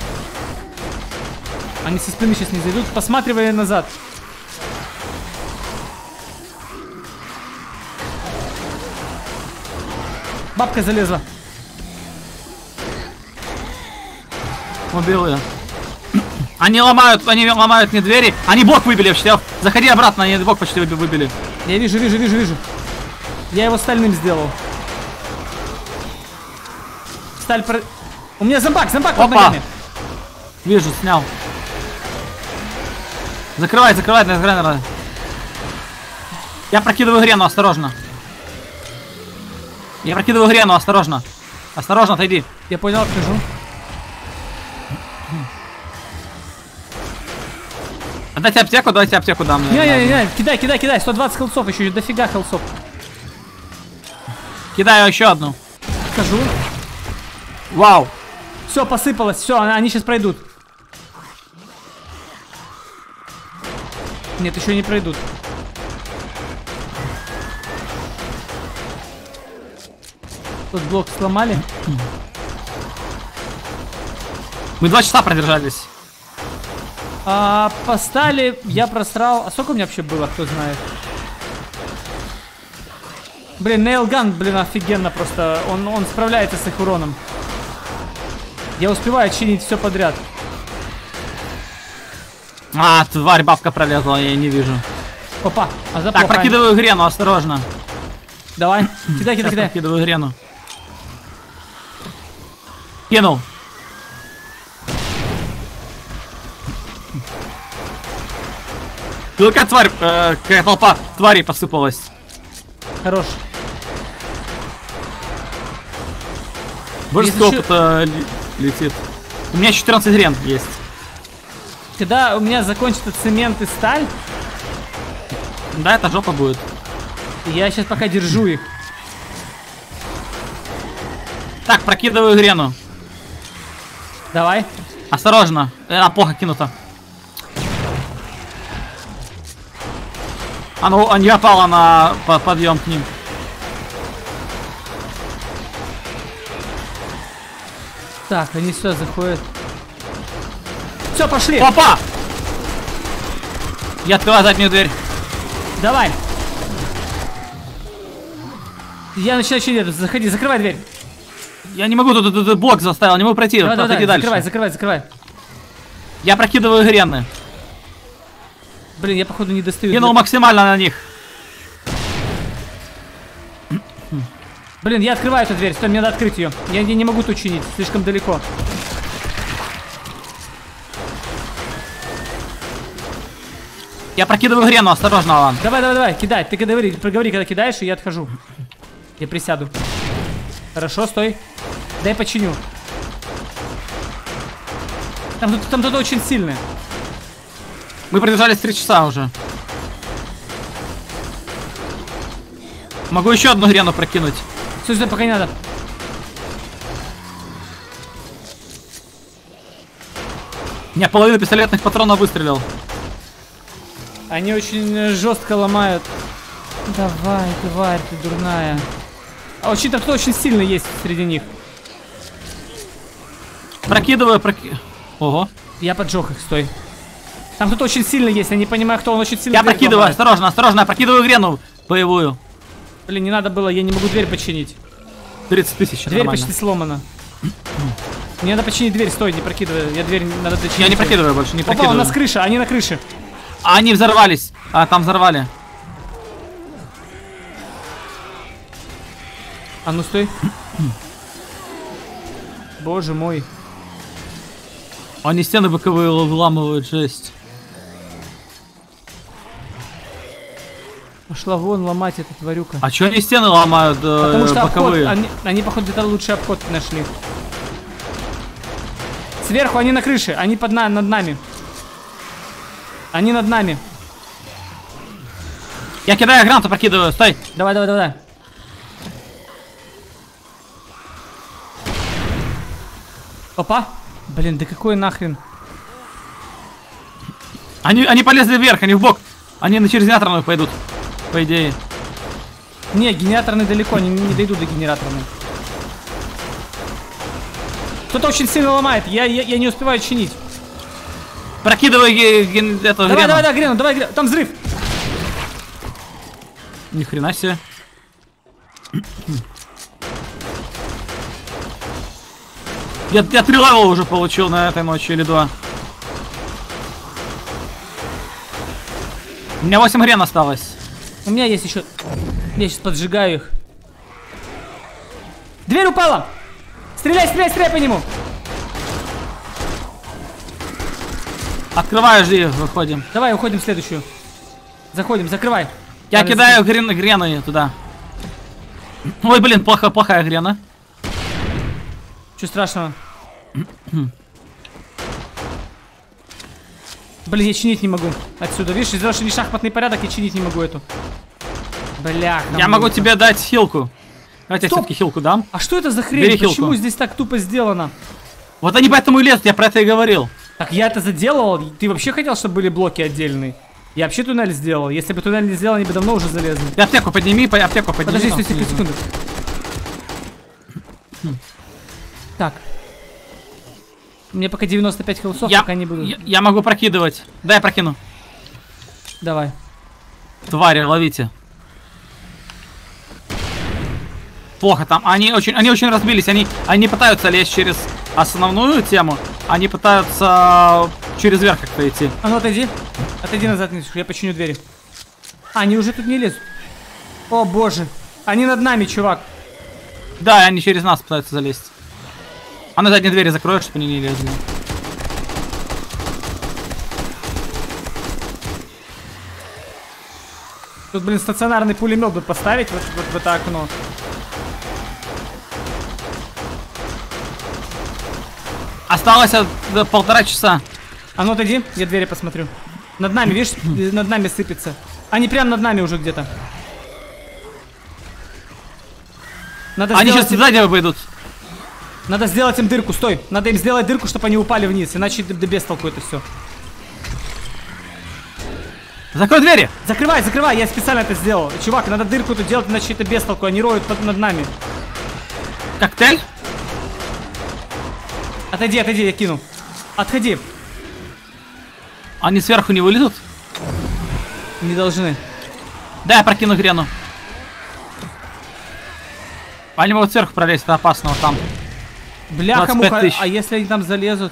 Они со спины сейчас не зайдут. Посматривая назад. Бабка залезла. Убил ее. Они ломают, они ломают мне двери. Они блок выбили вообще. Заходи обратно, они блок почти выби- выбили. Я вижу, вижу, вижу, вижу. Я его стальным сделал. Сталь про... У меня зомбак, зомбак под Опа. ногами. Вижу, снял. Закрывай, закрывай, на гранера. Я прокидываю грену, осторожно. Я прокидываю грену, осторожно. Осторожно, отойди. Я понял, отхожу. Отдайте аптеку, давайте аптеку дам. мне. Не-не-не, кидай, кидай, кидай. сто двадцать хелсов, еще дофига хелсов. Кидаю еще одну. Хожу. Вау. Все, посыпалось, все, они сейчас пройдут. Нет, еще не пройдут. Тут блок сломали. Мы два часа продержались. А, поставили, я просрал. А сколько у меня вообще было, кто знает? Блин, нейлган, блин, офигенно просто. Он, он справляется с их уроном. Я успеваю чинить все подряд. А, тварь, бабка пролезла, я не вижу. Опа, а за Так, прокидываю грену, осторожно. Давай, кидай, кидай, кидай. Прокидываю грену. Кинул. Только тварь, э, какая толпа тварей посыпалась. Хорош. Больше Если опыта летит. У меня четырнадцать грен есть. Когда у меня закончится цемент и сталь, да, это жопа будет. я сейчас пока держу их. Так, прокидываю грену. Давай. Осторожно. А, плохо кинуто. А ну, не опала на подъем к ним. Так, они сюда заходят. Все, пошли. Опа! Я открываю заднюю дверь. Давай. Я начинаю чинить. Заходи, закрывай дверь. Я не могу, тут, тут, тут блок заставил, не могу пройти. Давай, давай, давай. Дальше. Закрывай, закрывай, закрывай. Я прокидываю грены. Блин, я походу не достаю. Кинул максимально на них. Блин, я открываю эту дверь. Стой, мне надо открыть ее. Я, я не могу тут чинить, слишком далеко. Я прокидываю грену, осторожно, Алан. Давай, давай, давай, кидай. Ты говори, проговори, когда кидаешь, и я отхожу. Я присяду. Хорошо, стой. Дай починю. Там тут, там тут очень сильно. Мы продержались три часа уже. Могу еще одну грену прокинуть. Стой, стой, пока не надо. Я половину пистолетных патронов выстрелил. Они очень жестко ломают. Давай, тварь, ты дурная. А очень там кто очень сильно есть среди них. Прокидываю, проки... Ого. Я поджег их, стой. Там кто-то очень сильно есть, я не понимаю, кто он очень сильно. Я прокидываю, ломает. осторожно, осторожно, я прокидываю грену боевую. Блин, не надо было, я не могу дверь починить. тридцать тысяч, Дверь нормально. почти сломана. Мне надо починить дверь, стой, не прокидывай. Я дверь надо дочинить. Я не прокидываю больше, не прокидываю. Опа, у нас крыша, они на крыше. А они взорвались. А, там взорвали. А ну стой. Боже мой. Они стены боковые выламывают, жесть. Пошла вон ломать эту тварюка. А чё они стены ломают, э, Потому что боковые? обход, они, они, походу, где-то лучший обход нашли. Сверху они на крыше, они под на, над нами. Они над нами. Я кидаю гранату, прокидываю, стой. Давай, давай, давай. Опа. Блин, да какой нахрен. Они, они полезли вверх, они в бок. Они на через генераторную пойдут, по идее. Не, генераторный далеко, они не дойдут до генераторной. Кто-то очень сильно ломает, я, я, я не успеваю чинить. Прокидывай ген, эту Давай, грену. давай, давай, грену, давай, грену. Там взрыв. Ни хрена себе. Я, я три левела уже получил на этой ночи или два. У меня восемь грен осталось. У меня есть еще. Я сейчас поджигаю их. Дверь упала! Стреляй, стреляй, стреляй по нему! Открываю, жди, выходим. Давай, уходим в следующую. Заходим, закрывай. Я Надо кидаю грен, грены туда. Ой, блин, плохо, плохая грена. Чего страшного? Блин, я чинить не могу отсюда. Видишь, из-за того, что не шахматный порядок, я чинить не могу эту. Бля. Я могу тебе дать хилку. Давайте я все-таки хилку дам. А что это за хрень? Бери Почему хилку. здесь так тупо сделано? Вот они поэтому и лезут, я про это и говорил. Так я это заделал. Ты вообще хотел, чтобы были блоки отдельные? Я вообще туннель сделал. Если бы туннель не сделал, они бы давно уже залезли. Ты аптеку подними, по аптеку подними. Подожди, секунду, секунду. Так. Мне пока девяносто пять хилсов, я, пока не буду. Я, я могу прокидывать. Дай прокину. Давай. Твари, ловите. Плохо там. Они очень, они очень разбились. Они, они пытаются лезть через основную тему. Они пытаются через верх как-то идти. А ну отойди. Отойди назад, я починю двери. А, они уже тут не лезут. О боже. Они над нами, чувак. Да, они через нас пытаются залезть. А на задние двери закроешь, чтобы они не лезли. Тут, блин, стационарный пулемет бы поставить вот, вот в это окно. Осталось полтора часа. А ну отойди, я двери посмотрю. Над нами, видишь, над нами сыпется. Они прям над нами уже где-то. Надо они сейчас им... сзади выйдут. Надо сделать им дырку, стой. Надо им сделать дырку, чтобы они упали вниз, иначе да без толку это все. Закрой двери! Закрывай, закрывай, я специально это сделал. Чувак, надо дырку тут делать, иначе это без толку. Они роют под, над нами. Коктейль? Отойди, отойди, я кину. Отходи. Они сверху не вылезут? Не должны. Да, я прокину грену. Они могут сверху пролезть, это опасно вот там. Бляха-муха, а если они там залезут?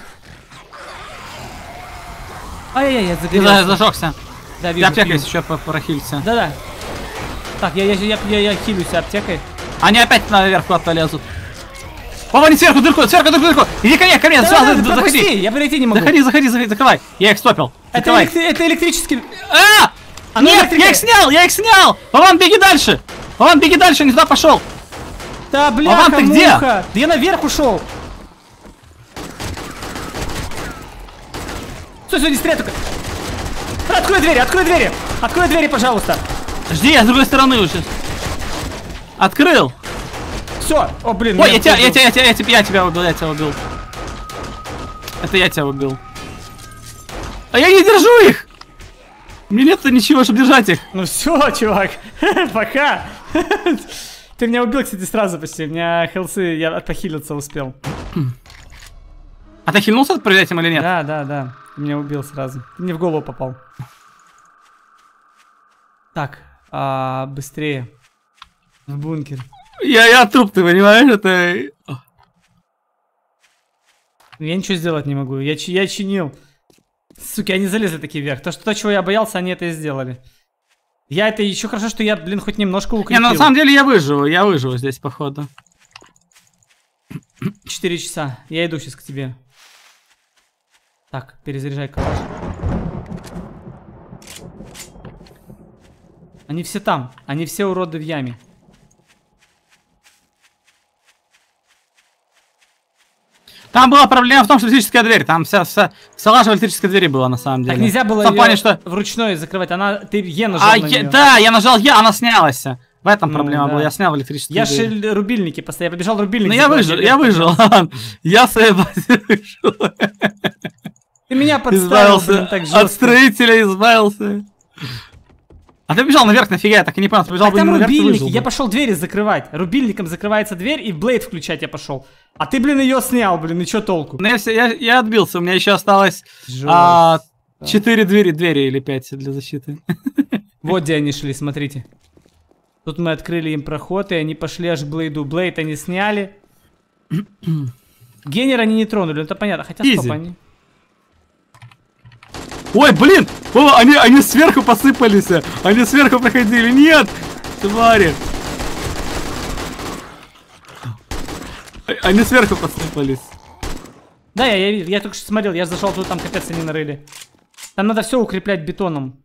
Ай-яй-яй, я загорелся. Я зажегся. Да, вижу. Я аптекаюсь еще прохилься. Да-да. Так, я, я, я, я, я хилюсь аптекой. Они опять наверх куда-то лезут. О, они сверху дырку, сверху дырку, дырку. Иди ко мне, ко мне, да, сразу, да, заходи. Пропусти, я пройти не могу. Заходи, заходи, заходи, закрывай. Я их стопил. Это, электри это электрический... А! а Нет, я их снял, я их снял. Вован, беги дальше. Вован, беги дальше, не туда пошел. Да, бляха, ты где? Да я наверх ушел. Стой, стой, не стреляй только. Открой двери, открой двери. Открой двери, пожалуйста. Жди, я с другой стороны уже. Открыл. Все. О, блин. Ой, я тебя, я тебя, я тебя, я тебя, я тебя убил, я тебя убил. Это я тебя убил. А я не держу их. У меня нет ничего, чтобы держать их. Ну все, чувак. Пока. Ты меня убил, кстати, сразу почти. У меня хелсы, я похилиться успел. А ты хильнулся отправлять им или нет? Да, да, да. Ты меня убил сразу. Ты мне в голову попал. Так, а, быстрее. В бункер. Я, я труп, ты понимаешь, это... Я ничего сделать не могу. Я, я чинил. Суки, они залезли такие вверх. То, что то, чего я боялся, они это и сделали. Я это еще хорошо, что я, блин, хоть немножко укрепил. Не, ну, на самом деле я выживу, я выживу здесь, походу. Четыре часа. Я иду сейчас к тебе. Так, перезаряжай калаш. Они все там. Они все уроды в яме. Там была проблема в том, что электрическая дверь. Там вся, вся, вся лажа в электрической двери была, на самом деле. Так нельзя было ее плане, что... вручную закрывать. Она, ты Е нажал а, на я, нее. Да, я нажал Е, она снялась. В этом ну, проблема да. была. Я снял электрическую я дверь. Я рубильники постоянно. Я побежал рубильник. Ну я выжил, я выжил. Я своей базе выжил. Ты меня подставил, блин, так жестко. От строителя избавился. А ты побежал наверх, нафига? Я так и не понял, ты побежал так там наверх, рубильники, выжил, я да? пошел двери закрывать. Рубильником закрывается дверь и в блейд включать я пошел. А ты, блин, ее снял, блин, и чё толку? Ну я, все, я, я отбился, у меня еще осталось а, четыре двери, двери или пять для защиты. Вот где они шли, смотрите. Тут мы открыли им проход, и они пошли аж к блейду. Блейд они сняли. Генер они не тронули, это понятно. Хотя стоп, они... Ой, блин! О, они, они сверху посыпались! Они сверху проходили! Нет! Твари! Они сверху посыпались. Да, я, я, я только что смотрел, я зашел тут, там капец они нарыли. Там надо все укреплять бетоном.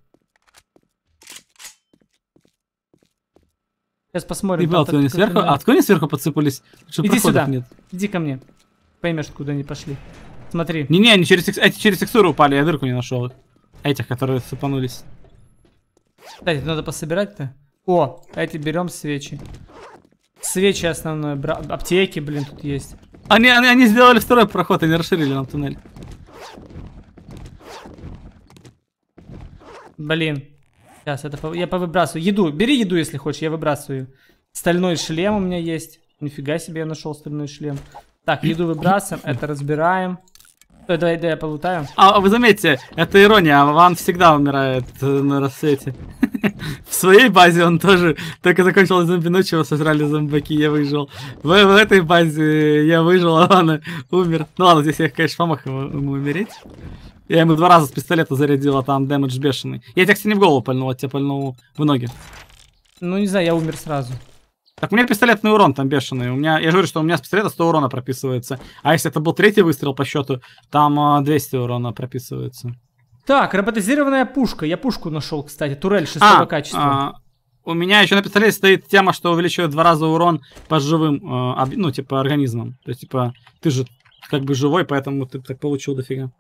Сейчас посмотрим. Ребята, откуда они сверху, а откуда они сверху подсыпались? Иди сюда, нет. Иди ко мне. Поймешь, куда они пошли. Смотри. Не-не, они через, эти через текстуру упали, я дырку не нашел их. Этих, которые сыпанулись. Кстати, надо пособирать-то. О, эти берем свечи. Свечи основное. Бра... Аптеки, блин, тут есть. Они, они, они сделали второй проход, они расширили нам туннель. Блин. Сейчас, это по... я повыбрасываю. Еду. Бери еду, если хочешь, я выбрасываю. Стальной шлем у меня есть. Нифига себе, я нашел стальной шлем. Так, еду выбрасываем, это разбираем. Ой, давай, давай, я полутаю. А вы заметьте, это ирония, Ван всегда умирает на рассвете. В своей базе он тоже только закончил зомби ночь, его сожрали зомбаки, я выжил. В, в этой базе я выжил, а Ван умер. Ну ладно, здесь я, конечно, помог ему, ему умереть. Я ему два раза с пистолета зарядил, а там дэмэдж бешеный. Я тебя, кстати, не в голову пальнул, а тебя пальнул в ноги. Ну не знаю, я умер сразу. Так у меня пистолетный урон там бешеный. У меня, я же говорю, что у меня с пистолета сто урона прописывается. А если это был третий выстрел по счету, там двести урона прописывается. Так, роботизированная пушка. Я пушку нашел, кстати. Турель шестого а, качества. А, у меня еще на пистолете стоит тема, что увеличивает два раза урон по живым, э, ну, типа, организмам. То есть, типа, ты же как бы живой, поэтому ты так получил дофига.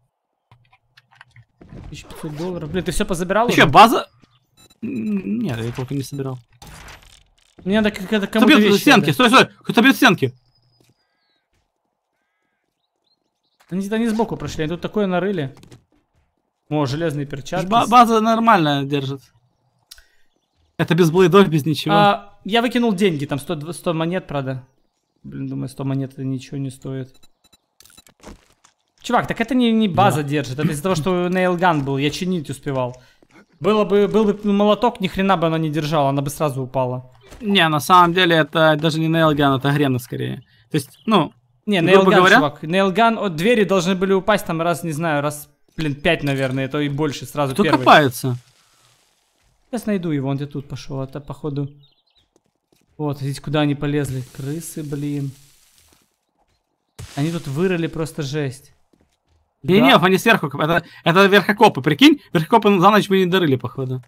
тысяча пятьсот долларов. Блин, ты все позабирал? Еще база... Нет, я только не собирал. Мне надо как-то кому-то Кто бьет вещи стенки? надо. Стой, стой! Кто бьет стенки? Они, они сбоку прошли, они тут такое нарыли. О, железные перчатки. Ба база нормально держит. Это без блейдов, без ничего. А, я выкинул деньги, там сто, сто монет, правда. Блин, думаю, сто монет это ничего не стоит. Чувак, так это не, не база да. держит, это из-за того, что нейлган был, я чинить успевал. Было бы, был бы молоток, ни хрена бы она не держала, она бы сразу упала. Не, на самом деле это даже не нейлган, это грены скорее. То есть, ну, не, нейлган, чувак, нейлган, от двери должны были упасть там раз, не знаю, раз, блин, пять, наверное, это и больше сразу. Кто первый. копается? Сейчас найду его, он где тут пошел, это походу. Вот, здесь куда они полезли, крысы, блин. Они тут вырыли просто жесть. Не, да. не, они сверху, это, это верхокопы, прикинь, верхокопы за ночь мы не дорыли, походу.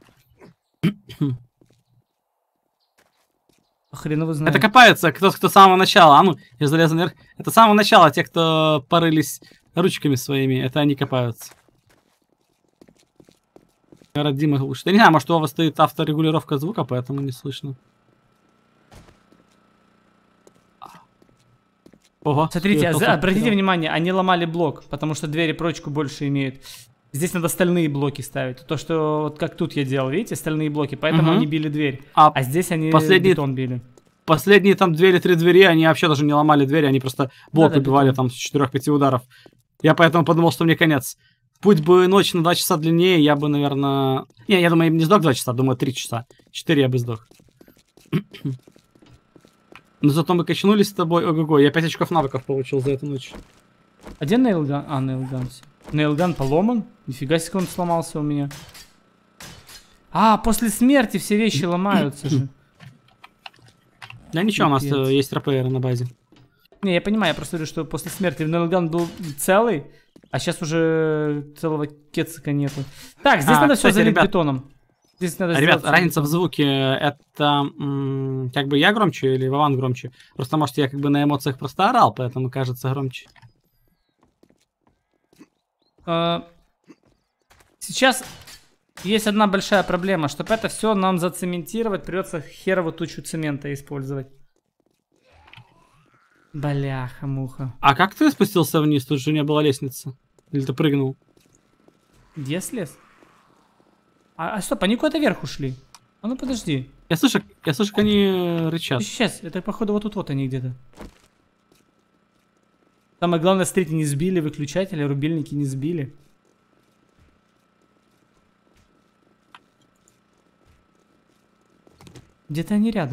Хрен его знает. Это копается кто, кто с самого начала, а ну, я залезу наверх. Это с самого начала, те, кто порылись ручками своими, это они копаются. Дима глушит. Я не знаю, может у вас стоит авторегулировка звука, поэтому не слышно. Ого, смотрите, а, обратите внимание, они ломали блок, потому что двери прочку больше имеют. Здесь надо стальные блоки ставить. То, что вот как тут я делал, видите, стальные блоки, поэтому угу. они били дверь. А, а здесь они последние, бетон били. Последние там две или три двери, они вообще даже не ломали двери, они просто блок выбивали там с четырёх-пяти ударов. Я поэтому подумал, что мне конец. Путь бы ночь на два часа длиннее, я бы, наверное... Не, я думаю, я не сдох два часа, думаю, три часа. четыре я бы сдох. Но зато мы качнулись с тобой. Ого-го, я пять очков навыков получил за эту ночь. А где нейлган? А, нейлган. Нейлган поломан? Нифига себе, он сломался у меня. А, после смерти все вещи ломаются же. Да ничего, у нас есть РПР на базе. Не, я понимаю, я просто говорю, что после смерти нейлган был целый, а сейчас уже целого кецика нету. Так, здесь а, надо все залить ребят... бетоном. Здесь надо Ребят, разница в звуке, это как бы я громче или Вован громче? Просто, может, я как бы на эмоциях просто орал, поэтому кажется громче. А, сейчас есть одна большая проблема, чтобы это все нам зацементировать, придется херову тучу цемента использовать. Бляха-муха. А как ты спустился вниз? Тут же не было лестницы. Или ты прыгнул? Где слез? А, а стоп, они куда-то вверх ушли. А ну подожди. Я слышу, я слышу, как они рычат. Сейчас, это походу вот тут вот они где-то. Самое главное, смотрите, не сбили выключатели, рубильники не сбили. Где-то они рядом.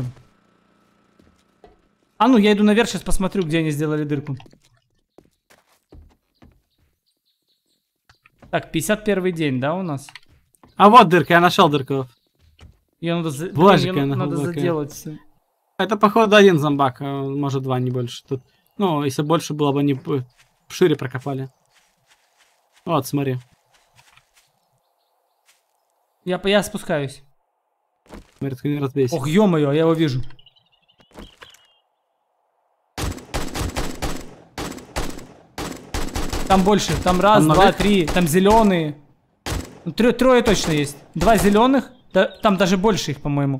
А ну, я иду наверх, сейчас посмотрю, где они сделали дырку. Так, пятьдесят первый день, да, у нас? А вот дырка, я нашел дырку. Ее надо, за... Блин, ее надо заделать все. Это, походу, один зомбак, может два, не больше. Тут, ну, если больше было бы, они шире прокопали. Вот, смотри. Я, я спускаюсь. Смотри, ты не разбейся. Ох, ё-моё, я его вижу. Там больше, там раз, там два, много? три, там зеленые. Трё, трое точно есть. Два зеленых, да, там даже больше их, по-моему.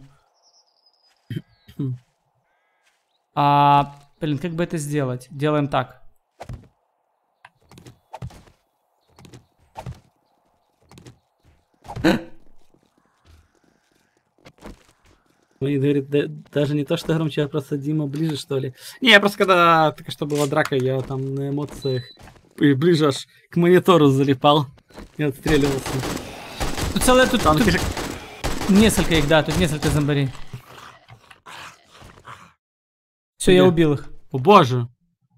А, блин, как бы это сделать? Делаем так. Он говорит, да, даже не то, что громче, а просто Дима ближе, что ли. Не, я просто когда только что была драка, я там на эмоциях и ближе аж к монитору залипал и отстреливался. Тут целое, тут, Там тут фишек- несколько их, да, тут несколько зомбарей. Все, я Где? убил их. О боже!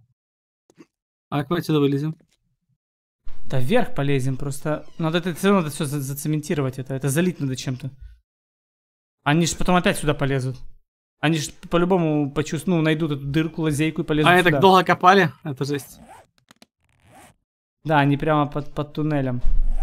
А как мы отсюда вылезем? Да вверх полезем, просто надо это все равно надо все зацементировать, это, это залить надо чем-то. Они же потом опять сюда полезут. Они же по-любому почувствуют, ну, найдут эту дырку, лазейку и полезут А они сюда. так долго копали? Это жесть. Да, они прямо под, под туннелем.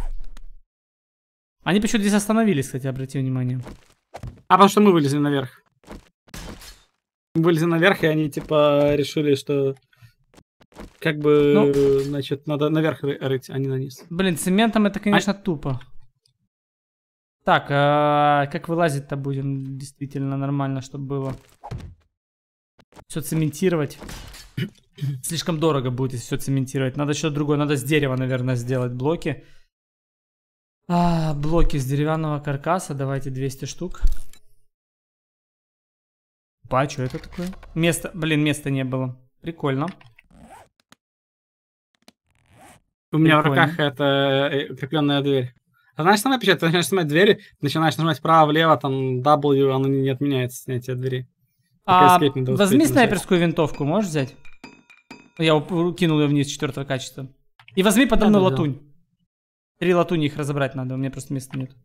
Они почему-то здесь остановились, кстати, обрати внимание. А потому что мы вылезли наверх. Мы вылезли наверх, и они типа решили, что как бы, Ну. значит, надо наверх ры- рыть, а не на низ. Блин, цементом это, конечно, тупо. Так, а как вылазить-то будем действительно нормально, чтобы было? Все цементировать. Слишком дорого будет, если все цементировать. Надо что-то другое. Надо с дерева, наверное, сделать блоки. А, блоки с деревянного каркаса. Давайте двести штук. Па, что это такое? Место, блин, места не было. Прикольно. У меня в Прикольно. руках это укрепленная дверь. А знаешь, что напечатать? Ты начинаешь снимать двери, начинаешь нажимать вправо-влево, там W, оно не отменяется, снятие двери. А, escape надо успеть возьми нажать. снайперскую винтовку, можешь взять? Я уп- кинул ее вниз четвертого качества. И возьми подо мной Да-да-да. латунь. Три латуни, их разобрать надо, у меня просто места нет.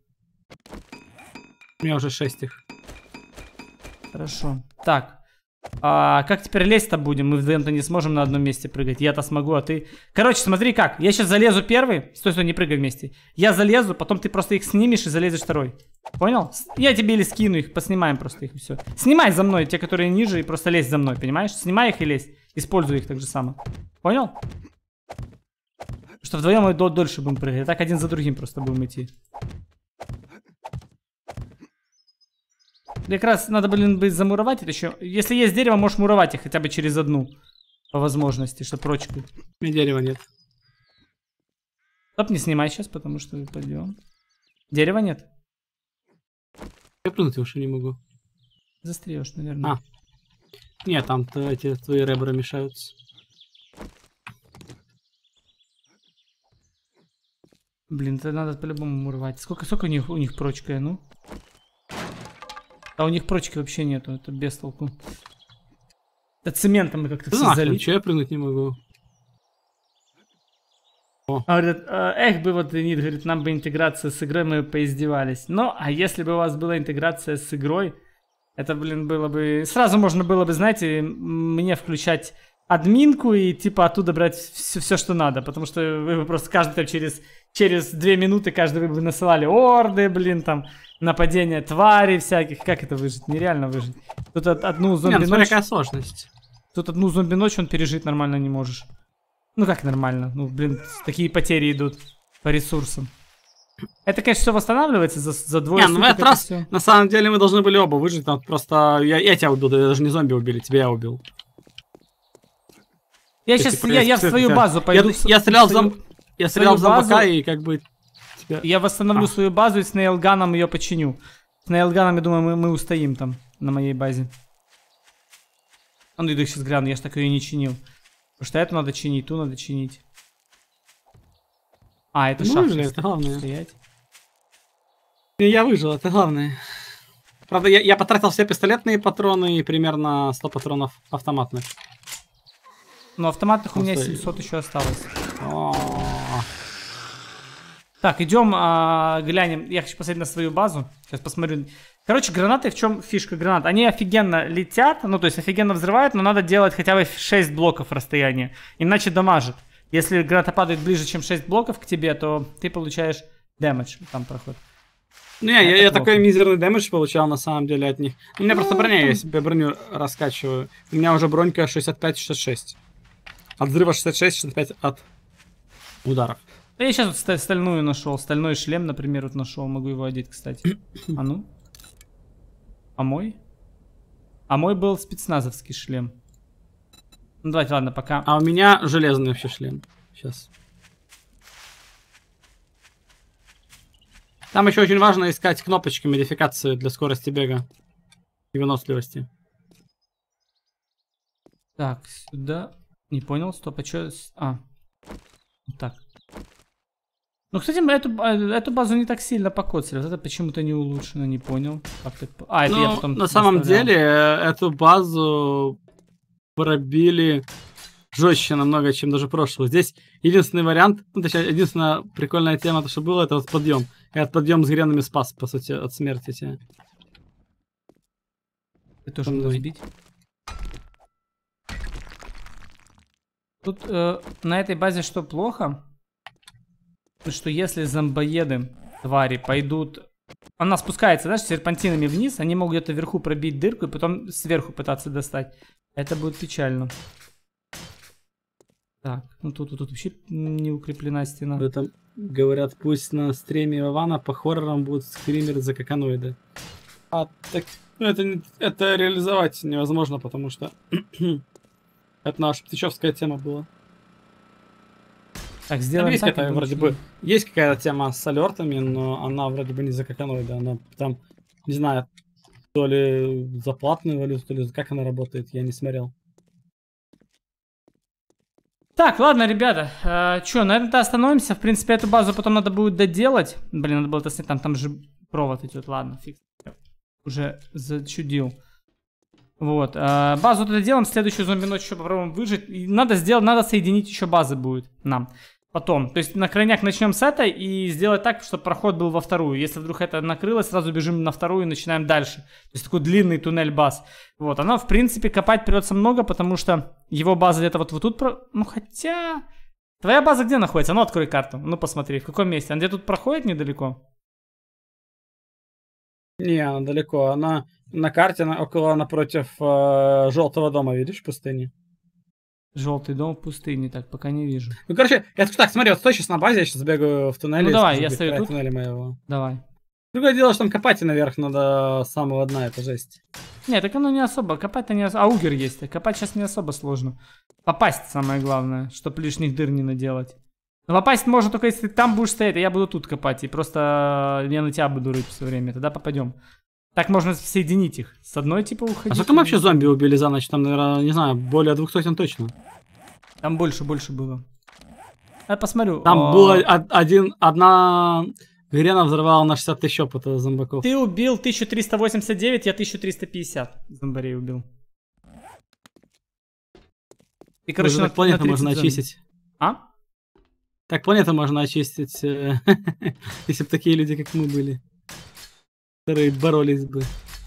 У меня уже шесть их. Хорошо. Так. А как теперь лезть-то будем? Мы вдвоем-то не сможем на одном месте прыгать. Я-то смогу, а ты... Короче, смотри как. Я сейчас залезу первый. Стой, стой, не прыгай вместе. Я залезу, потом ты просто их снимешь и залезешь второй. Понял? С- Я тебе или скину их, поснимаем просто их и все. Снимай за мной те, которые ниже, и просто лезь за мной, понимаешь? Снимай их и лезь. Используй их так же само. Понял? Потому что вдвоем мы дол- дольше будем прыгать. А так один за другим просто будем идти. Как раз надо, блин, быть замуровать это еще. Если есть дерево, можешь муровать их хотя бы через одну. По возможности, чтобы прочку. У меня дерева нет. Стоп, не снимай сейчас, потому что пойдем. Дерева нет? Я прыгнуть уже не могу. Застреешь, наверное. А. Нет, там эти твои ребра мешаются. Блин, это надо по-любому муровать. Сколько, сколько у них, у них прочка, ну? А у них прочки вообще нету, это без толку. Это цементом мы как-то все Нахрен, залить. чё я прыгнуть не могу? А, говорит, «А, эх бы вот, Леонид, говорит, нам бы интеграция с игрой, мы бы поиздевались. Ну, а если бы у вас была интеграция с игрой, это, блин, было бы... Сразу можно было бы, знаете, м- мне включать админку и, типа, оттуда брать все, все что надо. Потому что вы бы просто каждый там через, через две минуты, каждый вы бы насылали орды, блин, там, нападения тварей всяких. Как это выжить? Нереально выжить. Тут од- одну Не, ну смотри, зомби-ночь... какая сложность. Тут одну зомби-ночь он пережить нормально не можешь. Ну как нормально? Ну, блин, такие потери идут по ресурсам. Это, конечно, все восстанавливается за, за двое Не, ну в суток. этот это раз, всё. на самом деле, мы должны были оба выжить, там просто я, я тебя убил, да, даже не зомби убили, тебя я убил. Я Если сейчас, я, я в происходит свою это- базу пойду. Я, в с- я стрелял в свою- зом... Я стрелял в свою зомбака базу. и как бы... тебя- Я восстановлю А. свою базу и с нейлганом ее починю. С нейлганом, я думаю, мы, мы устоим там, на моей базе. А ну иду сейчас гляну, я ж так ее не чинил. Потому что эту надо чинить, ту надо чинить. А, это Ну, шахта. выжили, это главное. Стоять. И я выжил, это главное. Правда, я, я потратил все пистолетные патроны и примерно сто патронов автоматных. Но автоматных у меня Просто- семьсот еще осталось. О, Так, идем, а, глянем. Я хочу посмотреть на свою базу. Сейчас посмотрю. Короче, гранаты, в чем фишка гранат? Они офигенно летят, ну, то есть офигенно взрывают, но надо делать хотя бы шесть блоков расстояния. Иначе дамажит. Если граната падает ближе, чем шесть блоков к тебе, то ты получаешь дэмэдж. Там проходит. Не, я, Это я плохо. такой мизерный дэмэдж получал на самом деле от них. У меня просто броня, я себе броню раскачиваю. У меня уже бронька шестьдесят пять шестьдесят шесть. От взрыва шестьдесят шесть шестьдесят пять от ударов. Да я сейчас вот ста- стальную нашел. Стальной шлем, например, вот нашел. Могу его одеть, кстати. А ну? А мой? А мой был спецназовский шлем. Ну давайте, ладно, пока. А у меня железный вообще шлем. Сейчас. Там еще очень важно искать кнопочки модификации для скорости бега. И выносливости. Так, сюда. Не понял, стоп, а чё? А. Вот так. Ну, кстати, мы эту, эту базу не так сильно покоцали. Вот это почему-то не улучшено, не понял. Как так... А, это ну, я потом на самом доставлял. деле, эту базу пробили жестче намного, чем даже прошлую. Здесь единственный вариант, ну, точнее, единственная прикольная тема, то, что было, это вот подъем. И от подъем с гренами спас, по сути, от смерти тебя. Ты тоже надо сбить. Тут э, на этой базе что плохо? Что если зомбоеды, твари, пойдут... Она спускается, знаешь, серпантинами вниз, они могут где-то вверху пробить дырку и потом сверху пытаться достать. Это будет печально. Так, ну тут, тут, тут вообще не укреплена стена. Это, говорят, пусть на стриме Ивана по хоррорам будут скримеры за каканоиды. А, так, ну это, не, это реализовать невозможно, потому что это наша птичевская тема была. Так, сделаем есть так, какая-то, вроде бы, есть какая-то тема с алертами, но она вроде бы не за каканоиды, она там, не знаю, то ли за платную валюту, то ли как она работает, я не смотрел. Так, ладно, ребята, э, что, на этом-то остановимся. В принципе, эту базу потом надо будет доделать. Блин, надо было это снять, там, там же провод идет. Ладно, фиг. Уже зачудил. Вот, э, базу тогда делаем, следующую зомби-ночь еще попробуем выжить. И надо сделать, надо соединить еще базы будет нам. Потом, то есть на крайняк начнем с этой и сделать так, чтобы проход был во вторую. Если вдруг это накрылось, сразу бежим на вторую и начинаем дальше. То есть такой длинный туннель баз. Вот, она в принципе копать придется много, потому что его база где-то вот, вот тут... Про... Ну хотя... Твоя база где находится? Ну открой карту, ну посмотри, в каком месте. Она где тут проходит недалеко? Не, она далеко, она на карте на, около напротив э, желтого дома, видишь, пустыни. Желтый дом в пустыне, так, пока не вижу. Ну, короче, я так, смотри, вот стой сейчас на базе, я сейчас бегаю в туннеле. Ну, давай, я скажу, стою тут. Туннеля моего. Давай. Другое дело, что там копать и наверх надо с самого дна, это жесть. Нет, так оно не особо, копать-то не особо. А угер есть, копать сейчас не особо сложно. Попасть самое главное, чтобы лишних дыр не наделать. Но попасть можно только если ты там будешь стоять, а я буду тут копать. И просто я на тебя буду рыть все время, тогда попадем. Так можно соединить их. С одной типа уходить. А сколько мы вообще зомби убили за ночь? Там, наверное, не знаю, более двух сотен точно. Там больше, больше было. Я посмотрю. Там О... было один, одна грена взорвала на шестьдесят тысяч опыта зомбаков. Ты убил тысячу триста восемьдесят девять, я тысячу триста пятьдесят зомбарей убил. И, короче, на, на, так планету на можно зомби. очистить. А? Так планету можно очистить, если бы такие люди, как мы были. Которые боролись бы.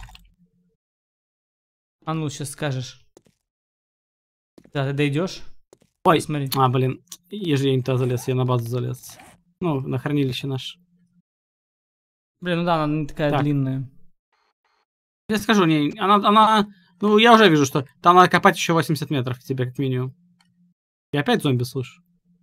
А ну, сейчас скажешь. Да, ты дойдешь? Ой, смотри. А, блин, я же я не туда залез, я на базу залез. Ну, на хранилище наше. Блин, ну да, она не такая так. длинная. Я скажу, не, она, она, ну я уже вижу, что там надо копать еще восемьдесят метров к тебе, как минимум. И опять зомби, слушай.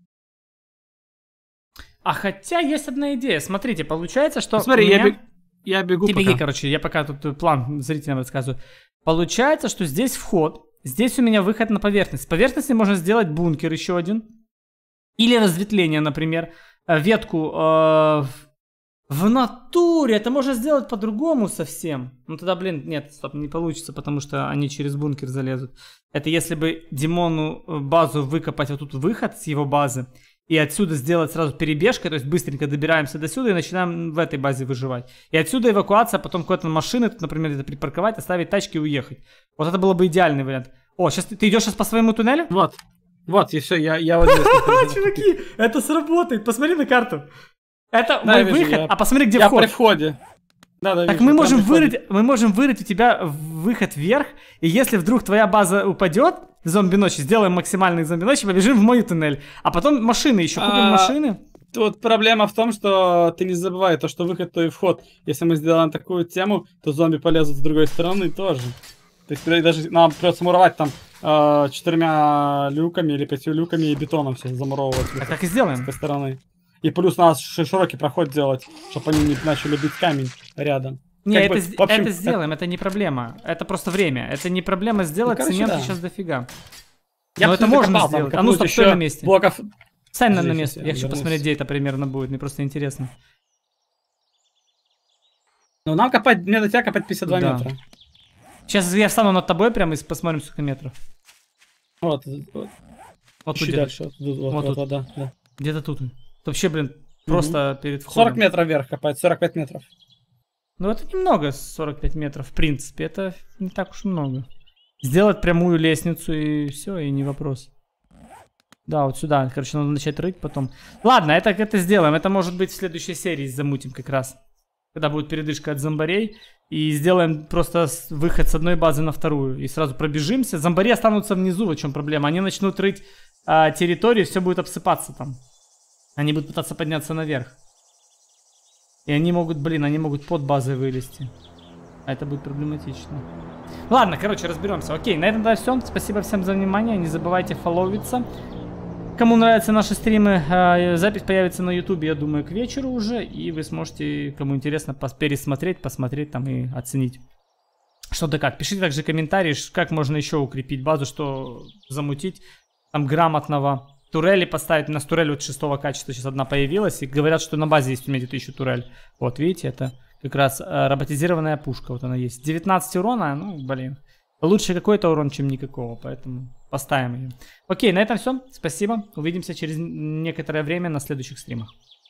А хотя есть одна идея. Смотрите, получается, что Ну, смотри, у меня... я, бег... я бегу Ты пока. беги, короче, я пока тут план зрителям рассказываю. Получается, что здесь вход, здесь у меня выход на поверхность. С поверхности можно сделать бункер еще один. Или разветвление, например. Ветку э, в натуре. Это можно сделать по-другому совсем. Ну тогда, блин, нет, стоп, не получится, потому что они через бункер залезут. Это если бы Димону базу выкопать, вот тут выход с его базы. И отсюда сделать сразу перебежкой, то есть быстренько добираемся до сюда и начинаем в этой базе выживать. И отсюда эвакуация, потом какой-то машины, тут, например, где-то припарковать, оставить тачки и уехать. Вот это было бы идеальный вариант. О, сейчас ты, ты идешь сейчас по своему туннелю? Вот, вот, и все, я, я вот здесь. Чуваки, это сработает, посмотри на карту. Это Да, мой вижу, выход, я- а посмотри, где Я вход. при входе. Да, да, Так вижу, мы прям можем при входе. вырыть, мы можем вырыть у тебя выход вверх, и если вдруг твоя база упадет в зомби-ночи, сделаем максимальный зомби-ночи, побежим в мой туннель. А потом машины еще, купим А, машины. Тут проблема в том, что ты не забывай, то, что выход, то и вход. Если мы сделаем такую тему, то зомби полезут с другой стороны тоже. То есть даже нам придется муровать там э, четырьмя люками или пятью люками и бетоном все замуровывать Так, так и сделаем. с той стороны. И плюс надо ш- широкий проход делать, чтобы они не начали бить камень рядом. Не, Как это, бы, с- в общем, это сделаем, это не проблема. Это просто время. Это не проблема сделать, Ну, короче, цемента да. сейчас дофига. Я Но бы это всё-таки можно копал, там, сделать. А ну, копнуть стоп, еще стой на месте. Блоков... Встань на, на Подожди, место. щас Я хочу вернусь. посмотреть, где это примерно будет. Мне просто интересно. Ну, нам копать, мне до тебя копать пятьдесят два Да. метра. Сейчас я встану над тобой прямо и посмотрим, сколько метров. Вот, вот. Вот тут Чуть где-то. дальше. Вот, тут, вот, Вот вот, тут. да, да. Где-то тут. Вообще, блин, просто перед входом. сорок метров вверх копать, сорок пять метров. Ну это немного, сорок пять метров, в принципе. Это не так уж много. Сделать прямую лестницу и все, и не вопрос. Да, вот сюда. Короче, надо начать рыть потом. Ладно, это, это сделаем. Это может быть в следующей серии замутим как раз. Когда будет передышка от зомбарей. И сделаем просто выход с одной базы на вторую. И сразу пробежимся. Зомбари останутся внизу, в чем проблема. Они начнут рыть а, территорию, все будет обсыпаться там. Они будут пытаться подняться наверх. И они могут, блин, они могут под базой вылезти. А это будет проблематично. Ладно, короче, разберемся. Окей, на этом да все. Спасибо всем за внимание. Не забывайте фолловиться. Кому нравятся наши стримы, запись появится на ютубе, я думаю, к вечеру уже. И вы сможете, кому интересно, пересмотреть, посмотреть там и оценить. Что да как. Пишите также комментарии, как можно еще укрепить базу, что замутить. Там грамотного. Турели поставить. У нас турель вот шестого качества сейчас одна появилась. И говорят, что на базе есть у меня где-то еще турель. Вот, видите, это как раз э, роботизированная пушка. Вот она есть. девятнадцать урона, ну, блин. Лучше какой-то урон, чем никакого. Поэтому поставим ее. Окей, на этом все. Спасибо. Увидимся через некоторое время на следующих стримах.